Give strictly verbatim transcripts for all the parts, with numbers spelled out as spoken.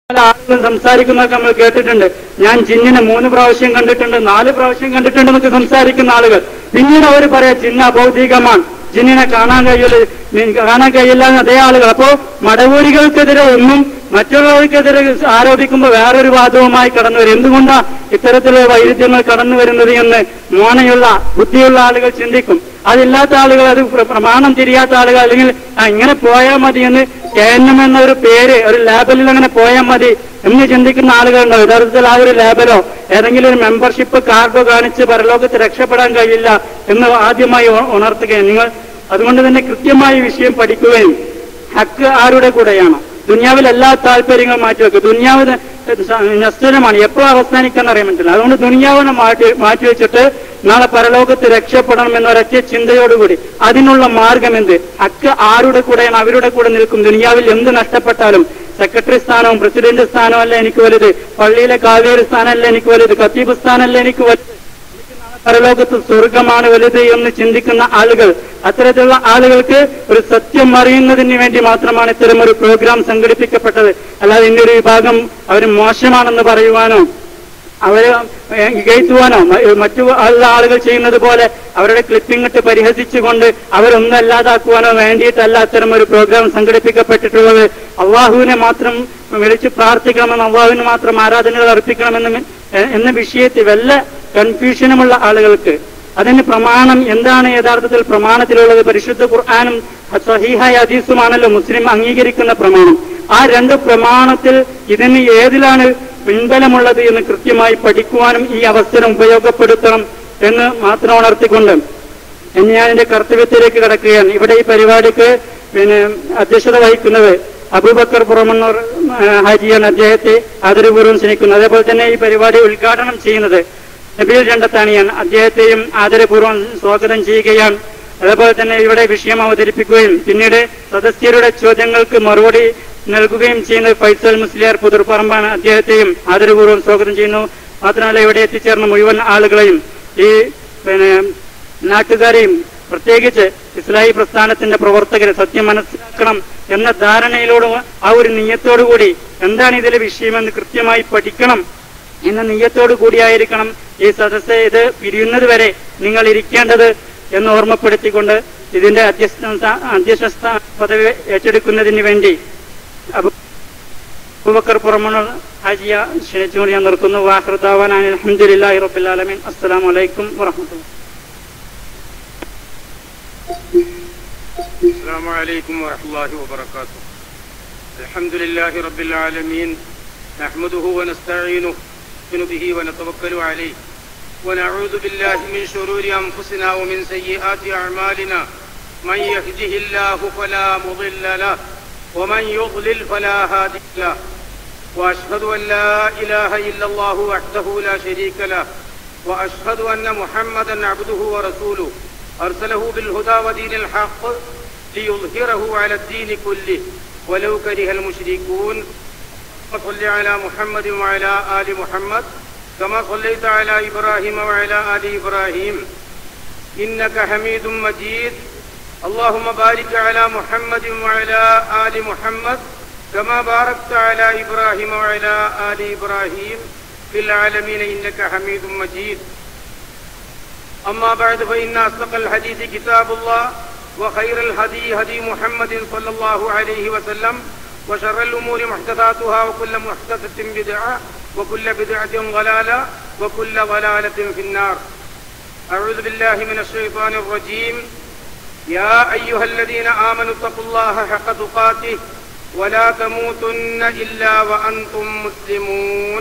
ആളുകൾ സംസാരിക്കുന്നതൊക്കെ നമ്മൾ കേട്ടിട്ടുണ്ട്. ഞാൻ ജിന്നിനെ മൂന്ന് പ്രാവശ്യം കണ്ടിട്ടുണ്ട്, നാല് പ്രാവശ്യം കണ്ടിട്ടുണ്ടെന്നൊക്കെ സംസാരിക്കുന്ന ആളുകൾ. പിന്നീട് അവർ പറയാ ജിന്ന് അഭൗതികമാണ്, ജിന്നിനെ കാണാൻ കഴിയില്ല കാണാൻ കഴിയില്ല എന്ന് അതേ ആളുകൾ. അപ്പോ മടവൂരികൾക്കെതിരെ ഒന്നും മറ്റുള്ളവർക്കെതിരെ ആരോപിക്കുമ്പോൾ വേറൊരു വാദവുമായി കടന്നു വരും. എന്തുകൊണ്ടാ ഇത്തരത്തിലുള്ള വൈരുദ്ധ്യങ്ങൾ കടന്നു വരുന്നത് എന്ന് മോണയുള്ള ബുദ്ധിയുള്ള ആളുകൾ ചിന്തിക്കും. അതില്ലാത്ത ആളുകൾ, അത് പ്രമാണം തിരിയാത്ത ആളുകൾ, അല്ലെങ്കിൽ ഇങ്ങനെ പോയാൽ മതി എന്ന് കെ എൻ എം എന്ന ഒരു പേര് ഒരു ലേബലിൽ അങ്ങനെ പോയാൽ മതി എന്ന് ചിന്തിക്കുന്ന ആളുകളുണ്ടാവും. യഥാർത്ഥത്തിൽ ആ ഒരു ലേബലോ ഏതെങ്കിലും ഒരു മെമ്പർഷിപ്പ് കാർഡോ കാണിച്ച് പരലോകത്ത് രക്ഷപ്പെടാൻ കഴിയില്ല എന്ന് ആദ്യമായി ഉണർത്തുകയും നിങ്ങൾ അതുകൊണ്ട് തന്നെ കൃത്യമായി വിഷയം പഠിക്കുകയും ഹക്ക് ആരുടെ കൂടെയാണ്. ദുന്യാവിൽ എല്ലാ താല്പര്യങ്ങളും മാറ്റിവെക്കുക. ദുന്യാവ് നശ്വരമാണ്, എപ്പോഴും അവസാനിക്കാൻ അറിയാൻ പറ്റില്ല. അതുകൊണ്ട് ദുന്യാവിനെ മാറ്റി മാറ്റിവെച്ചിട്ട് നാളെ പരലോകത്ത് രക്ഷപ്പെടണം എന്നൊരൊറ്റ ചിന്തയോടുകൂടി അതിനുള്ള മാർഗം എന്ത്? ഹക്ക് ആരുടെ കൂടെയാണ്? അവരുടെ കൂടെ നിൽക്കും. ദുനിയാവിൽ എന്ത് നഷ്ടപ്പെട്ടാലും സെക്രട്ടറി സ്ഥാനവും പ്രസിഡന്റ് സ്ഥാനവും അല്ല എനിക്ക് വലുത്, പള്ളിയിലെ കാവേരി സ്ഥാനമല്ല എനിക്ക് വലുത്, ഖത്തീബ് സ്ഥാനമല്ല എനിക്ക് വലുത്, പരലോകത്ത് സ്വർഗമാണ് വലുത് എന്ന് ചിന്തിക്കുന്ന ആളുകൾ, അത്തരത്തിലുള്ള ആളുകൾക്ക് ഒരു സത്യം അറിയുന്നതിന് വേണ്ടി മാത്രമാണ് ഇത്തരം ഒരു പ്രോഗ്രാം സംഘടിപ്പിക്കപ്പെട്ടത്. അല്ലാതെ ഇന്നൊരു വിഭാഗം അവർ മോശമാണെന്ന് പറയുവാനോ അവരെ ഇകഴ്ത്തുവാനോ മറ്റു ആളുകൾ ചെയ്യുന്നത് പോലെ അവരുടെ ക്ലിപ്പിംഗ് ഇട്ട് പരിഹസിച്ചുകൊണ്ട് അവരൊന്നും അല്ലാതാക്കുവാനോ വേണ്ടിയിട്ടല്ല അത്തരം ഒരു പ്രോഗ്രാം സംഘടിപ്പിക്കപ്പെട്ടിട്ടുള്ളത്. അള്ളാഹുവിനെ മാത്രം വിളിച്ച് പ്രാർത്ഥിക്കണമെന്ന്, അള്ളാഹുവിന് മാത്രം ആരാധനകൾ അർപ്പിക്കണമെന്ന് എന്ന വിഷയത്തിൽ വല്ല കൺഫ്യൂഷനുമുള്ള ആളുകൾക്ക് അതിന് പ്രമാണം എന്താണ് യഥാർത്ഥത്തിൽ പ്രമാണത്തിലുള്ളത്? പരിശുദ്ധ ഖുർആനും സ്വഹീഹായ ഹദീസുമാണല്ലോ മുസ്ലിം അംഗീകരിക്കുന്ന പ്രമാണം. ആ രണ്ട് പ്രമാണത്തിൽ ഇതിന് ഏതിലാണ് പിൻബലമുള്ളത് എന്ന് കൃത്യമായി പഠിക്കുവാനും ഈ അവസരം ഉപയോഗപ്പെടുത്തണം എന്ന് മാത്രം ഉണർത്തിക്കൊണ്ട് എന്ന് ഞാൻ എന്റെ കർത്തവ്യത്തിലേക്ക് കടക്കുകയാണ്. ഇവിടെ ഈ പരിപാടിക്ക് പിന്നെ അധ്യക്ഷത വഹിക്കുന്നത് അബൂബക്കർ പുറമണ്ണൂർ ഹാജിയാണ്. അദ്ദേഹത്തെ ആദരപൂർവ്വം ക്ഷണിക്കുന്നു. അതേപോലെ തന്നെ ഈ പരിപാടി ഉദ്ഘാടനം ചെയ്യുന്നത് നബീൽ രണ്ടത്താണിയാണ്. അദ്ദേഹത്തെയും ആദരപൂർവ്വം സ്വാഗതം ചെയ്യുകയാണ്. അതേപോലെ തന്നെ ഇവിടെ വിഷയം അവതരിപ്പിക്കുകയും പിന്നീട് സദസ്യരുടെ ചോദ്യങ്ങൾക്ക് മറുപടി നൽകുകയും ചെയ്യുന്നത് ഫൈസൽ മുസ്ലിയാർ പുതുർപ്പറമ്പാണ്. അദ്ദേഹത്തെയും ആദരപൂർവ്വം സ്വാഗതം ചെയ്യുന്നു. മാത്രമല്ല ഇവിടെ എത്തിച്ചേർന്ന മുഴുവൻ ആളുകളെയും ഈ പിന്നെ നാട്ടുകാരെയും പ്രത്യേകിച്ച് ഇസ്ലാഹി പ്രസ്ഥാനത്തിന്റെ പ്രവർത്തകരെ സത്യം മനസ്സിലാക്കണം എന്ന ധാരണയിലൂടെ ആ ഒരു നിയ്യത്തോടുകൂടി എന്താണ് ഇതിലെ വിഷയമെന്ന് കൃത്യമായി പഠിക്കണം എന്ന നിയ്യത്തോടു കൂടിയായിരിക്കണം ഈ സദസ്സ് ഇത് പിരിയുന്നത് വരെ നിങ്ങൾ ഇരിക്കേണ്ടത് എന്ന് ഓർമ്മപ്പെടുത്തിക്കൊണ്ട് ഇതിന്റെ അധ്യക്ഷ അധ്യക്ഷ പദവി ഏറ്റെടുക്കുന്നതിന് വേണ്ടി അബൂബക്കർ പുറമണ്ണൂർ ഹാജിയ ക്ഷണിച്ചുകൊണ്ട് ഞാൻ നിർത്തുന്നു. വാഖിറു ദഅ്വാനാ അൽഹംദുലില്ലാഹി റബ്ബിൽ ആലമീൻ. അസ്സലാമു അലൈക്കും വറഹ്മത്തുള്ളാഹി. السلام عليكم ورحمة الله وبركاته. الحمد لله رب العالمين، نحمده ونستعينه به ونتوكل عليه ونعوذ بالله من شرور أنفسنا ومن سيئات أعمالنا، من يهده الله فلا مضل له ومن يضلل فلا هادي له، وأشهد أن لا إله إلا الله وحده لا شريك له، وأشهد أن محمدا عبده ورسوله أرسله بالهدى ودين الحق ليظهره على الدين كله ولو كره المشركون. صل على محمد وعلى آل محمد كما صليت على إبراهيم وعلى آل إبراهيم إنك حميد مجيد. اللهم بارك على محمد وعلى آل محمد كما باركت على إبراهيم وعلى آل إبراهيم في العالمين إنك حميد مجيد. أما بعد فإن أصدق الحديث كتاب الله وخير الهدي هدي محمد صلى الله عليه وسلم وشر الأمور محدثاتها وكل محدثة بدعة وكل بدعة ضلالة وكل ضلالة في النار. أعوذ بالله من الشيطان الرجيم. يا أيها الذين آمنوا اتقوا الله حق تقاته ولا تموتن إلا وأنتم مسلمون.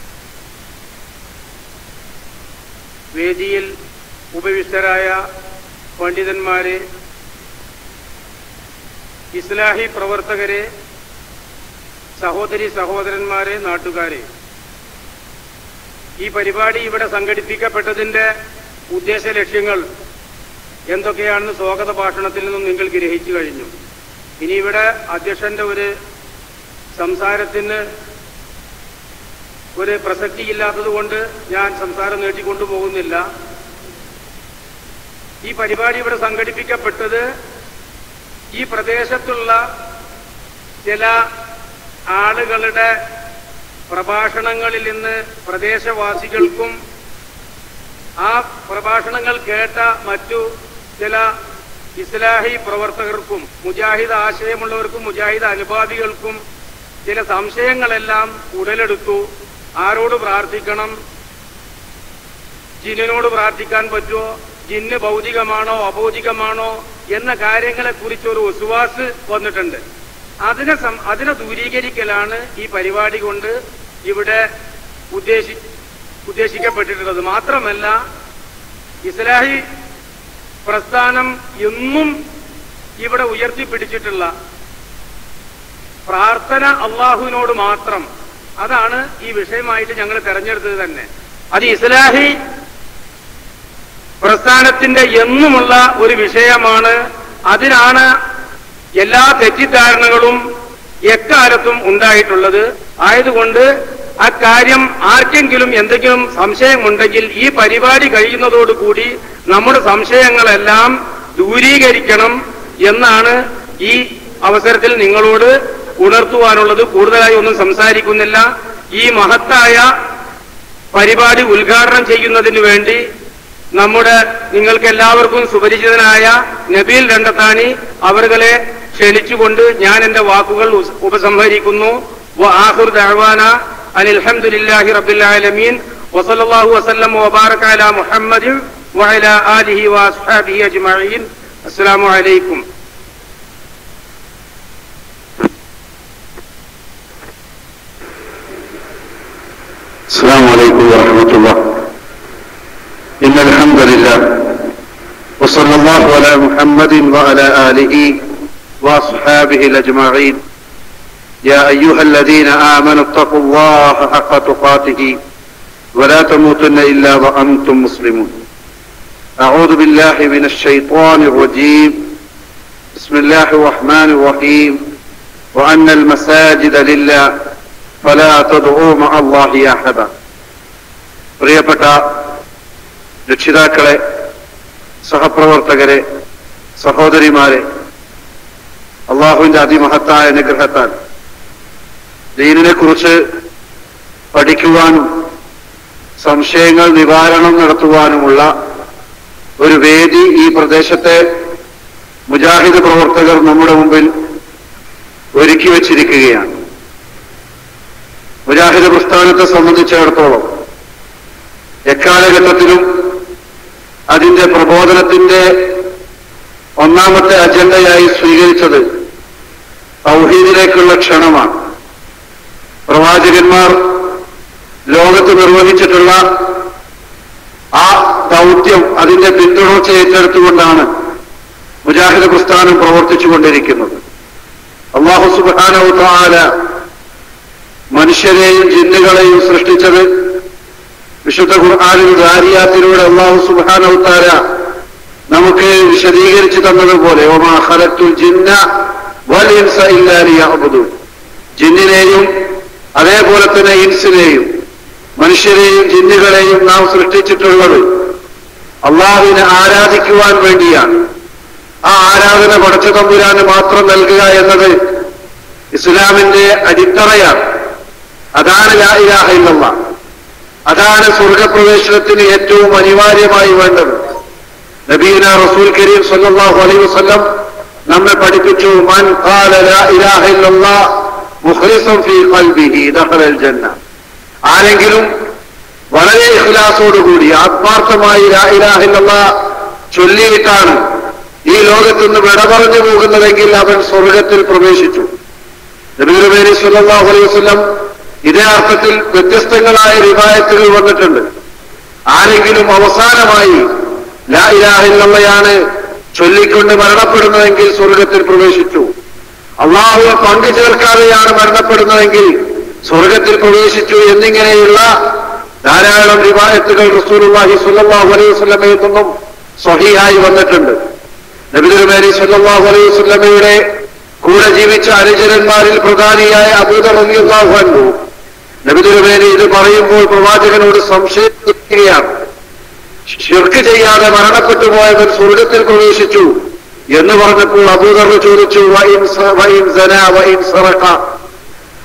വേദിയിൽ ഉപവിഷ്ടരായ പണ്ഡിതന്മാരെ, ഇസ്ലാഹി പ്രവർത്തകരെ, സഹോദരി സഹോദരന്മാരെ, നാട്ടുകാരെ, ഈ പരിപാടി ഇവിടെ സംഘടിപ്പിക്കപ്പെട്ടതിന്റെ ഉദ്ദേശ ലക്ഷ്യങ്ങൾ എന്തൊക്കെയാണെന്ന് സ്വാഗത ഭാഷണത്തിൽ നിന്നും നിങ്ങൾ ഗ്രഹിച്ചു കഴിഞ്ഞു. ഇനി ഇവിടെ അധ്യക്ഷന്റെ ഒരു സംസാരത്തിന് ഒരു പ്രസക്തിയില്ലാത്തത് കൊണ്ട് ഞാൻ സംസാരം നീട്ടിക്കൊണ്ടുപോകുന്നില്ല. ഈ പരിപാടി ഇവിടെ സംഘടിപ്പിക്കപ്പെട്ടത് ഈ പ്രദേശത്തുള്ള ചില ആളുകളുടെ പ്രഭാഷണങ്ങളിൽ നിന്ന് പ്രദേശവാസികൾക്കും ആ പ്രഭാഷണങ്ങൾ കേട്ട മറ്റു ചില ഇസ്ലാഹി പ്രവർത്തകർക്കും മുജാഹിദ് ആശയമുള്ളവർക്കും മുജാഹിദ് അനുഭാവികൾക്കും ചില സംശയങ്ങളെല്ലാം ഉടലെടുത്തു. ആരോട് പ്രാർത്ഥിക്കണം, ജിന്നിനോട് പ്രാർത്ഥിക്കാൻ പറ്റുമോ, ജിന്ന് ഭൗതികമാണോ അഭൗതികമാണോ എന്ന കാര്യങ്ങളെ കുറിച്ചൊരു വസ്വാസ് വന്നിട്ടുണ്ട്. അതിനെ അതിനെ ദൂരീകരിക്കലാണ് ഈ പരിപാടി കൊണ്ട് ഇവിടെ ഉദ്ദേശി ഉദ്ദേശിക്കപ്പെട്ടിട്ടുള്ളത്. മാത്രമല്ല, ഇസ്ലാഹി പ്രസ്ഥാനം എന്നും ഇവിടെ ഉയർത്തിപ്പിടിച്ചിട്ടുള്ള പ്രാർത്ഥന അള്ളാഹുവിനോട് മാത്രം, അതാണ് ഈ വിഷയമായിട്ട് ഞങ്ങൾ തെരഞ്ഞെടുത്തത് തന്നെ. അത് ഇസ്ലാഹി പ്രസ്ഥാനത്തിന്റെ എന്നുമുള്ള ഒരു വിഷയമാണ്. അതിനാണ് എല്ലാ തെറ്റിദ്ധാരണകളും എക്കാലത്തും ഉണ്ടായിട്ടുള്ളത്. ആയതുകൊണ്ട് അക്കാര്യം ആർക്കെങ്കിലും എന്തെങ്കിലും സംശയമുണ്ടെങ്കിൽ ഈ പരിപാടി കഴിയുന്നതോടുകൂടി നമ്മുടെ സംശയങ്ങളെല്ലാം ദൂരീകരിക്കണം എന്നാണ് ഈ അവസരത്തിൽ നിങ്ങളോട് ഉണർത്തുവാനുള്ളത്. കൂടുതലായി ഒന്നും സംസാരിക്കുന്നില്ല. ഈ മഹത്തായ പരിപാടി ഉദ്ഘാടനം ചെയ്യുന്നതിന് വേണ്ടി നമ്മുടെ നിങ്ങൾക്ക് എല്ലാവർക്കും സുപരിചിതനായ നബീൽ രണ്ടത്താണി അവരുകളെ ക്ഷണിച്ചുകൊണ്ട് ഞാൻ എന്റെ വാക്കുകൾ ഉപസംഹരിക്കുന്നു. വആഖിറു ദഅവാന അനിൽ ഹംദുലില്ലാഹി റബ്ബിൽ ആലമീൻ വസല്ലല്ലാഹു വസല്ലം വബാറക അലാ മുഹമ്മദിൻ വഅലാ ആലിഹി വഅസ്ഹാബിഹി അജ്മഈൻ. അസ്സലാമു അലൈക്കും. السلام عليكم ورحمة الله. إن الحمد لله وصلى الله على محمد وعلى آله وأصحابه الأجمعين. يا أيها الذين آمنوا اتقوا الله حق تقاته ولا تموتن إلا وأنتم مسلمون. أعوذ بالله من الشيطان الرجيم. بسم الله الرحمن الرحيم. وأن المساجد لله فلا تدعوا مع الله أحدا. പ്രിയപ്പെട്ട രക്ഷിതാക്കളെ, സഹപ്രവർത്തകരെ, സഹോദരിമാരെ, അള്ളാഹുവിന്റെ അതിമഹത്തായ അനുഗ്രഹത്താൽ ദീനിനെ കുറിച്ച് പഠിക്കുവാനും സംശയങ്ങൾ നിവാരണം നടത്തുവാനുമുള്ള ഒരു വേദി ഈ പ്രദേശത്തെ മുജാഹിദ് പ്രവർത്തകർ നമ്മുടെ മുമ്പിൽ ഒരുക്കി വച്ചിരിക്കുകയാണ്. മുജാഹിദ് പ്രസ്ഥാനത്തെ സംബന്ധിച്ചിടത്തോളം എക്കാലഘട്ടത്തിലും അതിന്റെ പ്രബോധനത്തിന്റെ ഒന്നാമത്തെ അജണ്ടയായി സ്വീകരിച്ചത് തൗഹീദിലേക്കുള്ള ക്ഷണമാണ്. പ്രവാചകന്മാർ ലോകത്ത് നിർവഹിച്ചിട്ടുള്ള ആ ദൗത്യം, അതിന്റെ പിന്തുടർച്ച ഏറ്റെടുത്തുകൊണ്ടാണ് മുജാഹിദ് പ്രസ്ഥാനം പ്രവർത്തിച്ചുകൊണ്ടിരിക്കുന്നത്. അല്ലാഹു സുബ്ഹാനഹു തആല മനുഷ്യരെയും ജിന്നുകളെയും സൃഷ്ടിച്ചത് വിശുദ്ധ ഖുർആനിൽ ദാരിയാത്തിലൂടെ അല്ലാഹു സുബ്ഹാനഹു തആല നമുക്ക് വിശദീകരിച്ചു തന്നതുപോലെ വമാ ഖലഖ്തുൽ ജിന്ന വൽ ഇൻസ ഇല്ലാ ലിയഅ്ബുദൂൻ, ജിന്നിനെയും അതേപോലെ തന്നെ ഇൻസിനെയും മനുഷ്യരെയും ജിന്നുകളെയും നാം സൃഷ്ടിച്ചിട്ടുള്ളത് അള്ളാഹുവിനെ ആരാധിക്കുവാൻ വേണ്ടിയാണ്. ആ ആരാധന പടച്ച തമ്പുരാന് മാത്രം നൽകുക എന്നത് ഇസ്ലാമിന്റെ അടിത്തറയാണ്. അതാണ് ലാ ഇലാഹ ഇല്ലല്ലാഹ്. അതാണ് സ്വർഗപ്രവേശനത്തിന് ഏറ്റവും അനിവാര്യമായി വേണ്ടത്. നബിയുനാ റസൂൽ കരീം സല്ലല്ലാഹു അലൈഹി വസല്ലം നമ്മെ പഠിപ്പിച്ചു, മൻ ഖാല ലാ ഇലാഹ ഇല്ലല്ലാഹ് മുഖ്ലിസൻ ഫീ ഖൽബിഹി ദഖലൽ ജന്ന. ആരെങ്കിലും വളരെ ഇഖ്ലാസോടുകൂടി ആത്മാർത്ഥമായി ലാ ഇലാഹ ഇല്ലല്ലാഹ് ചൊല്ലിയിട്ടാണ് ഈ ലോകത്തുനിന്ന് വിട പറഞ്ഞു പോകുന്നതെങ്കിൽ അവൻ സ്വർഗത്തിൽ പ്രവേശിച്ചു. നബി തിരുമേനി സല്ലല്ലാഹു അലൈഹി വസല്ലം ഇതേ അർത്ഥത്തിൽ വ്യത്യസ്തങ്ങളായ റിവായത്തുകൾ വന്നിട്ടുണ്ട്. ആരെങ്കിലും അവസാനമായി ലാ ഇലാഹ ഇല്ലല്ലാഹയാണ് ചൊല്ലിക്കൊണ്ട് മരണപ്പെടുന്നതെങ്കിൽ സ്വർഗത്തിൽ പ്രവേശിച്ചു. അള്ളാഹുവെ പങ്കു ചേർക്കാതെയാണ് മരണപ്പെടുന്നതെങ്കിൽ സ്വർഗത്തിൽ പ്രവേശിച്ചു എന്നിങ്ങനെയുള്ള ധാരാളം റിവായത്തുകൾ റസൂലുള്ളാഹി സ്വല്ലല്ലാഹു അലൈഹി വസല്ലമയിൽ നിന്നും സ്വഹീഹായി വന്നിട്ടുണ്ട്. നബി തിരുമേനി സ്വല്ലല്ലാഹു അലൈഹി വസല്ലമയുടെ കൂടെ ജീവിച്ച അനുചരന്മാരിൽ പ്രധാനിയായ അബൂദർ റളിയല്ലാഹു അൻഹു നബി തിരുമേനി ഇത് പറയുമ്പോൾ പ്രവാചകനോട് സംശയിക്കുകയാണ്. ശിർക്ക് ചെയ്യാതെ മരണപ്പെട്ടു പോയവൻ സ്വർഗത്തിൽ പ്രവേശിച്ചു എന്ന് പറഞ്ഞപ്പോൾ അബൂദർ ചോദിച്ചു, വഇൻ സന വഇൻ സറഖ,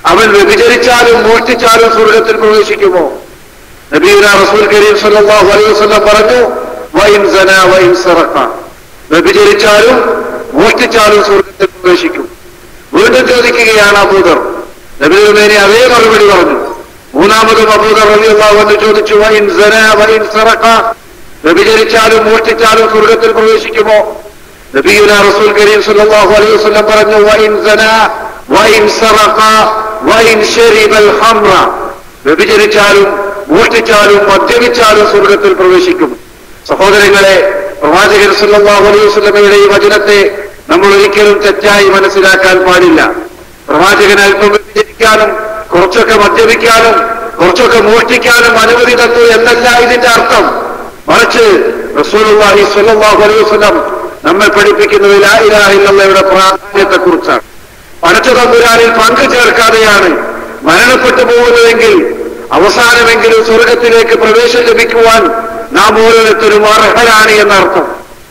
അവൻ വ്യഭിചരിച്ചാലും മോഷ്ടിച്ചാലും സ്വർഗത്തിൽ പ്രവേശിക്കുമോ? നബിയുനാ റസൂൽ കരീം സല്ലല്ലാഹു അലൈഹി വസല്ലം പറഞ്ഞു, വഇൻ സനാ വഇൻ സറഖ, വ്യഭിചരിച്ചാലും മോഷ്ടിച്ചാലും സ്വർഗത്തിൽ പ്രവേശിക്കും. വീണ്ടും ചോദിക്കുകയാണ് അബൂദർ. നബിയുമേനി അതേ മറുപടി പറഞ്ഞു. മൂന്നാമതും അബൂദർ റളിയല്ലാഹു അൻഹു ചോദിച്ചു, വഇൻ സനാ വഇൻ സറഖ, വ്യഭിചരിച്ചാലും മോഷ്ടിച്ചാലും സ്വർഗത്തിൽ പ്രവേശിക്കുമോ? നബിയുനാ റസൂൽ കരീം സല്ലല്ലാഹു അലൈഹി വസല്ലം പറഞ്ഞു, വഇൻ സനാ വഇൻ സറഖ വഇൻ ശരിബൽ ഖംറ, വ്യഭിചരിച്ചാലും മോഷ്ടിച്ചാലും മദ്യപിച്ചാലും സ്വർഗത്തിൽ പ്രവേശിക്കും. സഹോദരങ്ങളെ, പ്രവാചകൻ സല്ലല്ലാഹു അലൈഹി വസല്ലമയുടെ ഈ വചനത്തെ നമ്മൾ ഒരിക്കലും തെറ്റായി മനസ്സിലാക്കാൻ പാടില്ല. പ്രവാചകൻ അല്പം വ്യഭിചരിക്കാനും കുറച്ചൊക്കെ മദ്യപിക്കാനും കുറച്ചൊക്കെ മോഷ്ടിക്കാനും അനുമതി തന്നു എന്നല്ല ഇതിന്റെ അർത്ഥം. മറിച്ച് റസൂലുള്ളാഹി സ്വല്ലല്ലാഹു അലൈഹി വസല്ലം നമ്മെ പഠിപ്പിക്കുന്നത് ലാ ഇലാഹ ഇല്ലല്ലാഹയുടെ പ്രാധാന്യത്തെക്കുറിച്ചാണ്. പടച്ചതമ്പുരാനിൽ പങ്കു ചേർക്കാതെയാണ് മരണപ്പെട്ടു പോകുന്നതെങ്കിൽ അവസാനമെങ്കിലും സ്വർഗത്തിലേക്ക് പ്രവേശനം ലഭിക്കുവാൻ നാം ഓരോരുത്തരും അർഹരാണ് എന്നർത്ഥം.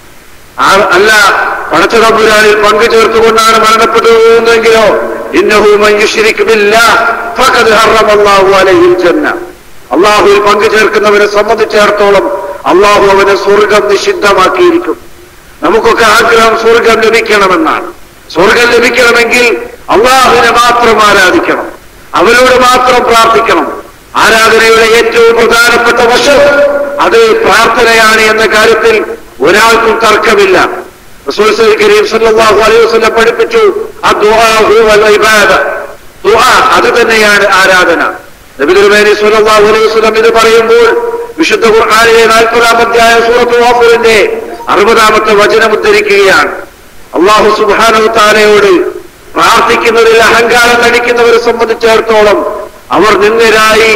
അല്ല, പടച്ചതമ്പുരാനിൽ പങ്കു ചേർത്തുകൊണ്ടാണ് മരണപ്പെട്ടു പോകുന്നതെങ്കിലോ ഇന്നഹു മൻ യുശ്രിക് ബില്ലാഹ് ഫഖദ് ഹറമല്ലാഹു അലൈഹിൽ ജന്ന, അള്ളാഹുവിൽ പങ്കു ചേർക്കുന്നവരെ സംബന്ധിച്ചിടത്തോളം അള്ളാഹു അവനെ സ്വർഗം നിഷിദ്ധമാക്കിയിരിക്കും. നമുക്കൊക്കെ ആഗ്രഹം സ്വർഗം ലഭിക്കണമെന്നാണ്. സ്വർഗം ലഭിക്കണമെങ്കിൽ അള്ളാഹുവിനെ മാത്രം ആരാധിക്കണം, അവനോട് മാത്രം പ്രാർത്ഥിക്കണം. ആരാധനയുടെ ഏറ്റവും പ്രധാനപ്പെട്ട വശം അത് പ്രാർത്ഥനയാണ് എന്ന കാര്യത്തിൽ ഒരാൾക്കും തർക്കമില്ല. റസൂൽ കരീം സല്ലല്ലാഹു അലൈഹി വസല്ലം പഠിപ്പിച്ചു, അദ്ദുആ ഹുവൽ ഇബാദ, ദുആ അത് തന്നെയാണ് ആരാധന. നബി തിരുമേനി സല്ലല്ലാഹു അലൈഹി വസല്ലം ഇത് പറയുമ്പോൾ വിശുദ്ധ ഖുർആനിലെ നാൽപ്പതാം അധ്യായ സൂറത്തുൽ ഗാഫിറിന്റെ അറുപതാമത്തെ വചനം ഉദ്ധരിക്കുകയാണ്. അല്ലാഹു സുബ്ഹാനഹു തആലയോട് പ്രാർത്ഥിക്കുന്നതിൽ അഹങ്കാരം നടിക്കുന്നവരെ സംബന്ധിച്ചിടത്തോളം അവർ നിന്ദരായി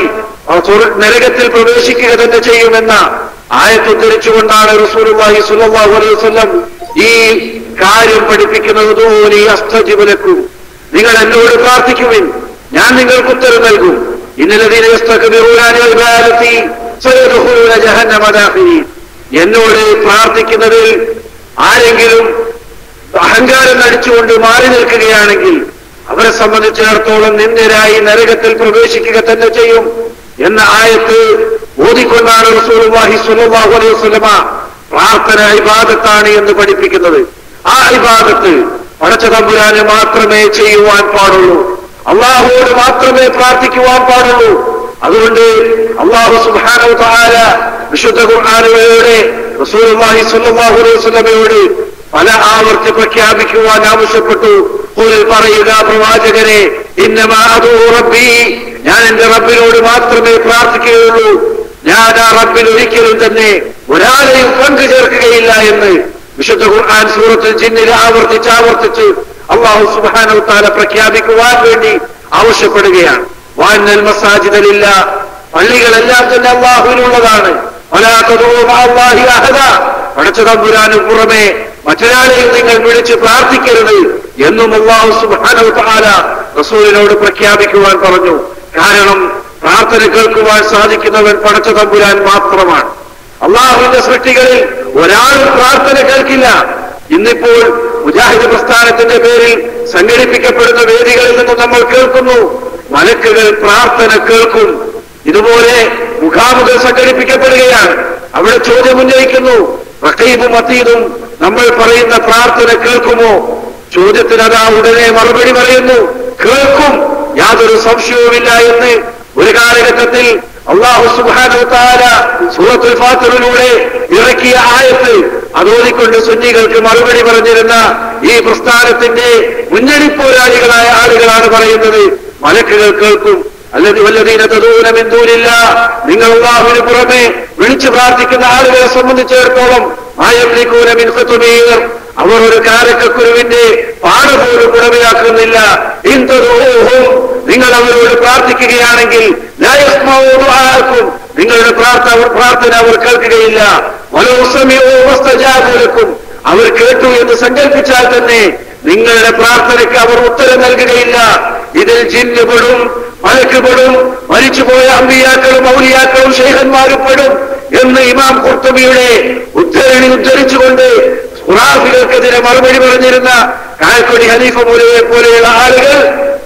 നരകത്തിൽ പ്രവേശിക്കുക തന്നെ ചെയ്യുമെന്ന ആയത്ത് ഉദ്ധരിച്ചുകൊണ്ടാണ് റസൂലുള്ളാഹി സ്വല്ലല്ലാഹു അലൈഹി വസല്ലം ഈ കാര്യം പഠിപ്പിക്കുന്നത്. ദൂനി അസ്തജിബ് ലക്കും, നിങ്ങൾ എന്നോട് പ്രാർത്ഥിക്കുവിൻ, ഞാൻ നിങ്ങൾക്ക് ഉത്തരം നൽകും. ഇന്നല്ലദീന യസ്തക്ബിറൂന അൻ ഇബാദതി സയദ്ഖുലൂന ജഹന്നമ ദാഖിരീൻ, എന്നോട് പ്രാർത്ഥിക്കുന്നതിൽ ആരെങ്കിലും അഹങ്കാരം നടിച്ചുകൊണ്ട് മാറി നിൽക്കുകയാണെങ്കിൽ അവരെ സംബന്ധിച്ചിടത്തോളം നിന്ദരായി നരകത്തിൽ പ്രവേശിക്കുക തന്നെ ചെയ്യും എന്ന ആയത്ത് ഓതിക്കൊണ്ടാണ് റസൂലുള്ളാഹി സ്വല്ലല്ലാഹു അലൈഹി വസല്ലമ പ്രാർത്ഥന ഇബാദത്താണ് എന്ന് പഠിപ്പിക്കുന്നത്. ആ ഇബാദത്ത് പടച്ചതമ്പുരാനെ മാത്രമേ ചെയ്യുവാൻ പാടുള്ളൂ, അള്ളാഹുവോട് മാത്രമേ പ്രാർത്ഥിക്കുവാൻ പാടുള്ളൂ. അതുകൊണ്ട് അല്ലാഹു സുബ്ഹാനഹു വ തആല വിശുദ്ധ ഖുർആനിലൂടെ റസൂലുള്ളാഹി സ്വല്ലല്ലാഹു അലൈഹി വസല്ലമയോട് പല ആവർത്തി പ്രഖ്യാപിക്കുവാൻ ആവശ്യപ്പെട്ടു. ഖുൽ, പറയുക പ്രവാചകരെ, ഇന്നമാ അദൂ റബ്ബി, ഞാൻ എന്റെ റബ്ബിനോട് മാത്രമേ പ്രാർത്ഥിക്കുകയുള്ളൂ, ഞാൻ ആ റബ്ബിൽ ഒരിക്കലും തന്നെ ഒരാളെയും പങ്കു ചേർക്കുകയില്ല എന്ന് വിശുദ്ധ ഖുർആൻ സൂറത്തുൽ ജിന്നിൽ ആവർത്തിച്ച് ആവർത്തിച്ച് അല്ലാഹു സുബ്ഹാനഹു വ തആല പ്രഖ്യാപിക്കുവാൻ വേണ്ടി ആവശ്യപ്പെടുകയാണ്. വഅന്നൽ മസാജിദ ലില്ലാഹ്, പള്ളികളെല്ലാം തന്നെ അല്ലാഹുവിനുള്ളതാണ്. വലാ തദൂ മഅല്ലാഹി അഹദ, പടച്ചതമ്പുരാനു പുറമെ മറ്റൊരാളെയും നിങ്ങൾ വിളിച്ച് പ്രാർത്ഥിക്കരുത് എന്നും അല്ലാഹു സുബ്ഹാനഹു വ തആല റസൂലിനോട് പ്രഖ്യാപിക്കുവാൻ പറഞ്ഞു. കാരണം പ്രാർത്ഥന കേൾക്കുവാൻ സാധിക്കുന്നവൻ പടച്ചതമ്പുരാൻ മാത്രമാണ്. അള്ളാഹുവിന്റെ സൃഷ്ടികളിൽ ഒരാളും പ്രാർത്ഥന കേൾക്കില്ല. ഇന്നിപ്പോൾ മുജാഹിദ് പ്രസ്ഥാനത്തിന്റെ പേരിൽ സംഘടിപ്പിക്കപ്പെടുന്ന വേദികളിൽ നിന്ന് നമ്മൾ കേൾക്കുന്നു, മലക്കുകൾ പ്രാർത്ഥന കേൾക്കും. ഇതുപോലെ മുഖാമുഖം സംഘടിപ്പിക്കപ്പെടുകയാണ്, അവിടെ ചോദ്യം ഉന്നയിക്കുന്നു, റഖീബും അതീദും നമ്മൾ പറയുന്ന പ്രാർത്ഥന കേൾക്കുമോ? ചോദ്യത്തിന് അതാ ഉടനെ മറുപടി പറയുന്നു, കേൾക്കും, യാതൊരു സംശയവുമില്ല എന്ന്. ഒരു കാലഘട്ടത്തിൽ അല്ലാഹു സുബ്ഹാനഹു വ തആല സൂറത്തുൽ ഫാത്തിറിലൂടെ ഇറക്കിയ ആയത്ത് അതോദിക്കൊണ്ട് സുന്നികൾക്ക് മറുപടി പറഞ്ഞിരുന്ന ഈ പ്രസ്ഥാനത്തിന്റെ മുന്നണി പോരാളികളായ ആളുകളാണ് പറയുന്നത്, മലക്കുകൾ കേൾക്കും. അല്ലദീ വല്ലദീന തദൂന മിൻ ദൂനില്ലാഹ്, നിങ്ങൾ അല്ലാഹുവിന് പുറമെ വിളിച്ചു പ്രാർത്ഥിക്കുന്ന ആളുകളെ സംബന്ധിച്ചിടത്തോളം മായംലികൂന മിൻ ഖുതുബീർ, അവർ ഒരു കാരക്കക്കുരുവിന്റെ പാട പോലും ഉടമയാക്കുന്നില്ല. ഇൻ തദൂഹും, നിങ്ങൾ അവരോട് പ്രാർത്ഥിക്കുകയാണെങ്കിൽ ലാ യസ്മഊ ദുആഅക്കും, നിങ്ങളുടെ പ്രാർത്ഥന പ്രാർത്ഥന അവർ കേൾക്കുകയില്ല. വലൗ സമിഊ വസ്തജാബൂ ലക്കും, അവർ കേട്ടു എന്ന് സങ്കല്പിച്ചാൽ തന്നെ നിങ്ങളുടെ പ്രാർത്ഥനയ്ക്ക് അവർ ഉത്തരം നൽകുകയില്ല. ഇതിൽ ജിന്ന് പെടും, മലക്ക് പെടും, മരിച്ചുപോയ അമ്പിയാക്കളും ഔലിയാക്കളും ശൈഖന്മാരും പെടും എന്ന് ഇമാം ഖുർത്തുബിയുടെ ഉദ്ധരണി ഉദ്ധരിച്ചുകൊണ്ട് ഖുറാഫികൾക്കെതിരെ മറുപടി പറഞ്ഞിരുന്ന കായക്കൊടി ഹനീഫ മൂലയെ പോലെയുള്ള ആളുകൾ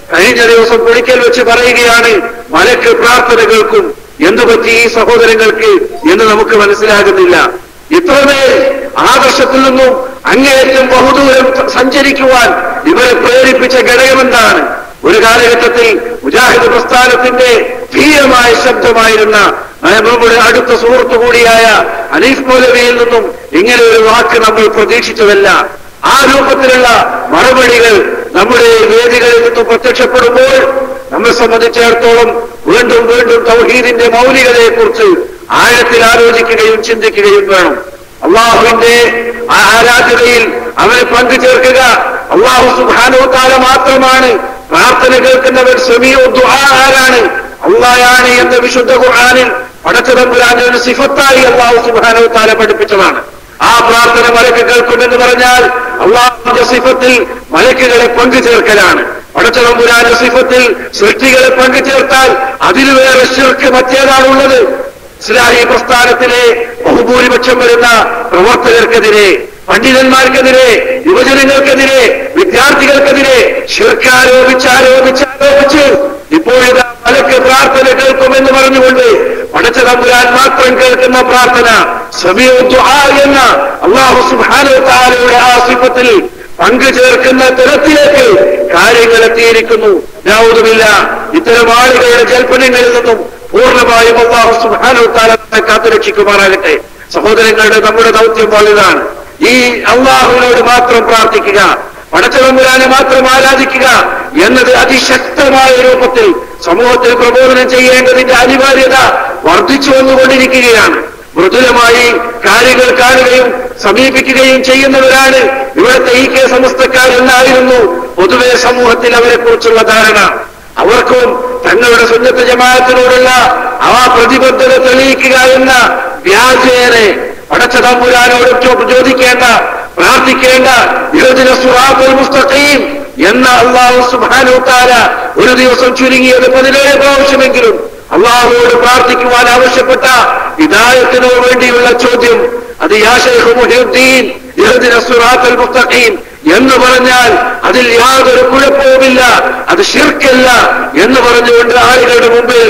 കഴിഞ്ഞ ദിവസം കുളിക്കൽ വെച്ച് പറയുകയാണ്, മലക്ക് പ്രാർത്ഥന കേൾക്കും. എന്തു പറ്റി ഈ സഹോദരങ്ങൾക്ക് എന്ന് നമുക്ക് മനസ്സിലാകുന്നില്ല. ഇത്രമേൽ ആദർശത്തിൽ നിന്നും അങ്ങേയറ്റം ബഹുദൂരം സഞ്ചരിക്കുവാൻ ഇവരെ പ്രേരിപ്പിച്ച ഘടകമെന്താണ്? ഒരു കാലഘട്ടത്തിൽ മുജാഹിദ് പ്രസ്ഥാനത്തിന്റെ ധീരമായ ശബ്ദമായിരുന്ന നമ്മുടെ അടുത്ത സുഹൃത്തു കൂടിയായ അനീഫ് മൗലവിയിൽ നിന്നും ഇങ്ങനെ ഒരു വാക്ക് നമ്മൾ പ്രതീക്ഷിച്ചതല്ല. ആ രൂപത്തിലുള്ള മറുപടികൾ നമ്മുടെ വേദികളിൽ നിന്നും പ്രത്യക്ഷപ്പെടുമ്പോൾ നമ്മെ സംബന്ധിച്ചിടത്തോളം വീണ്ടും വീണ്ടും തൗഹീദിന്റെ മൗലികതയെ കുറിച്ച് ആഴത്തിൽ ആലോചിക്കുകയും ചിന്തിക്കുകയും വേണം. അള്ളാഹുവിന്റെ ആ ആരാധനയിൽ അവനെ പങ്കുചേർക്കുക. അള്ളാഹു സുബ്ഹാനഹു തആല മാത്രമാണ് പ്രാർത്ഥന കേൾക്കുന്നവർ. സമീഉ ദുആ ആരാണ്? അള്ളാഹയാണ് എന്ന വിശുദ്ധ ഖുർആനിൽ പടച്ചതമ്പുരാന്റെ ഒരു സിഫത്തായി അള്ളാഹു സുബ്ഹാനഹു തആല പഠിപ്പിച്ചതാണ്. ആ പ്രാർത്ഥന മലക്ക് കേൾക്കുമെന്ന് പറഞ്ഞാൽ അള്ളാഹുവിന്റെ സിഫത്തിൽ മലക്കുകളെ പങ്കുചേർക്കലാണ്. പടച്ചതമ്പുരാന്റെ സിഫത്തിൽ സൃഷ്ടികളെ പങ്കുചേർത്താൽ അതിന് വേറെ ശിർക്ക് മറ്റേതാണുള്ളത്? ഇസ്ലാഹി പ്രസ്ഥാനത്തിലെ ബഹുഭൂരിപക്ഷം വരുന്ന പ്രവർത്തകർക്കെതിരെ, പണ്ഡിതന്മാർക്കെതിരെ, യുവജനങ്ങൾക്കെതിരെ, വിദ്യാർത്ഥികൾക്കെതിരെ ശിർക്ക് ആരോപിച്ച് ആരോപിച്ച് ആരോപിച്ച് ഇപ്പോഴിതാ മലക്ക് പ്രാർത്ഥന കേൾക്കുമെന്ന് പറഞ്ഞുകൊണ്ട് പടച്ചതമ്പുരാൻ മാത്രം കേൾക്കുന്ന പ്രാർത്ഥന സമീഉ ദുആ എന്ന അല്ലാഹു സുബ്ഹാനഹു തആലയുടെ ആ സിഫത്തിൽ പങ്കുചേർക്കുന്ന തരത്തിലേക്ക് കാര്യങ്ങൾ എത്തിയിരിക്കുന്നു. നഊദുബില്ല. ഇത്തരം ആളുകളുടെ ജൽപ്പനങ്ങളിൽ നിന്നും പൂർണ്ണമായും അല്ലാഹു സുബ്ഹാനഹു തആല നമ്മെ കാത്തുരക്ഷിക്കുമാറാകട്ടെ. സഹോദരങ്ങളുടെ നമ്മുടെ ദൗത്യം വലുതാണ്. ഈ അള്ളാഹുവിനോട് മാത്രം പ്രാർത്ഥിക്കുക, പടച്ചതമ്പുരാനെ മാത്രം ആരാധിക്കുക എന്നത് അതിശക്തമായ രൂപത്തിൽ സമൂഹത്തിൽ പ്രബോധനം ചെയ്യേണ്ടതിന്റെ അനിവാര്യത വർദ്ധിച്ചു വന്നുകൊണ്ടിരിക്കുകയാണ്. മൃദുലമായി കാര്യങ്ങൾ കാണുകയും സമീപിക്കുകയും ചെയ്യുന്നവരാണ് ഇവിടുത്തെ ഈ കെ സമസ്തക്കാർ എന്നായിരുന്നു പൊതുവെ സമൂഹത്തിൽ അവരെ കുറിച്ചുള്ള ധാരണ. അവർക്കും തങ്ങളുടെ സുന്നത്ത് ജമാഅത്തിനോടുള്ള ആ പ്രതിബദ്ധത തെളിയിക്കുക എന്ന വ്യാജേനെ പടച്ചതമ്പുരാനോട് ചോദിക്കേണ്ട, പ്രാർത്ഥിക്കേണ്ട ഇഹ്ദിന സിറാത്തൽ മുസ്തഖീം എന്ന അല്ലാഹു സുബ്ഹാനഹു തആല ഒരു ദിവസം ചുരുങ്ങിയത് പതിനേഴ് പ്രാവശ്യമെങ്കിലും അള്ളാഹുവോട് പ്രാർത്ഥിക്കുവാൻ ആവശ്യപ്പെട്ട ഹിദായത്തിനു വേണ്ടിയുള്ള ചോദ്യം, അത് യാ ശൈഖ് മുഹ്യിദ്ദീൻ ഇഹ്ദിന സിറാത്തൽ മുസ്തഖീം എന്ന് പറഞ്ഞാൽ അതിൽ യാതൊരു കുഴപ്പവുമില്ല, അത് ശിർക്കല്ല എന്ന് പറഞ്ഞുകൊണ്ട് ആളുകളുടെ മുമ്പിൽ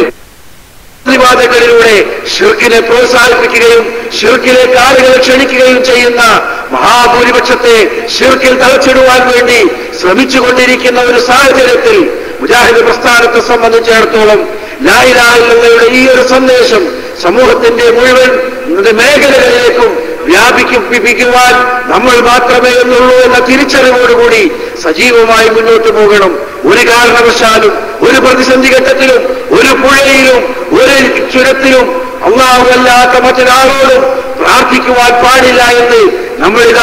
പ്രതിവാദങ്ങളിലൂടെ ശിർക്കിനെ പ്രോത്സാഹിപ്പിക്കുകയും ശിർക്കിലേക്ക് ആളുകളെ ക്ഷണിക്കുകയും ചെയ്യുന്ന മഹാഭൂരിപക്ഷത്തെ ശിർക്കിൽ തളച്ചിടുവാൻ വേണ്ടി ശ്രമിച്ചുകൊണ്ടിരിക്കുന്ന ഒരു സാഹചര്യത്തിൽ മുജാഹിദ് പ്രസ്ഥാനത്തെ സംബന്ധിച്ചിടത്തോളം ലാ ഇലാഹ ഇല്ലല്ലാഹയുടെ ഈ ഒരു സന്ദേശം സമൂഹത്തിന്റെ മുഴുവൻ മേഖലകളിലേക്കും വ്യാപിപ്പിക്കുവാൻ നമ്മൾ മാത്രമേ എന്നുള്ളൂ എന്ന തിരിച്ചറിവോടുകൂടി സജീവമായി മുന്നോട്ട് പോകണം. ഒരു കാരണവശാലും ഒരു പ്രതിസന്ധി ഘട്ടത്തിലും ഒരു പുഴയിലും ഒരു ചുരത്തിലും അള്ളാഹു അല്ലാത്ത മറ്റൊരാളോടും പ്രാർത്ഥിക്കുവാൻ പാടില്ല എന്ന് നമ്മളിതാ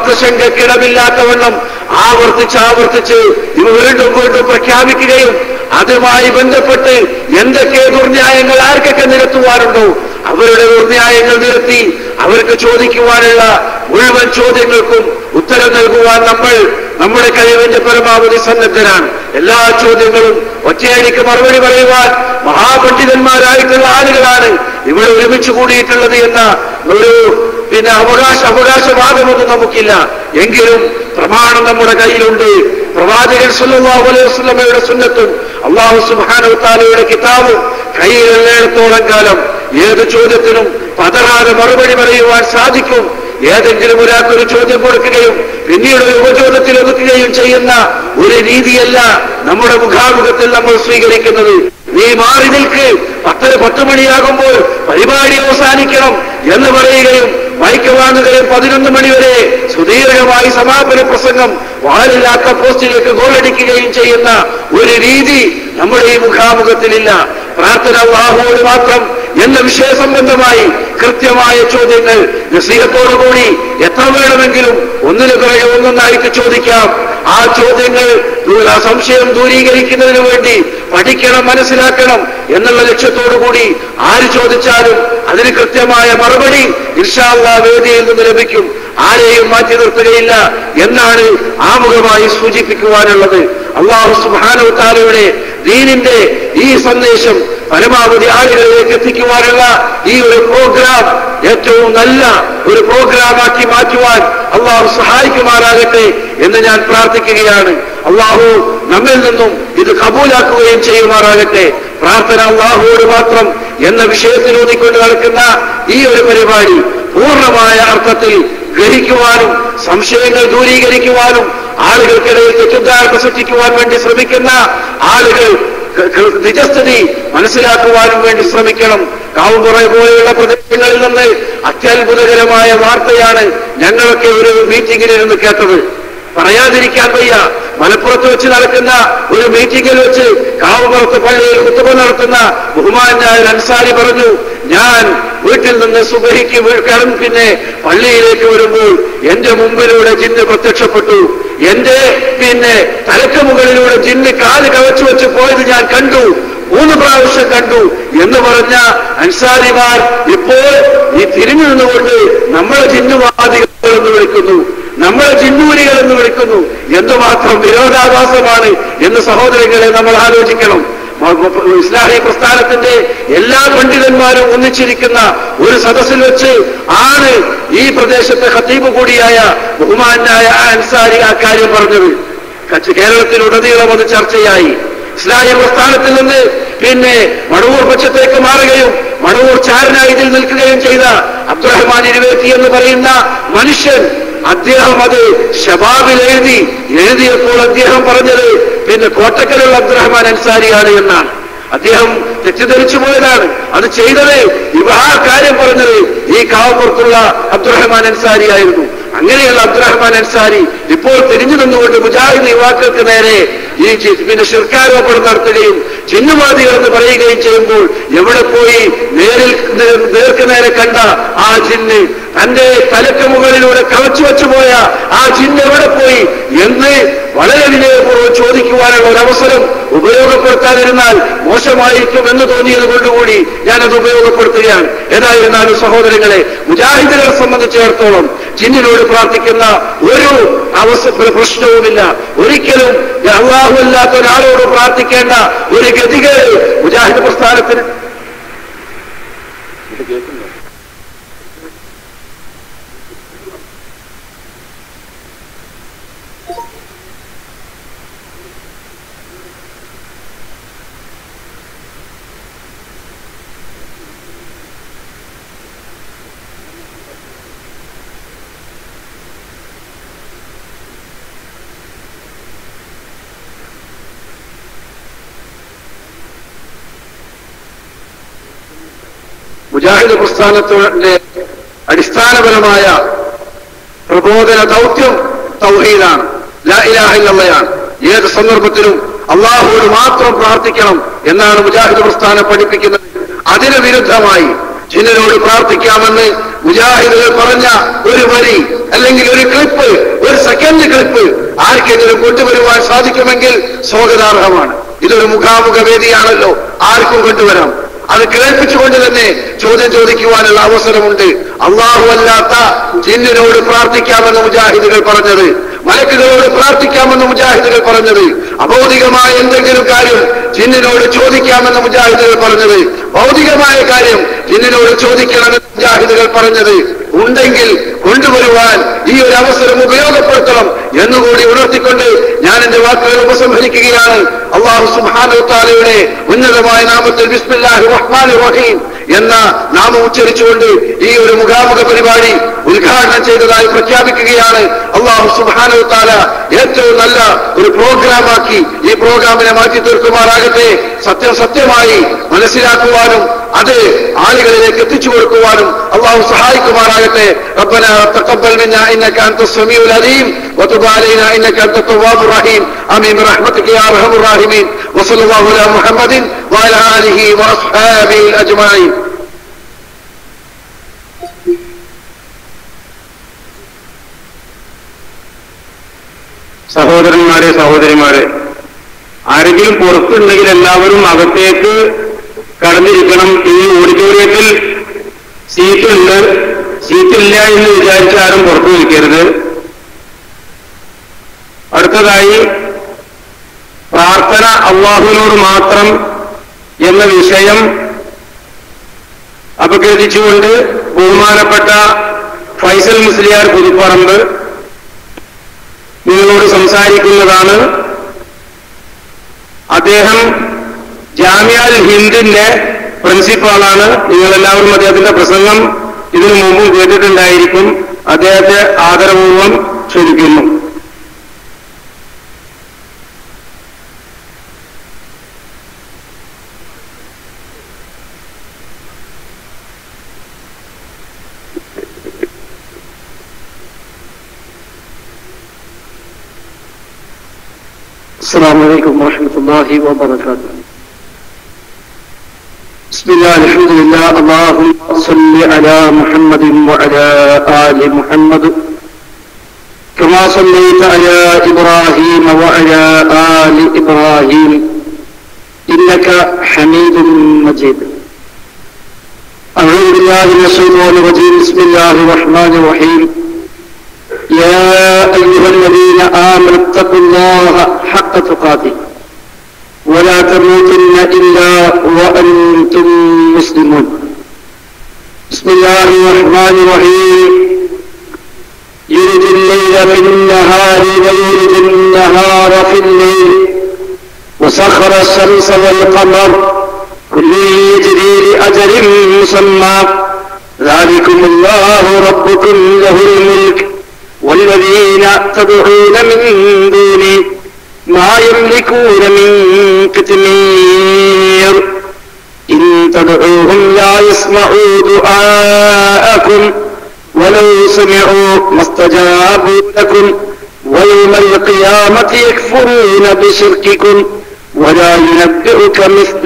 അർത്ഥശങ്കക്കിടമില്ലാത്തവണ്ണം ആവർത്തിച്ച് ആവർത്തിച്ച് ഇവ വീണ്ടും വീണ്ടും പ്രഖ്യാപിക്കുകയും അതുമായി ബന്ധപ്പെട്ട് എന്തൊക്കെ ദുർന്യായങ്ങൾ ആർക്കൊക്കെ നിരത്തുവാനുണ്ടോ അവരുടെ ദുർന്യായങ്ങൾ നിരത്തി അവർക്ക് ചോദിക്കുവാനുള്ള മുഴുവൻ ചോദ്യങ്ങൾക്കും ഉത്തരം നൽകുവാൻ നമ്മൾ നമ്മുടെ കഴിവിന്റെ പരമാവധി സന്നദ്ധരാണ്. എല്ലാ ചോദ്യങ്ങളും ഒറ്റയടിക്ക് മറുപടി പറയുവാൻ മഹാപണ്ഡിതന്മാരായിട്ടുള്ള ആളുകളാണ് ഇവിടെ ഒരുമിച്ച് കൂടിയിട്ടുള്ളത് എന്ന ഒരു പിന്നെ അവകാശ അവകാശവാദമൊന്നും നമുക്കില്ല. എങ്കിലും പ്രമാണം നമ്മുടെ കയ്യിലുണ്ട്. പ്രവാചകൻ സല്ലല്ലാഹു അലൈഹി വസല്ലമയുടെ സുന്നത്തും അല്ലാഹു സുബ്ഹാനഹു തആലയുടെ കിതാബും കയ്യിലുള്ളിടത്തോളം കാലം ഏത് ചോദ്യത്തിനും പതറാതെ മറുപടി പറയുവാൻ സാധിക്കും. ഏതെങ്കിലും ഒരാൾക്കൊരു ചോദ്യം കൊടുക്കുകയും പിന്നീട് ഒരു ഉപചോദ്യത്തിൽ ഒതുക്കുകയും ചെയ്യുന്ന ഒരു രീതിയല്ല നമ്മുടെ മുഖാമുഖത്തിൽ നമ്മൾ സ്വീകരിക്കുന്നത്. നീ മാറി നിൽക്ക്, പത്തര പത്ത് മണിയാകുമ്പോൾ പരിപാടി അവസാനിക്കണം എന്ന് പറയുകയും മൈക്ക് വാങ്ങുകയും പതിനൊന്ന് മണിവരെ സുദീർഘമായി സമാപന പ്രസംഗം വാലില്ലാത്ത പോസ്റ്റിലേക്ക് ഗോളടിക്കുകയും ചെയ്യുന്ന ഒരു രീതി നമ്മുടെ ഈ മുഖാമുഖത്തിലില്ല. പ്രാർത്ഥന അല്ലാഹുവോട് മാത്രം എന്ന വിഷയ സംബന്ധമായി കൃത്യമായ ചോദ്യങ്ങൾ നസീഹത്തോടുകൂടി എത്ര വേണമെങ്കിലും ഒന്നിനു പിറകെ ഒന്നൊന്നായിട്ട് ചോദിക്കാം. ആ ചോദ്യങ്ങൾ സംശയം ദൂരീകരിക്കുന്നതിന് വേണ്ടി പഠിക്കണം, മനസ്സിലാക്കണം എന്നുള്ള ലക്ഷ്യത്തോടുകൂടി ആര് ചോദിച്ചാലും അതിന് കൃത്യമായ മറുപടി ഇൻഷാ അല്ലാഹ് വേദിയിൽ നിന്ന് ലഭിക്കും. ആരെയും മാറ്റി നിർത്തുകയില്ല എന്നാണ് ആമുഖമായി സൂചിപ്പിക്കുവാനുള്ളത്. അല്ലാഹു സുബ്ഹാനഹു തആലയുടെ ദീനിന്റെ ഈ സന്ദേശം പരമാവധി ആളുകളിലേക്ക് എത്തിക്കുവാനുള്ള ഈ ഒരു പ്രോഗ്രാം ഏറ്റവും നല്ല ഒരു പ്രോഗ്രാമാക്കി മാറ്റുവാൻ അല്ലാഹു സഹായിക്കുമാറാകട്ടെ എന്ന് ഞാൻ പ്രാർത്ഥിക്കുകയാണ്. അള്ളാഹു നമ്മിൽ നിന്നും ഇത് കബൂലാക്കുകയും ചെയ്യുമാറാകട്ടെ. പ്രാർത്ഥന അള്ളാഹുവോട് മാത്രം എന്ന വിഷയത്തിൽ ഊന്നിക്കൊണ്ട് നടക്കുന്ന ഈ ഒരു പരിപാടി പൂർണ്ണമായ അർത്ഥത്തിൽ ഗ്രഹിക്കുവാനും സംശയങ്ങൾ ദൂരീകരിക്കുവാനും ആളുകൾക്കിടയിൽ തെറ്റിദ്ധാരണ സൃഷ്ടിക്കുവാൻ വേണ്ടി ശ്രമിക്കുന്ന ആളുകൾ നിജസ്ഥിതി മനസ്സിലാക്കുവാനും വേണ്ടി ശ്രമിക്കണം. കാവുംപുറ പോലെയുള്ള പ്രദേശങ്ങളിൽ നിന്ന് അത്യത്ഭുതകരമായ വാർത്തയാണ് ഞങ്ങളൊക്കെ ഒരു മീറ്റിംഗിൽ നിന്ന് കേട്ടത്. പറയാതിരിക്കാൻ വയ്യ. മലപ്പുറത്ത് വെച്ച് നടക്കുന്ന ഒരു മീറ്റിംഗിൽ വെച്ച് കാവുംപുറത്ത് പള്ളിയിൽ ഖുതുബ നടത്തുന്ന ബഹുമാനായ അൻസാരി പറഞ്ഞു, ഞാൻ വീട്ടിൽ നിന്ന് സുബഹിക്ക് കടന്ന് പിന്നെ പള്ളിയിലേക്ക് വരുമ്പോൾ എന്റെ മുമ്പിലൂടെ ജിന്ന് പ്രത്യക്ഷപ്പെട്ടു. എന്റെ പിന്നെ തലക്ക് മുകളിലൂടെ ജിന്ന് കാല് കവച്ചു വെച്ച് പോയത് ഞാൻ കണ്ടു, മൂന്ന് പ്രാവശ്യം കണ്ടു എന്ന് പറഞ്ഞ അൻസാരിമാർ ഇപ്പോൾ ഈ തിരിഞ്ഞു നിന്നുകൊണ്ട് നമ്മളെ ജിന്നുവാദികൾ എന്ന് വിളിക്കുന്നു, നമ്മളെ ജിന്നൂരികൾ എന്ന് വിളിക്കുന്നു. എന്തുമാത്രം വിരോധാഭാസമാണ് എന്ന് സഹോദരങ്ങളെ നമ്മൾ ആലോചിക്കണം. ഇസ്ലാഹി പ്രസ്ഥാനത്തിന്റെ എല്ലാ പണ്ഡിതന്മാരും ഒന്നിച്ചിരിക്കുന്ന ഒരു സദസ്സിൽ വെച്ച് ആണ് ഈ പ്രദേശത്തെ ഖതീബ് കൂടിയായ ബഹുമാനായ അൻസാരി ആ കാര്യം പറഞ്ഞത്. കേരളത്തിലുടനീളം അത് ചർച്ചയായി. ഇസ്ലാഹി പ്രസ്ഥാനത്തിൽ നിന്ന് പിന്നെ മടവൂർ പക്ഷത്തേക്ക് മാറുകയും മടവൂർ ചാരനായി ഇതിൽ നിൽക്കുകയും ചെയ്ത അബ്ദുറഹ്മാൻ ഇരുവേത്തി എന്ന് പറയുന്ന മനുഷ്യൻ, അദ്ദേഹം അത് ഷബാബിൽ എഴുതി എഴുതിയപ്പോൾ അദ്ദേഹം പറഞ്ഞത് പിന്നെ കോട്ടക്കലുള്ള അബ്ദുറഹ്മാൻ അൻസാരിയാണ് എന്നാണ്. അദ്ദേഹം തെറ്റിദ്ധരിച്ചു പോയതാണ്. അത് ചെയ്തത് ഇവ ആ കാര്യം പറഞ്ഞത് ഈ കാവുപുറത്തുള്ള അബ്ദുറഹ്മാൻ അൻസാരി ആയിരുന്നു. അങ്ങനെയുള്ള അബ്ദുറഹ്മാൻ അൻസാരി ഇപ്പോൾ തിരിഞ്ഞു നിന്നുകൊണ്ട് മുജാഹിദ് യുവാക്കൾക്ക് നേരെ ഈ പിന്നെ ശിർക്കാരോപണം നടത്തുകയും ജിന്നുവാദികൾ എന്ന് പറയുകയും ചെയ്യുമ്പോൾ എവിടെ പോയി നേരിൽ നേർക്ക് നേരെ കണ്ട ആ ജിന്ന്, തന്റെ തലക്ക് മുകളിലൂടെ കവച്ചു വെച്ചുപോയ ആ ജിന്ന് എവിടെ പോയി എന്ന് വളരെ വിനയപൂർവ്വം ചോദിക്കുവാനുള്ള ഒരവസരം ഉപയോഗപ്പെടുത്താതിരുന്നാൽ മോശമായിരിക്കും എന്ന് തോന്നിയത് കൊണ്ടുകൂടി ഞാനത് ഉപയോഗപ്പെടുത്തുകയാണ്. ഏതായിരുന്നാലും സഹോദരങ്ങളെ, മുജാഹിദുകളെ സംബന്ധിച്ചിടത്തോളം ജിന്നിനോട് പ്രാർത്ഥിക്കുന്ന ഒരു അവസര പ്രശ്നവുമില്ല. ഒരിക്കലും അല്ലാഹു അല്ലാത്ത ഒരാളോട് പ്രാർത്ഥിക്കേണ്ട ഒരു ഗതികേട് മുജാഹിദ് പ്രസ്ഥാനത്തിന് മുജാഹിദ് പ്രസ്ഥാനത്തിന്റെ അടിസ്ഥാനപരമായ പ്രബോധന ദൗത്യം തൗഹീദാണ്, ലാ ഇലാഹ ഇല്ലല്ലാഹ്. ഏത് സന്ദർഭത്തിലും അള്ളാഹുവോട് മാത്രം പ്രാർത്ഥിക്കണം എന്നാണ് മുജാഹിദ് പ്രസ്ഥാനം പഠിപ്പിക്കുന്നത്. അതിന് വിരുദ്ധമായി ജിന്നിനോട് പ്രാർത്ഥിക്കാമെന്ന് മുജാഹിദുകൾ പറഞ്ഞ ഒരു വരി അല്ലെങ്കിൽ ഒരു ക്ലിപ്പ്, ഒരു സെക്കൻഡ് ക്ലിപ്പ് ആർക്കെങ്കിലും കൊണ്ടുവരുവാൻ സാധിക്കുമെങ്കിൽ സ്വാഗതാർഹമാണ്. ഇതൊരു മുഖാമുഖ വേദിയാണല്ലോ, ആർക്കും കൊണ്ടുവരാം. അത് കേൾപ്പിച്ചുകൊണ്ട് തന്നെ ചോദ്യം ചോദിക്കുവാനുള്ള അവസരമുണ്ട്. അള്ളാഹു അല്ലാത്ത ജിന്നിനോട് പ്രാർത്ഥിക്കാമെന്ന് മുജാഹിദുകൾ പറഞ്ഞത്, മലക്കുകളോട് പ്രാർത്ഥിക്കാമെന്ന് മുജാഹിദുകൾ പറഞ്ഞത്, അഭൗതികമായ എന്തെങ്കിലും കാര്യം ജിന്നിനോട് ചോദിക്കാമെന്ന് മുജാഹിദുകൾ പറഞ്ഞത്, ഭൗതികമായ കാര്യം ജിന്നിനോട് ചോദിക്കണമെന്ന് മുജാഹിദുകൾ പറഞ്ഞത് ഉണ്ടെങ്കിൽ കൊണ്ടുവരുവാൻ ഈ ഒരു അവസരം ഉപയോഗപ്പെടുത്തണം എന്നുകൂടി ഉണർത്തിക്കൊണ്ട് ഞാൻ എന്റെ വാക്കുകൾ ഉപസംഹരിക്കുകയാണ്. അല്ലാഹു സുബ്ഹാനഹു വ തആലയുടെ ഉന്നതമായ നാമത്തിൽ ബിസ്മില്ലാഹിർ റഹ്മാനിർ റഹീം എന്ന നാമം ഉച്ചരിച്ചുകൊണ്ട് ഈ ഒരു മുഖാമുഖ പരിപാടി ഉദ്ഘാടനം ചെയ്തതായി പ്രഖ്യാപിക്കുകയാണ്. അല്ലാഹു സുബ്ഹാനഹു വ തആല ഏറ്റവും നല്ല ഒരു പ്രോഗ്രാമാക്കി ഈ പ്രോഗ്രാമിനെ മാറ്റി തീർക്കുമാറാകട്ടെ. സത്യം സത്യമായി മനസ്സിലാക്കുവാനും അത് ആളുകളിലേക്ക് എത്തിച്ചു കൊടുക്കുവാനും അല്ലാഹു സഹായിക്കുമാറാകട്ടെ. ربنا تقبل منا انك انت السميع العليم وتب علينا انك انت التواب الرحيم امين برحمتك يا ارحم الراحمين وصلى الله على محمد وعلى اله واصحابه اجمعين. സഹോദരന്മാരെ സഹോദരിമാരെ, ആരെങ്കിലും പുറത്തുണ്ടെങ്കിൽ എല്ലാവരും അകത്തേക്ക് കടന്നിരിക്കണം. ഈ ഓഡിറ്റോറിയത്തിൽ സീറ്റുണ്ട്, സീറ്റില്ല എന്ന് വിചാരിച്ച് ആരും പുറത്തു നിൽക്കരുത്. അടുത്തതായി പ്രാർത്ഥന അല്ലാഹുവിനോട് മാത്രം എന്ന വിഷയം അപഗ്രഥിച്ചുകൊണ്ട് ബഹുമാനപ്പെട്ട ഫൈസൽ മുസ്ലിയാർ പുതുപ്പറമ്പ് നിങ്ങളോട് സംസാരിക്കുന്നതാണ്. അദ്ദേഹം ജാമിഅൽ ഹിന്ദിന്റെ പ്രിൻസിപ്പാളാണ്. നിങ്ങളെല്ലാവരും അദ്ദേഹത്തിന്റെ പ്രസംഗം ഇതിനു മുമ്പും കേട്ടിട്ടുണ്ടായിരിക്കും. അദ്ദേഹത്തെ ആദരപൂർവ്വം ക്ഷണിക്കുന്നു. السلام عليكم ورحمة الله وبركاته. بسم الله الحمد لله اللهم صل على محمد وعلى آل محمد كما صليت على إبراهيم وعلى آل إبراهيم إنك حميد مجيد. أعوذ بالله من الشيطان الرجيم. بسم الله الرحمن الرحيم. يا أيها الذين آمنوا اتقوا الله حق تقاته ولا تموتن إلا وأنتم مسلمون. بسم الله الرحمن الرحيم. يولج الليل في النهار ويولج النهار في الليل وسخر الشمس والقمر كل يجري لأجل مسمى ذلكم الله ربكم له الملك والذين تدعون من دونه ما يملكون من قطمير إن تدعوهم لا يسمعوا دعاءكم ولو سمعوا ما استجابوا لكم ويوم القيامة يكفرون بشرككم ولا ينبئك مثل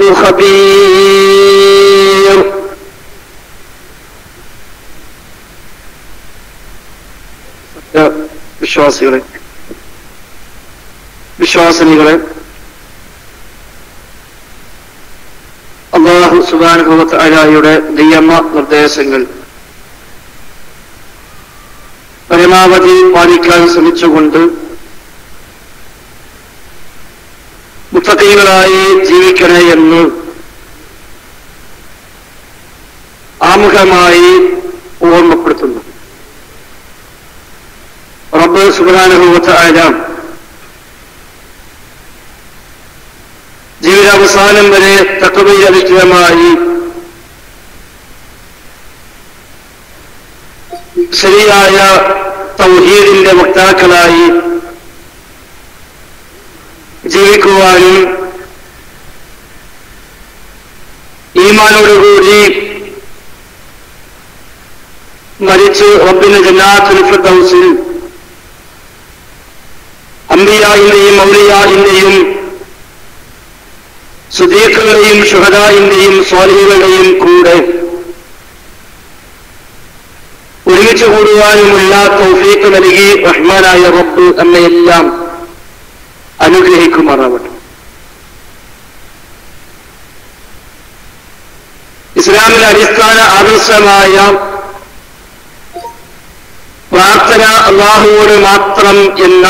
خبير. വിശ്വാസികളെ വിശ്വാസിനികളെ അല്ലാഹു സുബ്ഹാനഹു വ തആലയുടെ നിയമ നിർദ്ദേശങ്ങൾ പരമാവധി പാലിക്കാൻ ശ്രമിച്ചുകൊണ്ട് മുത്തഖീകളായി ജീവിക്കണേ എന്ന് ആമുഖമായി ഓർമ്മപ്പെടുത്തുന്നു. റബ്ബ് സുബ്ഹാനഹു വ തആല ജീവിതാവസാനം വരെ തഖ്വയിൽ അധിഷ്ഠിതമായി ശരിയായ തൗഹീദിന്റെ വക്താക്കളായി ജീവിക്കുവാനും ഈമാനോടുകൂടി മരിച്ച് റബ്ബിന്റെ ജന്നാത്തുൽ ഫിർദൗസിൽ അംബിയായിന്റെയും ഔലിയായിന്റെയും സുദീഖുകളുടെയും ശുഹദായിന്റെയും സ്വാലിഹുകളുടെയും കൂടെ ഒരുമിച്ച് കൂടുവാനുമുള്ള തൗഫീഖ് നൽകി റഹ്മാനായ റബ്ബ് നമ്മയെല്ലാം അനുഗ്രഹിക്കുമാറാവട്ടെ. ഇസ്ലാമിലെ അടിസ്ഥാന ആദർശമായ പ്രാർത്ഥന അല്ലാഹുവോട് മാത്രം എന്ന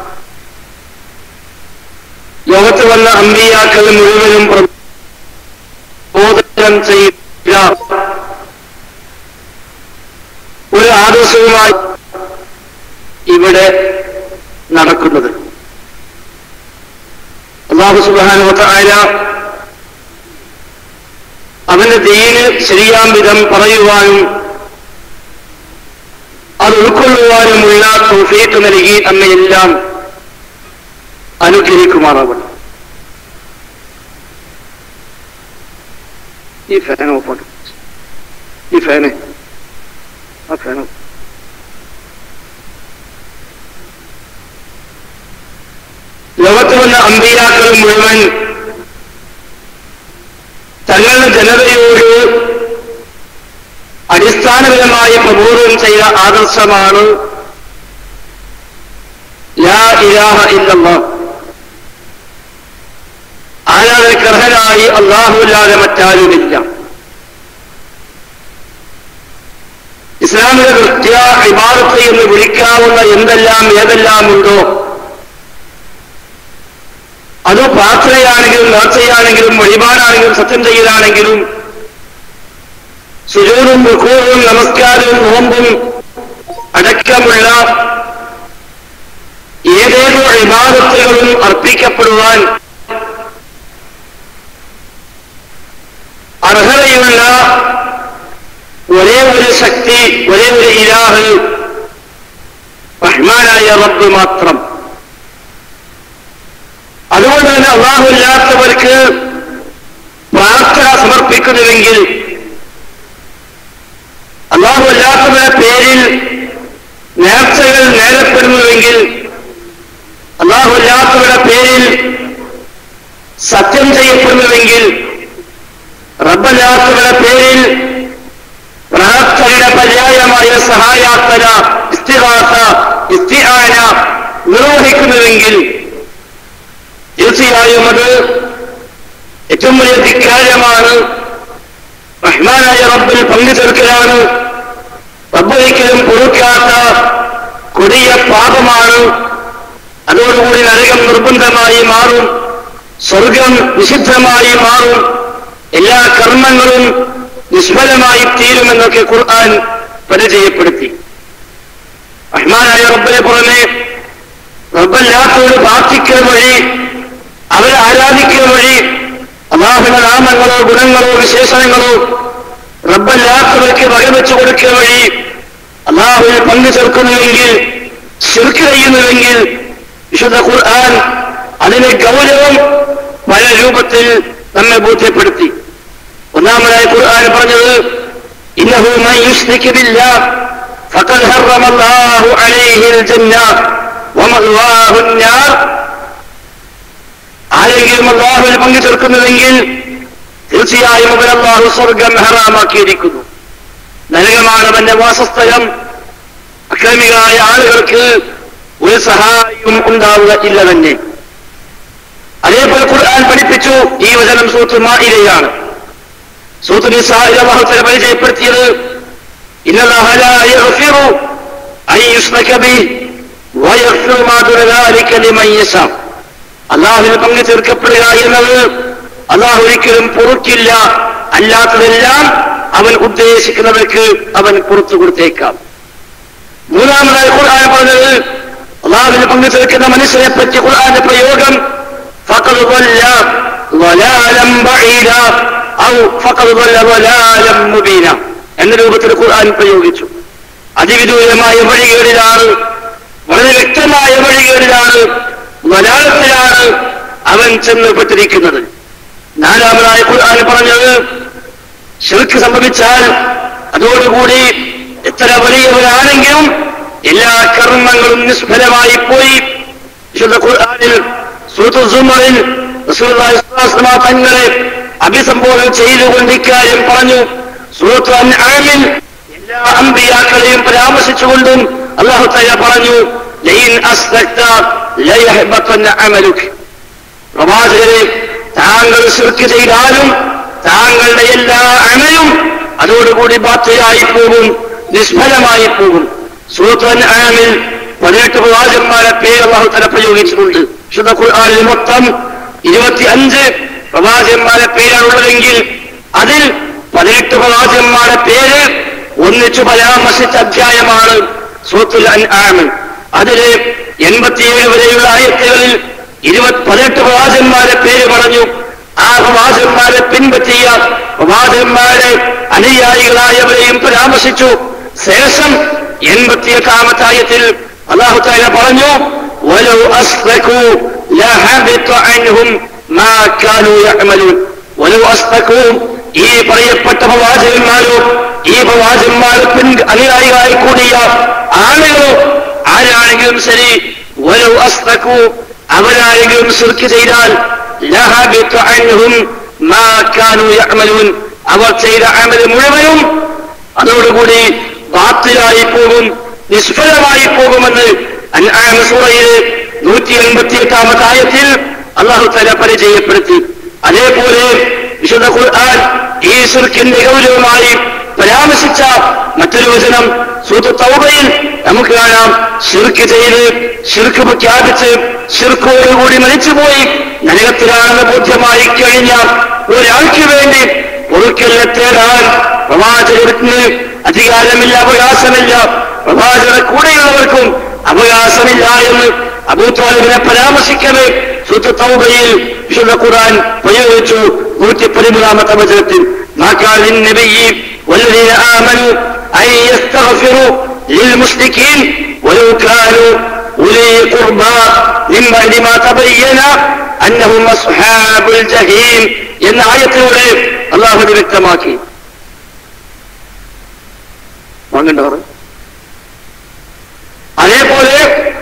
ലോകത്ത് വന്ന അമ്പിയാക്കൾ മുഴുവനും പ്രബോധനം ചെയ്ത ഒരു ആദർശവുമായി ഇവിടെ നടക്കുന്നത്. അല്ലാഹു സുബ്ഹാനഹു വ തആല അവന്റെ ദീന് ശരിയാം വിധം പറയുവാനും അത് ഉൾക്കൊള്ളുവാനുമുള്ള തൗഫീഖ് നൽകി നമ്മയെല്ലാം അനുഗ്രഹിക്കുമാറാവട്ടെ. ഈ ഫാൻ ഓഫാണ്. ഈ ഫാന് ആ ഫാൻ ലോകത്ത് വന്ന അമ്പിയാക്കൾ മുഴുവൻ തങ്ങളുടെ ജനതയോട് അടിസ്ഥാനപരമായി പ്രബോധനം ചെയ്ത ആദർശമാണ് ലാ ഇലാഹ ഇല്ലല്ലാഹ്. ആരാധനക്കർഹനായി അല്ലാഹുവല്ലാതെ മറ്റാരുമില്ല. ഇസ്ലാമിലെ കൃത്യ ഇബാദത്ത് എന്ന് വിളിക്കാവുന്ന എന്തെല്ലാം ഏതെല്ലാം ഉണ്ടോ അത് പ്രാർത്ഥനയാണെങ്കിലും നേർച്ചയാണെങ്കിലും വഴിപാടാണെങ്കിലും സത്യം ചെയ്യലാണെങ്കിലും സുജൂദും റുകൂഉം നമസ്കാരവും നോമ്പും അടക്കമുള്ള ഏതേതോ ഇബാദത്തുകളും അർപ്പിക്കപ്പെടുവാൻ അർഹതയുള്ള ഒരേ ഒരു ശക്തി, ഒരേ ഒരു ഇലാഹ് റഹ്മാനായ റബ്ബ് മാത്രം. അതുകൊണ്ട് തന്നെ അല്ലാഹു ഇല്ലാത്തവർക്ക് പ്രാർത്ഥന സമർപ്പിക്കുന്നുവെങ്കിൽ, അല്ലാഹു അല്ലാത്തവരുടെ പേരിൽ നേർച്ചകൾ നേടപ്പെടുന്നുവെങ്കിൽ, അല്ലാഹു അല്ലാത്തവരുടെ പേരിൽ സത്യം ചെയ്യപ്പെടുന്നുവെങ്കിൽ, റബ്ബല്ലാത്തവരുടെ പേരിൽ പ്രാർത്ഥനയുടെ പര്യായമായ സഹായാർത്ഥന, ഇസ്തിഗാസ, ഇസ്തിആന നിർവഹിക്കുന്നുവെങ്കിൽ തീർച്ചയായും അത് ഏറ്റവും വലിയ ധിക്കാരമാണ്, റഹ്മാനായ റബ്ബിൽ പങ്കു ചേർക്കലാണ്, റബ്ബൊരിക്കലും പൊറുക്കാത്ത കൊടിയ പാപമാണ്. അതോടുകൂടി നരകം നിർബന്ധമായി മാറും, സ്വർഗം നിഷിദ്ധമായി മാറും, എല്ലാ കർമ്മങ്ങളും നിഷ്ഫലമായി തീരുമെന്നൊക്കെ ഖുർആൻ പരിചയപ്പെടുത്തി. റഹ്മാനായ റബ്ബിനെ പുറമെ റബ്ബല്ലാത്തവർ പ്രാർത്ഥിക്കുക വഴി, അവരെ ആരാധിക്കുക വഴി അല്ലാഹുവിന്റെ നാമങ്ങളോ ഗുണങ്ങളോ വിശേഷണങ്ങളോ റബ്ബല്ലാത്തവർക്ക് വകവെച്ചു കൊടുക്കുക വഴി അല്ലാഹുവിനെ പങ്കു ചേർക്കുന്നുവെങ്കിൽ, ശിർക്ക് ചെയ്യുന്നുവെങ്കിൽ വിശുദ്ധ ഖുർആൻ അതിന്റെ ഗൗരവം പല രൂപത്തിൽ നമ്മെ ബോധ്യപ്പെടുത്തി. ഒന്നാമതായി ഖുർആൻ പറഞ്ഞത് ഇന്നഹു മൻ യുശ്രിക് ബില്ലാഹ് ഫഖദ് ഹറമല്ലാഹു അലൈഹിൽ ജന്ന വമഅ്വാഹു അന്നാർ. ആരെങ്കിലും അല്ലാഹുവിനെ പങ്കു ചേർക്കുന്നുവെങ്കിൽ തീർച്ചയായും അവൻ അല്ലാഹു സ്വർഗം ഹറാമാക്കിയിരിക്കുന്നു, നരകമാണ് അവന്റെ വാസസ്ഥലം. അക്രമികളായ ആളുകൾക്ക് ഒരു സഹായവും ഉണ്ടാവുക ഇല്ല തന്നെ. അതേപോലെ ഖുർആൻ പഠിപ്പിച്ചു, ഈ വചനം സൂറത്തുൽ മാഇദയാണ്. സൂറത്തുൽ നിസാഇൽ അല്ലാഹു തആല പരിചയപ്പെടുത്തിയത് ഇന്നല്ലാഹ ലാ യഗ്ഫിറു അൻ യുശ്റക ബിഹി വയഗ്ഫിറു മാ ദൂന ദാലിക ലിമൻ യശാ. അല്ലാഹുവിനെ പങ്കു ചേർക്കപ്പെടുക എന്നത് അല്ലാഹു ഒരിക്കലും പൊറുക്കില്ല, അല്ലാത്തതെല്ലാം അവൻ ഉദ്ദേശിക്കുന്നവർക്ക് അവൻ പുറത്തു കൊടുത്തേക്കാം. മൂന്നാമതായി ഖുർആൻ പറഞ്ഞത് അല്ലാഹുവിനെ പങ്കു ചേർക്കുന്ന മനുഷ്യനെ പറ്റി ഖുർആന്റെ പ്രയോഗം ഫഖദ് ളല്ല ളലാലൻ ബഈദ ഔ ഫഖദ് ളല്ല ളലാലൻ മുബീന എന്ന രൂപത്തിൽ ഖുർആൻ പ്രയോഗിച്ചു. അതിവിദൂരമായ വഴികളിലാണ്, വളരെ വ്യക്തമായ വഴികളിലാണ്, ളലാലത്തിലാണ് അവൻ ചെന്നപ്പെട്ടിരിക്കുന്നത്. നാലാമതായ ഖുർആൻ പറഞ്ഞത് ശിർക്ക് സംഭവിച്ചാൽ അതോടുകൂടി എത്ര വലിയവരാണെങ്കിലും എല്ലാ കർമ്മങ്ങളും നിഷ്ഫലമായി പോയി. വിശുദ്ധ ഖുർആനിൽ സൂറത്തുൽ സുമറിൽ റസൂലുള്ളാഹി സ്വല്ലല്ലാഹു അലൈഹി വസല്ലം തങ്ങളെ അഭിസംബോധന ചെയ്തുകൊണ്ട് ഇക്കാര്യം പറഞ്ഞു. സൂറത്തുൽ അൻആമിൽ എല്ലാ അമ്പിയാക്കളെയും പരാമർശിച്ചുകൊണ്ടും അല്ലാഹു തആല പറഞ്ഞു ലഇൻ അസ്റക്ത ലയഹ്ബതന്ന അമലുക. പ്രവാചകരെ, താങ്കൾ ശിർക്ക് ചെയ്താലും താങ്കളുടെ എല്ലാ അമലും അതോടുകൂടി ബാത്തിലായി പോകും, നിഷ്ഫലമായി പോകും. സൂറത്തുൽ അൻആമിൽ പതിനെട്ട് പ്രവാചകന്മാരെ പേര് അല്ലാഹു തആല പ്രയോഗിച്ചിട്ടുണ്ട്. വിശുദ്ധ ഖുർആനിൽ മൊത്തം ഇരുപത്തി അഞ്ച് പ്രവാചകന്മാരെ പേരാണുള്ളതെങ്കിൽ അതിൽ പതിനെട്ട് പ്രവാചകന്മാരെ പേര് ഒന്നിച്ചു പരാമർശിച്ച അധ്യായമാണ് സൂറത്തുൽ അൻആം. അതില് എൺപത്തിയേഴ് വരെയുള്ള ആയത്തുകളിൽ ഇരുപത്തി പതിനെട്ട് പ്രവാചകന്മാരെ പേര് പറഞ്ഞു. ആ പ്രവാചകന്മാരെ പിൻപറ്റിയ പ്രവാചകന്മാരെ അനുയായികളായവരെയും പരാമർശിച്ചു. ശേഷം എൺപത്തിയെട്ടാമത്തെ ആയത്തിൽ അല്ലാഹു തആല പറഞ്ഞു വലൗ അസ്റകൂ ലഹബിത അൻഹും മാ കാനൂ യഅമലൂൻ. വലൗ അസ്റകൂ, ഈ പറയപ്പെട്ട പ്രവാചകന്മാരോ ഈ പ്രവാചകന്മാരെ പിൻ അനുയായികളായി കൂടിയ ആളുകളോ ആരാണെങ്കിലും ശരി, വലൗ അസ്റകൂ, അവരാരെങ്കിലും ശിർക്ക് ചെയ്താൽ ലഹബിത അൻഹും മാ കാനൂ യഅമലൂൻ, അവർ ചെയ്ത അമൽ മുഴുവനും അതോടുകൂടി ബാത്തിലായി പോകും, നിഷ്ഫലമായി പോകുമെന്ന് അൻആം സൂറയിലെ നൂറ്റി എൺപത്തി എട്ടാമത്തെ ആയത്തിൽ അല്ലാഹു തആല പരിചയപ്പെടുത്തി. അതേപോലെ വിശുദ്ധ ഖുർആൻ ഈ ശിർക്കിന്റെ ഗൗരവമായി പരാമർശിച്ച മറ്റൊരു വചനം സൂറത്ത് തൗബയിൽ നമുക്ക് കാണാം. ശിർക്ക് ചെയ്ത് ശിർക്ക് പ്രഖ്യാപിച്ച് ശിർക്കോടുകൂടി മരിച്ചുപോയി നരകത്തിലാണെന്ന് ബോധ്യമായി കഴിഞ്ഞ ഒരാൾക്ക് വേണ്ടി പൊറുക്കലിനെ തേടാൻ പ്രവാചകർക്ക് അധികാരമില്ല, അവകാശമില്ല. പ്രവാചകരുടെ കൂടെയുള്ളവർക്കും അവകാശമില്ല എന്ന് അബൂ ത്വാലിബിനെ പരാമർശിക്കവേ സൂറത്ത് തൗബയിൽ വിശുദ്ധ ഖുർആൻ പ്രയോഗിച്ചു നൂറ്റി പതിമൂന്നാമത്തെ വചനത്തിൽ. ما كان للنبي والذين آمنوا أن يستغفروا للمشركين ولو كانوا أولي قربى من بعد ما تبين أنهم أصحاب الجحيم എന്ന ആയത്തിലൂടെ അല്ലാഹു വ്യക്തമാക്കി. വാങ്ങണ്ടാറ്. അതേപോലെ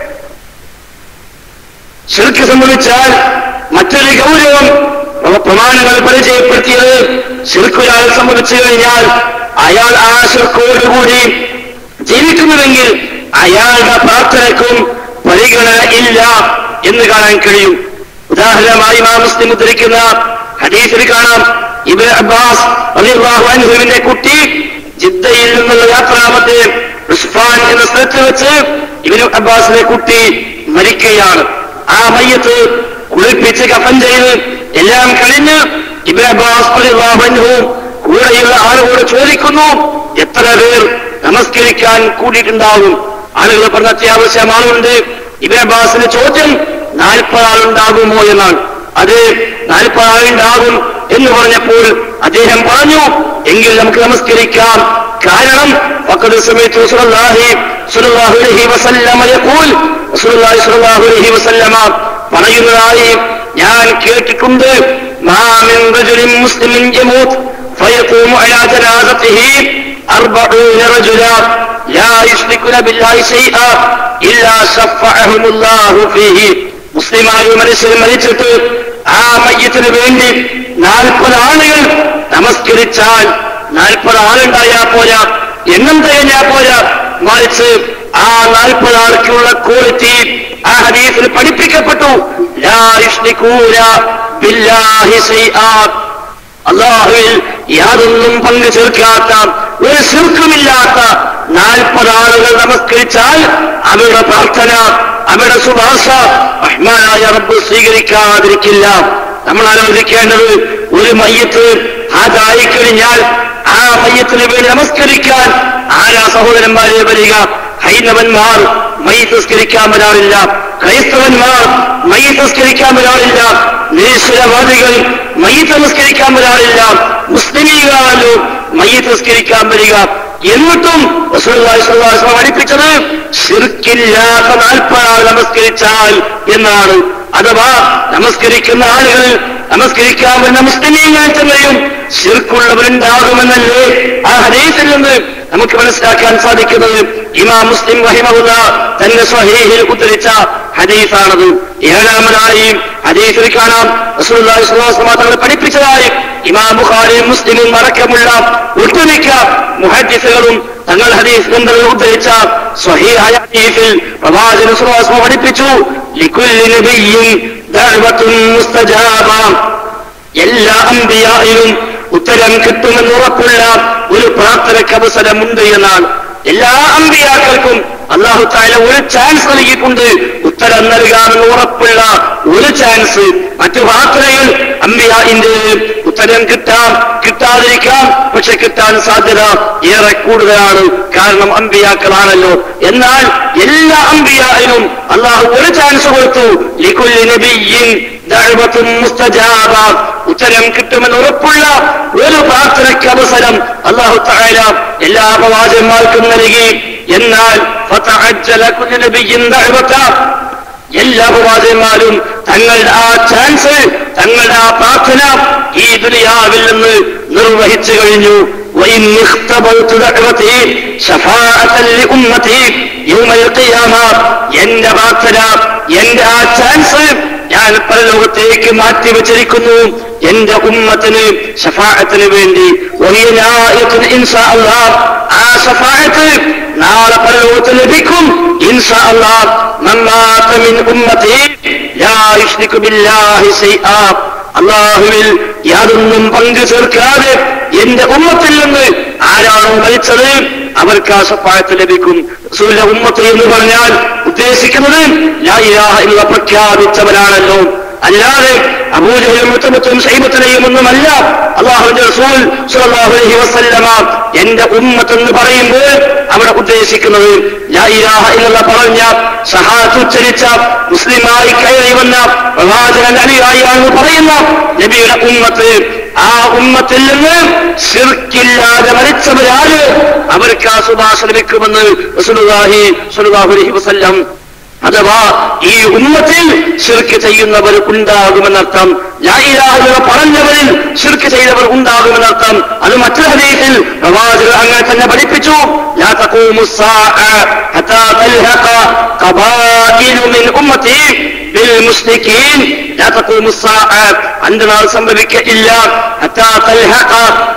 ശിർക്ക് സംഭവിച്ചാൽ മറ്റൊരു ഗൗരവം പ്രമാണങ്ങൾ പരിചയപ്പെടുത്തിയത്, ശിർക്കൊരാൾ സംഭവിച്ചു കഴിഞ്ഞാൽ അയാൾ ആ ശിർക്കോടുകൂടി ജീവിക്കുന്നുവെങ്കിൽ അയാളുടെ പ്രാർത്ഥനയ്ക്കും പരിഗണന ഇല്ല എന്ന് കാണാൻ കഴിയും. ഉദാഹരണമായി ഇമാം മുസ്ലിം ഉദ്ധരിക്കുന്ന ഹദീസിൽ കാണാം, ഇബ്നു അബ്ബാസ് റളിയല്ലാഹു അൻഹുവിന്റെ കുട്ടി ജിദ്ദയിൽ നിന്നുള്ള യാത്രാമധ്യേ ഉസ്ഫാൻ എന്ന സ്ഥലത്ത് വെച്ച് ഇബ്നു അബ്ബാസിന്റെ കുട്ടി മരിക്കുകയാണ്. ആ മയ്യത്ത് കുളിപ്പിച്ച് കഫൻ ചെയ്ത് എല്ലാം കഴിഞ്ഞ് ഇബ്നു അബ്ബാസ് റളിയല്ലാഹു അൻഹു കൂടെയുള്ള ആളുകളോട് ചോദിക്കുന്നു, എത്ര പേർ നമസ്കരിക്കാൻ കൂടിയിട്ടുണ്ടാകും? ആളുകൾ പറഞ്ഞ അത്യാവശ്യം ആളുണ്ട്. ഇബ്നു അബ്ബാസിന്റെ ചോദ്യം നാൽപ്പത് ആളുണ്ടാകുമോ എന്നാണ്. അത് നാൽപ്പത് ആളുണ്ടാകും എന്ന് പറഞ്ഞപ്പോൾ അദ്ദേഹം പറഞ്ഞു, എങ്കിൽ നമുക്ക് നമസ്കരിക്കാം. കാരണം വഖദ് സമയത്ത് റസൂലുള്ളാഹി സ്വല്ലല്ലാഹു അലൈഹി വസല്ലമ യഖൂൽ, റസൂലുള്ളാഹി സ്വല്ലല്ലാഹു അലൈഹി വസല്ലമ പറയുന്നതായി ഞാൻ കേട്ടിട്ടുണ്ട്, മാ മിൻ റജുലിൻ മുസ്ലിമിൻ യമൂത്ത് ഫയഖൂമു അലാ ജനാസതിഹി അർബഊന റജുലാ ലാ യുശ്രികുന ബില്ലാഹി ശൈആ ഇല്ലാ ശഫഅഹുമുല്ലാഹു ഫീഹി. മുസ്ലിമായ മനുഷ്യർ മരിച്ചിട്ട് ആ മയ്യത്തിന് വേണ്ടി നാൽപ്പത് ആളുകൾ നമസ്കരിച്ചാൽ നാൽപ്പത് ആളുണ്ടായാ പോരാ, എണ്ണം തികഞ്ഞാ പോരാ, മറിച്ച് ആ നാൽപ്പത് ആൾക്കുള്ള ക്വാളിറ്റി ആ ഹദീസിൽ പഠിപ്പിക്കപ്പെട്ടു. ലാ യുശ്രികൂന ബില്ലാഹി ശൈആ, അല്ലാഹുവിൽ യാതൊന്നും പങ്കു ചേർക്കാത്ത, ഒരു ശിർക്കുമില്ലാത്ത നാൽപ്പത് ആളുകൾ നമസ്കരിച്ചാൽ അവരുടെ പ്രാർത്ഥന, അവരുടെ ശുപാർശ റഹ്മാനായ റബ്ബ് സ്വീകരിക്കാതിരിക്കില്ല. നമ്മൾ ആലോചിക്കേണ്ടത്, ഒരു മയ്യത്ത് ഹാജായി കഴിഞ്ഞാൽ ആ മയ്യത്തിന് വേണ്ടി നമസ്കരിക്കാൻ ആരാ സഹോദരന്മാരെ വരിക? ഹൈന്ദവന്മാർ മയ്യത്ത് നിസ്കരിക്കാൻ വരാറില്ല, ക്രൈസ്തവന്മാർ മയ്യത്ത് നിസ്കരിക്കാൻ വരാറില്ല, നിരീശ്വരവാദികൾ മയ്യത്ത് നമസ്കരിക്കാൻ വരാറില്ല, മുസ്ലിമീങ്ങളാണല്ലോ മയ്യത്ത് നിസ്കരിക്കാൻ വരിക. എന്നിട്ടും റസൂലുള്ളാഹി സ്വല്ലല്ലാഹു അലൈഹി വസല്ലം പഠിപ്പിച്ചത് ശിർക്കില്ലാത്ത നാൽപ്പത് ആൾ നമസ്കരിച്ചാൽ എന്നാണ്. അഥവാ നമസ്കരിക്കുന്ന ആളുകൾ നമസ്കരിക്കാൻ വരുന്ന മുസ്ലിമീങ്ങൾ തന്നെയും ശിർക്കുള്ളവരുണ്ടാകുമെന്നല്ലേ ആ ഹദീസിൽ നിന്ന് നമുക്ക് മനസ്സിലാക്കാൻ സാധിക്കുന്നത്. ഇമാം മുസ്ലിം റഹിമഹുല്ലാഹ് തന്റെ സ്വഹീഹിൽ ഉദ്ധരിച്ച ഹദീസാണത്. ഏഴാമതായി ഹദീസിൽ കാണാം, റസൂലുള്ളാഹി സ്വല്ലല്ലാഹു അലൈഹി വസല്ലം തങ്ങൾ പഠിപ്പിച്ചതായി ഇമാം ബുഖാരിയും മുസ്ലിമും അടക്കമുള്ള ഒട്ടുമിക്ക മുഹദ്ദിസുകളും തങ്ങൾ ഹദീസ് ഗ്രന്ഥങ്ങളിൽ ഉദ്ധരിച്ച സ്വഹീഹായ ഹദീസിൽ പ്രവാചകൻ സ്വല്ലല്ലാഹു അലൈഹി വസല്ലം പഠിപ്പിച്ചു, ലികുല്ലി നബിയ്യിൻ ദഅവത്തുൻ മുസ്തജാബ, എല്ലാ അംബിയായിലും ഉത്തരം കിട്ടുമെന്ന് ഉറപ്പുള്ള ഒരു പ്രാർത്ഥനയ്ക്ക് അവസരമുണ്ട് എന്നാണ്. എല്ലാ അംബിയാക്കൾക്കും അല്ലാഹു തആല ഒരു ചാൻസ് നൽകിയിട്ടുണ്ട്, ഉത്തരം നൽകാമെന്ന് ഉറപ്പുള്ള ഒരു ചാൻസ്. മറ്റു പ്രാർത്ഥനകൾ അംബിയാഇന്റെ ഉത്തരം കിട്ടാം, കിട്ടാതിരിക്കാം, പക്ഷെ കിട്ടാൻ സാധ്യത ഏറെ കൂടുതലാണ്, കാരണം അംബിയാക്കളാണല്ലോ. എന്നാൽ എല്ലാ അംബിയായിനും അല്ലാഹു ഒരു ചാൻസ് കൊടുത്തു. ലികുല്ലി നബിയ്യിൻ ദഅവത്തുൻ മുസ്തജാബ, ഉത്തരം കിട്ടുമെന്ന് ഉറപ്പുള്ള ഒരു പ്രാർത്ഥനയ്ക്ക് അവസരം അല്ലാഹു തആല എല്ലാ പ്രവാചകന്മാർക്കും നൽകി. എന്നാൽ ഫതഅജ്ജല കുല്ലു നബിയ്യിൻ ദഅവത, എല്ലാ പ്രവാചകന്മാരും തങ്ങളുടെ ആ ചാൻസ്, തങ്ങളുടെ ആ പ്രാർത്ഥന ഈ ദുനിയാവിൽ നിന്ന് നിർവഹിച്ചു കഴിഞ്ഞു. وإن اختبرت دعوتي شفاعة لأمتي يوم القيامة, എന്റെ പ്രാർത്ഥന, എന്റെ ആ ചാൻസ് ഞാൻ പരലോകത്തേക്ക് മാറ്റിവെച്ചിരിക്കുന്നു എന്റെ ഉമ്മത്തിന് ശഫാഅത്തിന് വേണ്ടി. ഇൻഷാ അല്ലാഹ്, ആ ശഫാഅത്ത് നാളെ പരലോകത്ത് ലഭിക്കും ഇൻഷാ അല്ലാഹ്. മൻ മാത മിൻ ഉമ്മതി ലാ യുശ്രികു ബില്ലാഹി ശൈആ, അല്ലാഹുവിൽ യാതൊന്നും പങ്കു ചേർക്കാതെ എന്റെ ഉമ്മത്തിൽ നിന്ന് ആരാണോ മരിച്ചത് അവർക്ക് ആ ശഫാഅത്ത് ലഭിക്കും. റസൂലുള്ളാഹിന്റെ ഉമ്മത്ത് എന്ന് പറഞ്ഞാൽ ഉദ്ദേശിക്കുന്നത് ലാ ഇലാഹ ഇല്ല പ്രഖ്യാപിച്ചവരാണല്ലോ, അല്ലാതെ അബൂജഹലും മുത്തബത്തും ശൈബത്തിനെയും ഒന്നുമല്ല. അല്ലാഹുവിന്റെ റസൂൽ സ്വല്ലല്ലാഹു അലൈഹി വസല്ലമ എന്റെ ഉമ്മത്ത് എന്ന് പറയുമ്പോൾ അവിടെ ഉദ്ദേശിക്കുന്നത് ലാ ഇലാഹ ഇല്ലല്ലാഹ് പറഞ്ഞ ഷഹാദത്ത് ഉച്ചരിച്ച മുസ്ലിമായി കയറി വന്ന പ്രവാചകൻ അനുയായിയാണെന്ന് പറയുന്ന നബിയുടെ ഉമ്മത്ത്. ആ ഉമ്മത്തിൽ നിന്ന് ശിർക്കില്ലാതെ മരിച്ചവരാര് അവർക്ക് ആ ശുപാർശ ലഭിക്കുമെന്ന് റസൂലുള്ളാഹി സ്വല്ലല്ലാഹു അലൈഹി വസല്ലം. അഥവാ ഈ ഉമ്മത്തിൽ ശിർക്ക് ചെയ്യുന്നവർ ഉണ്ടാകുമെന്നർത്ഥം. ലാ ഇലാഹ ഇല്ലല്ലാഹ് പറഞ്ഞവരിൽ ശിർക്ക് ചെയ്തവർ ഉണ്ടാകുമെന്നർത്ഥം. അത് മറ്റൊരു ഹദീസിൽ പ്രവാചകർ അങ്ങനെ തന്നെ പഠിപ്പിച്ചു. ലാ തഖൂമു സ്സാഅ ഹത്താ തൽഹഖ ഖബായിലു മിൻ ഉമ്മത്തി ബിൽ മുശ്രികീൻ. ലാ തഖൂമു സ്സാഅ അന്ത്യനാൾ സംഭവിക്കില്ല. ഹത്താ തൽഹഖ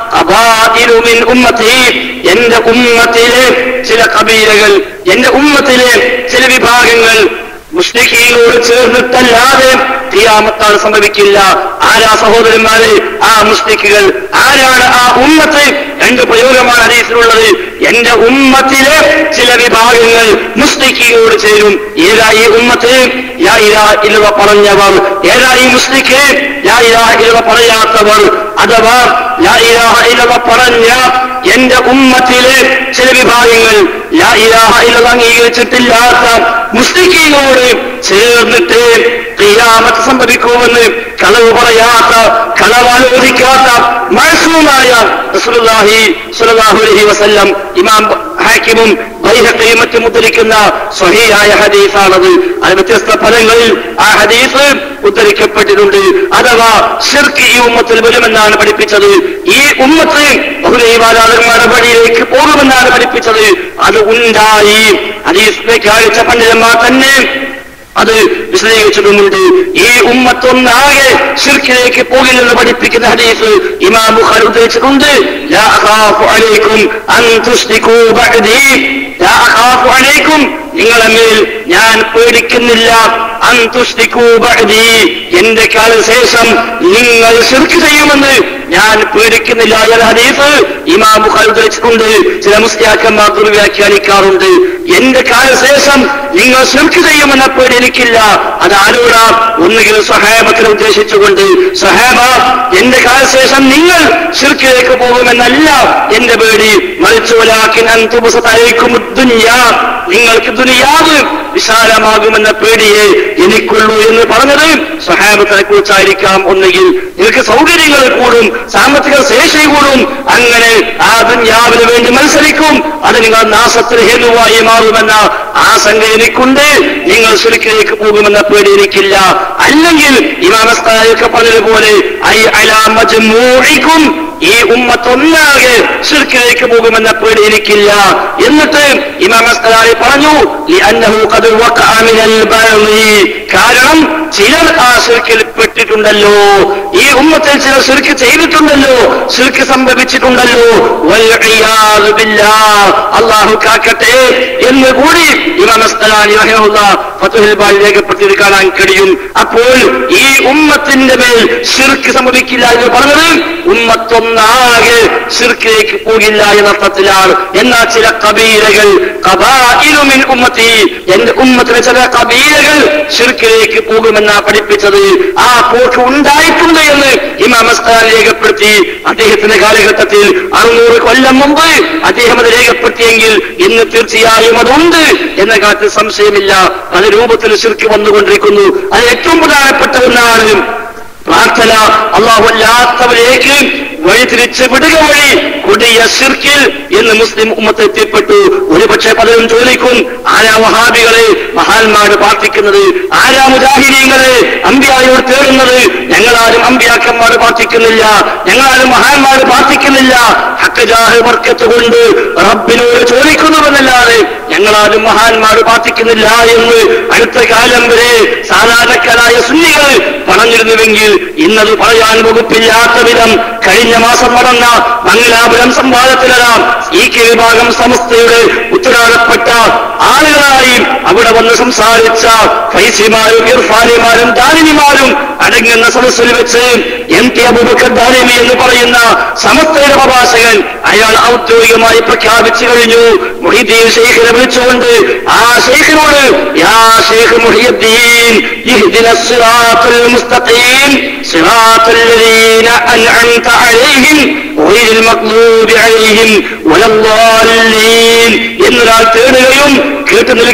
ഖബായിലു മിൻ ഉമ്മത്തി എന്റെ ഉമ്മത്തിലെ ചില കബീലകൾ, എന്റെ ഉമ്മത്തിലെ ചില വിഭാഗങ്ങൾ മുശ്രിക്കീനോട് ചേർന്നിട്ടല്ലാതെ ഖിയാമത്താണ് സംഭവിക്കില്ല. ആരാ സഹോദരന്മാരെ ആ മുശ്രിക്കുകൾ? ആരാണ് ആ ഉമ്മത്ത്? രണ്ട് പ്രയോഗമാണ് ഹദീസിലുള്ളത്. എന്റെ ഉമ്മത്തിലെ ചില വിഭാഗങ്ങൾ മുശ്രിക്കീനോട് ചേരും. ഏതാ ഈ ഉമ്മത്ത്? ലാ ഇലാഹ ഇല്ലല്ലാഹ് പറഞ്ഞവർ. ഏതാ ഈ മുശ്രിക്ക്? ലാ ഇലാഹ ഇല്ലല്ലാഹ് പറയാത്തവർ. അഥവാ ലാ ഇലാഹ ഇല്ലല്ലാഹ് പറഞ്ഞ എന്റെ ഉമ്മത്തിലെ ചില വിഭാഗങ്ങൾ ലാ ഇലാഹ ഇല്ലല്ലാഹ് അംഗീകരിച്ചിട്ടില്ലാത്ത മുശ്രിക്കീനോട് ചേർന്നിട്ട് ഖിയാമത്ത് സംഭവിക്കുമെന്ന് കളവ് പറയാത്ത, കളവാലോചിക്കാത്ത മഅ്സൂമായ റസൂലുള്ളാഹി സ്വല്ലല്ലാഹു അലൈഹി വസല്ലം ഇമാം ഹാക്കിമും ബൈഹഖിയും മറ്റും ഉദ്ധരിക്കുന്ന സ്വഹീഹായ ഹദീസാണത്. അത് വ്യത്യസ്ത ഫലങ്ങളിൽ ആ ഹദീസ് ഉദ്ധരിക്കപ്പെട്ടിട്ടുണ്ട്. അഥവാ ശിർക്ക് ഈ ഉമ്മത്തിൽ വരുമെന്നാണ് പഠിപ്പിച്ചത്. ഈ ഉമ്മത്ത് ബഹുദൈവാരാധകന്മാരുടെ വഴിയിലേക്ക് പോകുമെന്നാണ് പഠിപ്പിച്ചത്. അത് ഉണ്ടായി. ഹദീസിനെ കാഴ്ച പണ്ഡിതന്മാർ തന്നെ അത് വിശദീകരിച്ചിട്ടുമുണ്ട്. ഈ ഉമ്മത്തൊന്നാകെ ശിർക്കിലേക്ക് പോകില്ലെന്ന് പഠിപ്പിക്കുന്ന ഹദീസ് ഇമാം ബുഖാരി ഉദ്ധരിച്ചിട്ടുണ്ട്. ലാ അഖാഫു അലൈക്കും അൻ തുശ്രികൂ ബഅദി. ലാ അഖാഫു അലൈക്കും നിങ്ങളെ മേൽ ഞാൻ പേടിക്കുന്നില്ല. അൻ തുശ്രികൂ ബഅദി എന്റെ കാലശേഷം നിങ്ങൾ ശിർക്ക് ചെയ്യുമെന്ന് ഞാൻ പേടിക്കുന്നില്ല എന്ന ഹദീസ് ഇമാം ബുഖാരി ഉദ്ധരിച്ചിട്ടുണ്ട്. ചില മുസ്ലിയാക്കന്മാർ ദുർവ്യാഖ്യാനിക്കാറുണ്ട്. എന്റെ കാലശേഷം നിങ്ങൾ ശിർക്ക് ചെയ്യുമെന്ന പേടി എനിക്കില്ല. അത് ആരോടാ? ഒന്നുകിൽ സ്വഹാബത്തിനെ ഉദ്ദേശിച്ചുകൊണ്ട്, സ്വഹാബ എന്റെ കാലശേഷം നിങ്ങൾ ശിർക്കിലേക്ക് പോകുമെന്നല്ല എന്റെ പേടി, മറിച്ച് വലാകിൻ അൻ തുബ്സതഅലൈക്കും ദുനിയാ നിങ്ങൾക്ക് ദുനിയാവ് വിശാലമാകുമെന്ന പേടിയെ എനിക്കുള്ളൂ എന്ന് പറഞ്ഞത് സ്വഹാബത്തിനെ കുറിച്ചായിരിക്കാം. ഒന്നുകിൽ നിങ്ങൾക്ക് സൗകര്യങ്ങൾ കൂടും, സാമ്പത്തിക ശേഷി കൂടും, അങ്ങനെ ആ ദുനിയാവിന് വേണ്ടി മത്സരിക്കും, അത് നിങ്ങൾ നാശത്തിന് ഹേതുവായി മാറുമെന്ന ആശങ്ക എനിക്കുണ്ട്. നിങ്ങൾ ശിർക്കിലേക്ക് പോകുമെന്ന പേടി എനിക്കില്ല. അല്ലെങ്കിൽ ഇമാം അസ്ഖലാനിയൊക്കെ പറഞ്ഞതുപോലെ ഐ അലാ മജ്മൂഇക്കും ഈ ഉമ്മത്തൊന്നാകെ ശിർക്കിലേക്ക് പോകുമെന്ന പേടി എനിക്കില്ല. എന്നിട്ട് ഇമാം അസ്ഖലാനി പറഞ്ഞു ലിഅന്നഹു ഖദ് വഖഅ മിനൽ ബഅദി കാരണം ചിലർ ആ ശിർക്കിൽ പെട്ടിട്ടുണ്ടല്ലോ. ഈ ഉമ്മത്തിൽ ചിലർ ശിർക്ക് ചെയ്തിട്ടുണ്ടല്ലോ, ശിർക്ക് സംഭവിച്ചിട്ടുണ്ടല്ലോ. വൽ ഇയാദു ബില്ലാഹ് അല്ലാഹു കാക്കട്ടെ എന്ന് കൂടി ഇമാം അസ്ഖലാനി റഹിമഹുല്ലാഹ് ഫത്ഹുൽ ബാരി രേഖപ്പെടുത്തി കാണാൻ കഴിയും. അപ്പോൾ ഈ ഉമ്മത്തിന്റെ മേൽ ശിർക്ക് സംഭവിക്കില്ല എന്ന് പറഞ്ഞത് ഉമ്മത്തൊന്നാകെ ശിർക്കിലേക്ക് പോകില്ല എന്ന അർത്ഥത്തിലാണ്. എന്നാൽ ചില കബീലകൾ ഖബായിലു മിൻ ഉമ്മത്തി എന്റെ ഉമ്മത്തിലെ ചില കബീലകൾ ശിർക്കിലേക്ക് പോകുമെന്നാ പഠിപ്പിച്ചത്. ആ പോക്ക് ഉണ്ടായിട്ടുണ്ട് എന്ന് ഇമാം അസ്ഖലാനി രേഖപ്പെടുത്തി. അദ്ദേഹത്തിന്റെ കാലഘട്ടത്തിൽ അറുന്നൂറ് കൊല്ലം മുമ്പ് അദ്ദേഹം അത് രേഖപ്പെടുത്തിയെങ്കിൽ ഇന്ന് തീർച്ചയായും അതുണ്ട് എന്ന കാര്യത്തിൽ സംശയമില്ല. പല രൂപത്തിൽ ശിർക്ക് വന്നുകൊണ്ടിരിക്കുന്നു. അത് ഏറ്റവും പ്രധാനപ്പെട്ട ഒന്നാണ് പ്രാർത്ഥന. അല്ലാഹു അല്ലാത്തവരേക്ക് വഴിതിരിച്ച് വിടുക വഴി കൊടിയ ശിർക്കിൽ എന്ന് മുസ്ലിം ഉമ്മത്ത് എത്തിപ്പെട്ടു. ഒരുപക്ഷെ പലരും ചോദിക്കും, ആരാ വഹാബികളെ മഹാന്മാര് പ്രാർത്ഥിക്കുന്നത്? ആരാ മുജാഹിദീങ്ങളെ അമ്പിയായോട് തേടുന്നത്? ഞങ്ങളാരും അമ്പിയാക്കന്മാർ പ്രാർത്ഥിക്കുന്നില്ല, ഞങ്ങളാരും മഹാന്മാര് പ്രാർത്ഥിക്കുന്നില്ല. ഹക്ക് ജാഹ് ബർക്കത്ത് കൊണ്ട് റബ്ബിനോട് ചോദിക്കുന്നുവെന്നല്ലാതെ ഞങ്ങളാരും മഹാന്മാര് പ്രാർത്ഥിക്കുന്നില്ല എന്ന് അടുത്ത കാലം വരെ സാധാരണക്കാരായ സുന്നികൾ പറഞ്ഞിരുന്നുവെങ്കിൽ ഇന്നത് പറയാൻ വകുപ്പില്ലാത്ത വിധം കഴിഞ്ഞ മാസം നടന്ന മംഗലാപുരം സംവാദത്തിലെല്ലാം ഈ കെ വിഭാഗം സമസ്തയുടെ ഉത്തരവാദപ്പെട്ട ആളുകളായി അവിടെ വന്ന് സംസാരിച്ച ഫൈസിമാരും ഇർഫാനിമാരും ദാനിമാരും അടങ്ങുന്ന സദസ്സിൽ വെച്ച് എം ടി അബൂബക്കർ ദാനിമി എന്ന് പറയുന്ന സമസ്തയുടെ പ്രഭാഷകൻ അയാൾ ഔദ്യോഗികമായി പ്രഖ്യാപിച്ചു കഴിഞ്ഞു. മുഹീദ്ദീൻ ശൈഖിനെ വിളിച്ചുകൊണ്ട് ആ ശൈഖിനോട് യാ ശൈഖ് മുഹീദ്ദീൻ ഇഹ്ദിനസ് സിറാത്തുൽ മുസ്തഖീം സിറാത്തുൽ ലദീന അൻഅംത അലൈഹിം ഗൈറിൽ മഗ്ദൂബി അലൈഹിം വലദ്ദാല്ലീൻ എന്നൊരാൾ തേടുകയും കേട്ടു നിൽക്കുന്നവർ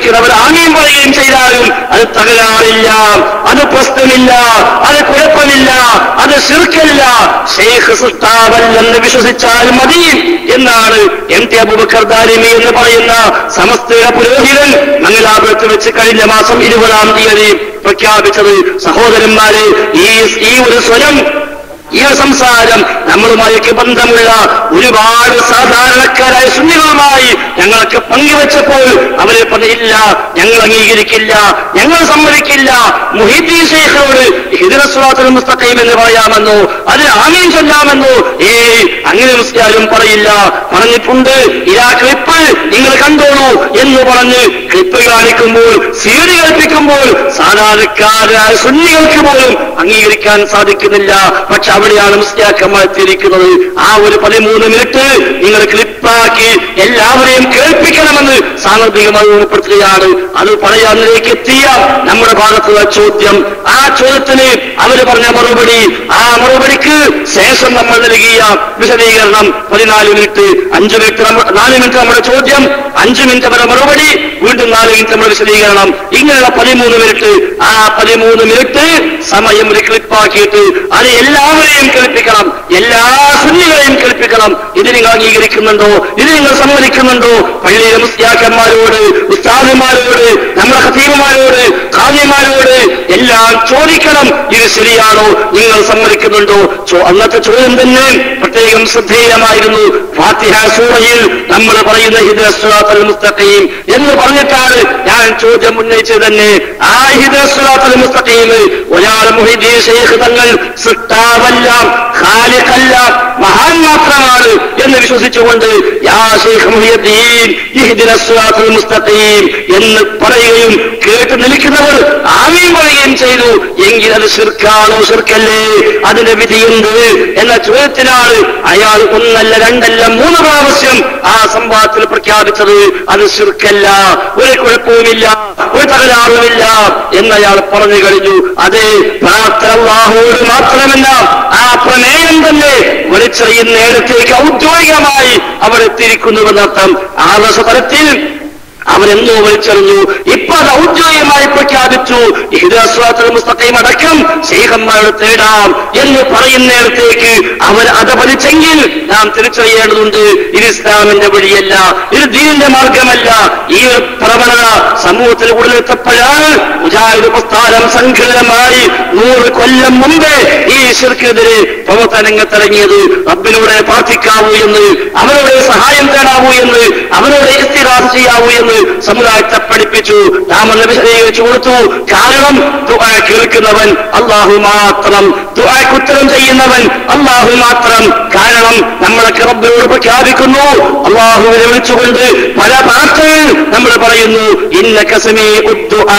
ആമീൻ പറയുകയും ചെയ്താലും അത് തകരാറില്ല, അത് പ്രശ്നമില്ല, അത് കുഴപ്പമില്ല, അത് ശിർക്കല്ല, ശൈഖ് സൃഷ്ടാവല്ലെന്ന് വിശ്വസിച്ചാൽ മതി എന്നാണ് എം ടി അബൂബക്കർ ദാരിമി എന്ന് പറയുന്ന സമസ്തയുടെ പുരോഹിതൻ മംഗലാപുരത്ത് വെച്ച് കഴിഞ്ഞ മാസം ഇരുപതാം തീയതി പ്രഖ്യാപിച്ചത്. സഹോദരന്മാരെ, ഈ ഈ ഒരു സ്വരം, ഈ സംസാരം നമ്മളുമായൊക്കെ ബന്ധമുള്ള ഒരുപാട് സാധാരണക്കാരായ സുന്നികളുമായി ഞങ്ങളൊക്കെ പങ്കുവെച്ചപ്പോൾ അവരെ പറഞ്ഞില്ല, ഞങ്ങൾ അംഗീകരിക്കില്ല, ഞങ്ങൾ സമ്മതിക്കില്ല, മുഹീദ്ദീൻ ശൈഖിനോട് ഇഹ്ദിനസ് സിറാത്തൽ മുസ്തഖീം എന്ന് പറയാമെന്നോ അതിന് ആമീൻ ചൊല്ലാമെന്നോ ഏയ് അങ്ങനെ മുസ്ലിയാരും പറയില്ല. പറഞ്ഞിട്ടുണ്ട്, ഇതാ ക്ലിപ്പ് നിങ്ങൾ കണ്ടോളൂ എന്ന് പറഞ്ഞ് ക്ലിപ്പ് കാണിക്കുമ്പോൾ, സീഡി കേൾപ്പിക്കുമ്പോൾ സാധാരണക്കാരായ സുന്നികൾക്ക് പോലും അംഗീകരിക്കാൻ സാധിക്കുന്നില്ല. പക്ഷെ അവിടെയാണ് മുസ്ലിയാക്കന്മാർ എത്തിയിരിക്കുന്നത്. ആ ഒരു പതിമൂന്ന് മിനിറ്റ് നിങ്ങൾ ക്ലിപ്പാക്കി എല്ലാവരെയും കേൾപ്പിക്കണമെന്ന് സാന്ദർഭികമായി ഓർമ്മപ്പെടുത്തുകയാണ്. അത് പറയാനിലേക്ക് എത്തിയ നമ്മുടെ ഭാഗത്തുള്ള ചോദ്യം, ആ ചോദ്യത്തിന് അവർ പറഞ്ഞ മറുപടി, ആ മറുപടിക്ക് ശേഷം നമ്മൾ നൽകിയ വിശദീകരണം പതിനാല് മിനിറ്റ്, അഞ്ചു മിനിറ്റ് നാല് മിനിറ്റ് നമ്മുടെ ചോദ്യം, അഞ്ചു മിനിറ്റ് നമ്മുടെ മറുപടി, വീണ്ടും നാല് മിനിറ്റ് നമ്മുടെ വിശദീകരണം, ഇങ്ങനെയുള്ള പതിമൂന്ന് മിനിറ്റ്. ആ പതിമൂന്ന് മിനിറ്റ് സമയം ഒരു ക്ലിപ്പാക്കിയിട്ട് അത് എല്ലാവരെയും കേൾപ്പിക്കണം, എല്ലാ സുന്നികളെയും കേൾപ്പിക്കണം. ഇത് നിങ്ങൾ അംഗീകരിക്കുന്നുണ്ടോ? ഇത് നിങ്ങൾ സമ്മതിക്കുന്നുണ്ടോ? പള്ളിയിലെ മുസ്ലിയാക്കന്മാരോട്, ഉസ്താദുമാരോട്, നമ്മുടെ ഖതീബുമാരോട്, ഖാദിമാരോട് എല്ലാം ചോദിക്കണം, ഇത് ശരിയാണോ, നിങ്ങൾ സമ്മതിക്കുന്നുണ്ടോ? അന്നത്തെ ചോദ്യം തന്നെ പ്രത്യേകം ശ്രദ്ധേയമായിരുന്നു. ഫാത്തിഹ സൂറയിൽ നമ്മൾ പറയുന്ന ഇഹ്ദിനസ് സിറാത്തൽ മുസ്തഖീം എന്ന് പറഞ്ഞിട്ടാണ് ഞാൻ ചോദ്യം ഉന്നയിച്ചത് തന്നെ. ആ ഇഹ്ദിനസ് സിറാത്തൽ മുസ്തഖീം ഒരാൾ മുഹീദ്ദീൻ ശൈഖ് തങ്ങൾ സൃഷ്ടാവല്ല, ഖാലിഖല്ല, മഹാൻ മാത്രമാണ് എന്ന് വിശ്വസിച്ചുകൊണ്ട് യാ ശൈഖ് മുഹീദ്ദീൻ ഇഹ്ദിനസ് സിറാത്തൽ മുസ്തഖീം എന്ന് പറയുകയും കേട്ട് നിൽക്കുന്നവർ ആമീൻ പറയുകയും ചെയ്തു. എങ്കിൽ അത് ശിർക്കാണോ, ശിർക്കല്ലേ, അതിന്റെ വിധിയുണ്ട് എന്ന ചോദ്യത്തിനാണ് അയാൾ ഒന്നല്ല രണ്ടല്ല മൂന്ന് പ്രാവശ്യം ആ സംവാദത്തിൽ പ്രഖ്യാപിച്ചത്. അത് ശിർക്കല്ല, ഒരു കുഴപ്പവുമില്ല, ഒരു തകരാറുമില്ല എന്നയാൾ പറഞ്ഞു കഴിഞ്ഞു. അതെ, പ്രാർത്ഥന അല്ലാഹുവോട് മാത്രമല്ല, ആ പ്രമേയം തന്നെ വലിച്ചെറിയുന്നിടത്തേക്ക് ഔദ്യോഗികമായി അവർ എത്തിയിരിക്കുന്നുവെന്നർത്ഥം. ആദർശതലത്തിൽ അവരെന്നോ വലിച്ചെറിഞ്ഞു, ഇപ്പൊ അത് ഔദ്യോഗികമായി പ്രഖ്യാപിച്ചു. ഇഹ്ദിനസ് സിറാത്തൽ മുസ്തഖീം അടക്കം ശൈഖന്മാരോട് തേടാം എന്ന് പറയുന്നിടത്തേക്ക് അവർ അത് വലിച്ചെങ്കിൽ നാം തിരിച്ചറിയേണ്ടതുണ്ട്, ഇത് ഇസ്ലാമിന്റെ വഴിയല്ല, ഇത് ദീനിന്റെ മാർഗമല്ല. ഈ ഒരു പ്രവണത സമൂഹത്തിൽ ഉടലെത്തപ്പോഴാണ് മുജാഹിദ് പ്രസ്ഥാനം സംഘടിതമായി നൂറ് കൊല്ലം മുമ്പേ ഈ ശിർക്കെതിരെ പ്രവർത്തനരംഗത്തിറങ്ങിയത്. റബ്ബിനോട് പ്രാർത്ഥിക്കാവൂ എന്ന്, അവരോട് സഹായം തേടാവൂ എന്ന്, അവരോട് ഇസ്തിഗാസ ചെയ്യാവൂ എന്ന് സമുദായത്തെ പഠിപ്പിച്ചു. നാം ഒന്ന് വിശദീകരിച്ചു കൊടുത്തു. കാരണം ദുആ കേൾക്കുന്നവൻ അല്ലാഹു മാത്രം, ദുആക്ക് ഉത്തരം ചെയ്യുന്നവൻ അല്ലാഹു മാത്രം. കാരണം നമ്മളൊക്കെ റബ്ബിനോട് പ്രഖ്യാപിക്കുന്നു, അല്ലാഹുവിനെ വിളിച്ചുകൊണ്ട് പല പ്രാർത്ഥനകൾ നമ്മൾ പറയുന്നു, ഇന്നക സമീഉദ് ദുആ,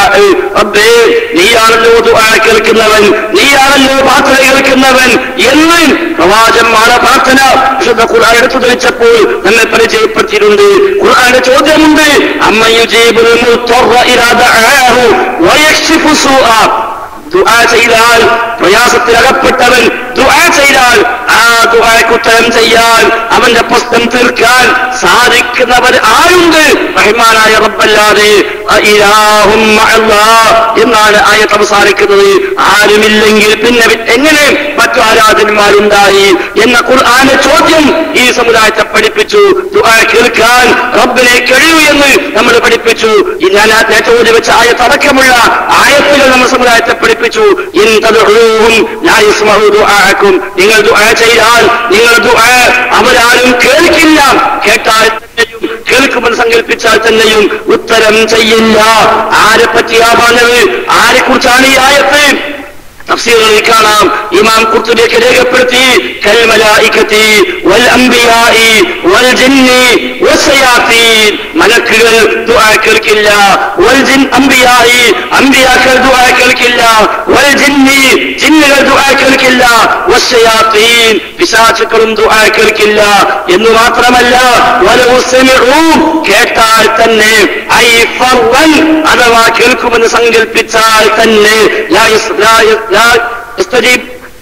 റബ്ബേ നീയാണല്ലോ ദുആ കേൾക്കുന്നവൻ, നീയാണല്ലോ പ്രാർത്ഥന കേൾക്കുന്നവൻ എന്ന് പ്രവാചകന്മാരുടെ പ്രാർത്ഥന വിശുദ്ധ ഖുർആൻ എടുത്തു ധരിച്ചപ്പോൾ നമ്മെ പരിചയപ്പെടുത്തിയിട്ടുണ്ട്. ഖുർആന്റെ ചോദ്യമുണ്ട്, അമ്മ യുജീബുൽ മുദ്ദറ ഇദാ ദഅാഹു വയക്ഷിഫു സൂഅ. ദുആ ചെയ്താൽ, പ്രയാസത്തിലകപ്പെട്ടവൻ ദുആ ചെയ്താൽ ആ ദുആക്ക് ഉത്തരം ചെയ്യാൻ, അവന്റെ പ്രശ്നം തീർക്കാൻ സാധിക്കുന്നവർ ആരുണ്ട്? റഹ്മാനായ റബ്ബല്ലാതെ ഇലാഹും മഅല്ലാഹ് എന്നാണ് ആയത്ത് അവസാനിക്കുന്നത്. ആരുമില്ലെങ്കിൽ പിന്നെ എങ്ങനെ മറ്റു ആരാധനന്മാരുണ്ടായി എന്ന ഖുർആന്റെ ചോദ്യം ഈ സമുദായത്തെ പഠിപ്പിച്ചു. ദുആ കേൾക്കാൻ റബ്ബിനെ കഴിയൂ എന്ന് നമ്മൾ പഠിപ്പിച്ചു. ഞാൻ നേരത്തെ വെച്ച ആയത്ത് അടക്കമുള്ള ആയത്തുകൾ നമ്മൾ സമുദായത്തെ പഠിപ്പിച്ചു. ഇൻ തദ്ഉഹും ലാ യസ്മഉ ദുആഅക്കും, നിങ്ങൾ ദുആ ചെയ്താൽ നിങ്ങൾ ദുആ അവരാരും കേൾക്കില്ല, കേട്ടാൽ തന്നെയും കേൾക്കുമെന്ന് സങ്കല്പിച്ചാൽ തന്നെയും ഉത്തരം ചെയ്യില്ല. ആരെ പറ്റിയാ പറഞ്ഞത്? ആരെ കുറിച്ചാണ് ഈ ആയത്ത്? തഫ്സീറുകളിൽ കാണാം, ഇമാം ഖുർത്തുബിയൊക്കെ രേഖപ്പെടുത്തി, കൽ മലായികതി വൽ അംബിയാഇ വൽ ജിന്നി വസ്സയാത്തീൻ, മലക്കുകൾ ദുആ കേൾക്കില്ല, വൽ ജിൻ അംബിയാഇ, അംബിയാക്കൾ ദുആ കേൾക്കില്ല, വൽ ജിന്നി, ജിന്നുകൾ ദുആ കേൾക്കില്ല, വസ്സയാത്തീൻ, പിശാചുക്കളും ദുആ കേൾക്കില്ല എന്ന് മാത്രമല്ല, വലൗ സമിഉ, കേട്ടാൽ തന്നെ, ഐ ഫർവൻ, അഥവാ കേൾക്കുമെന്ന് സങ്കല്പിച്ചാൽ തന്നെ, ലാ യസ്തജീബ്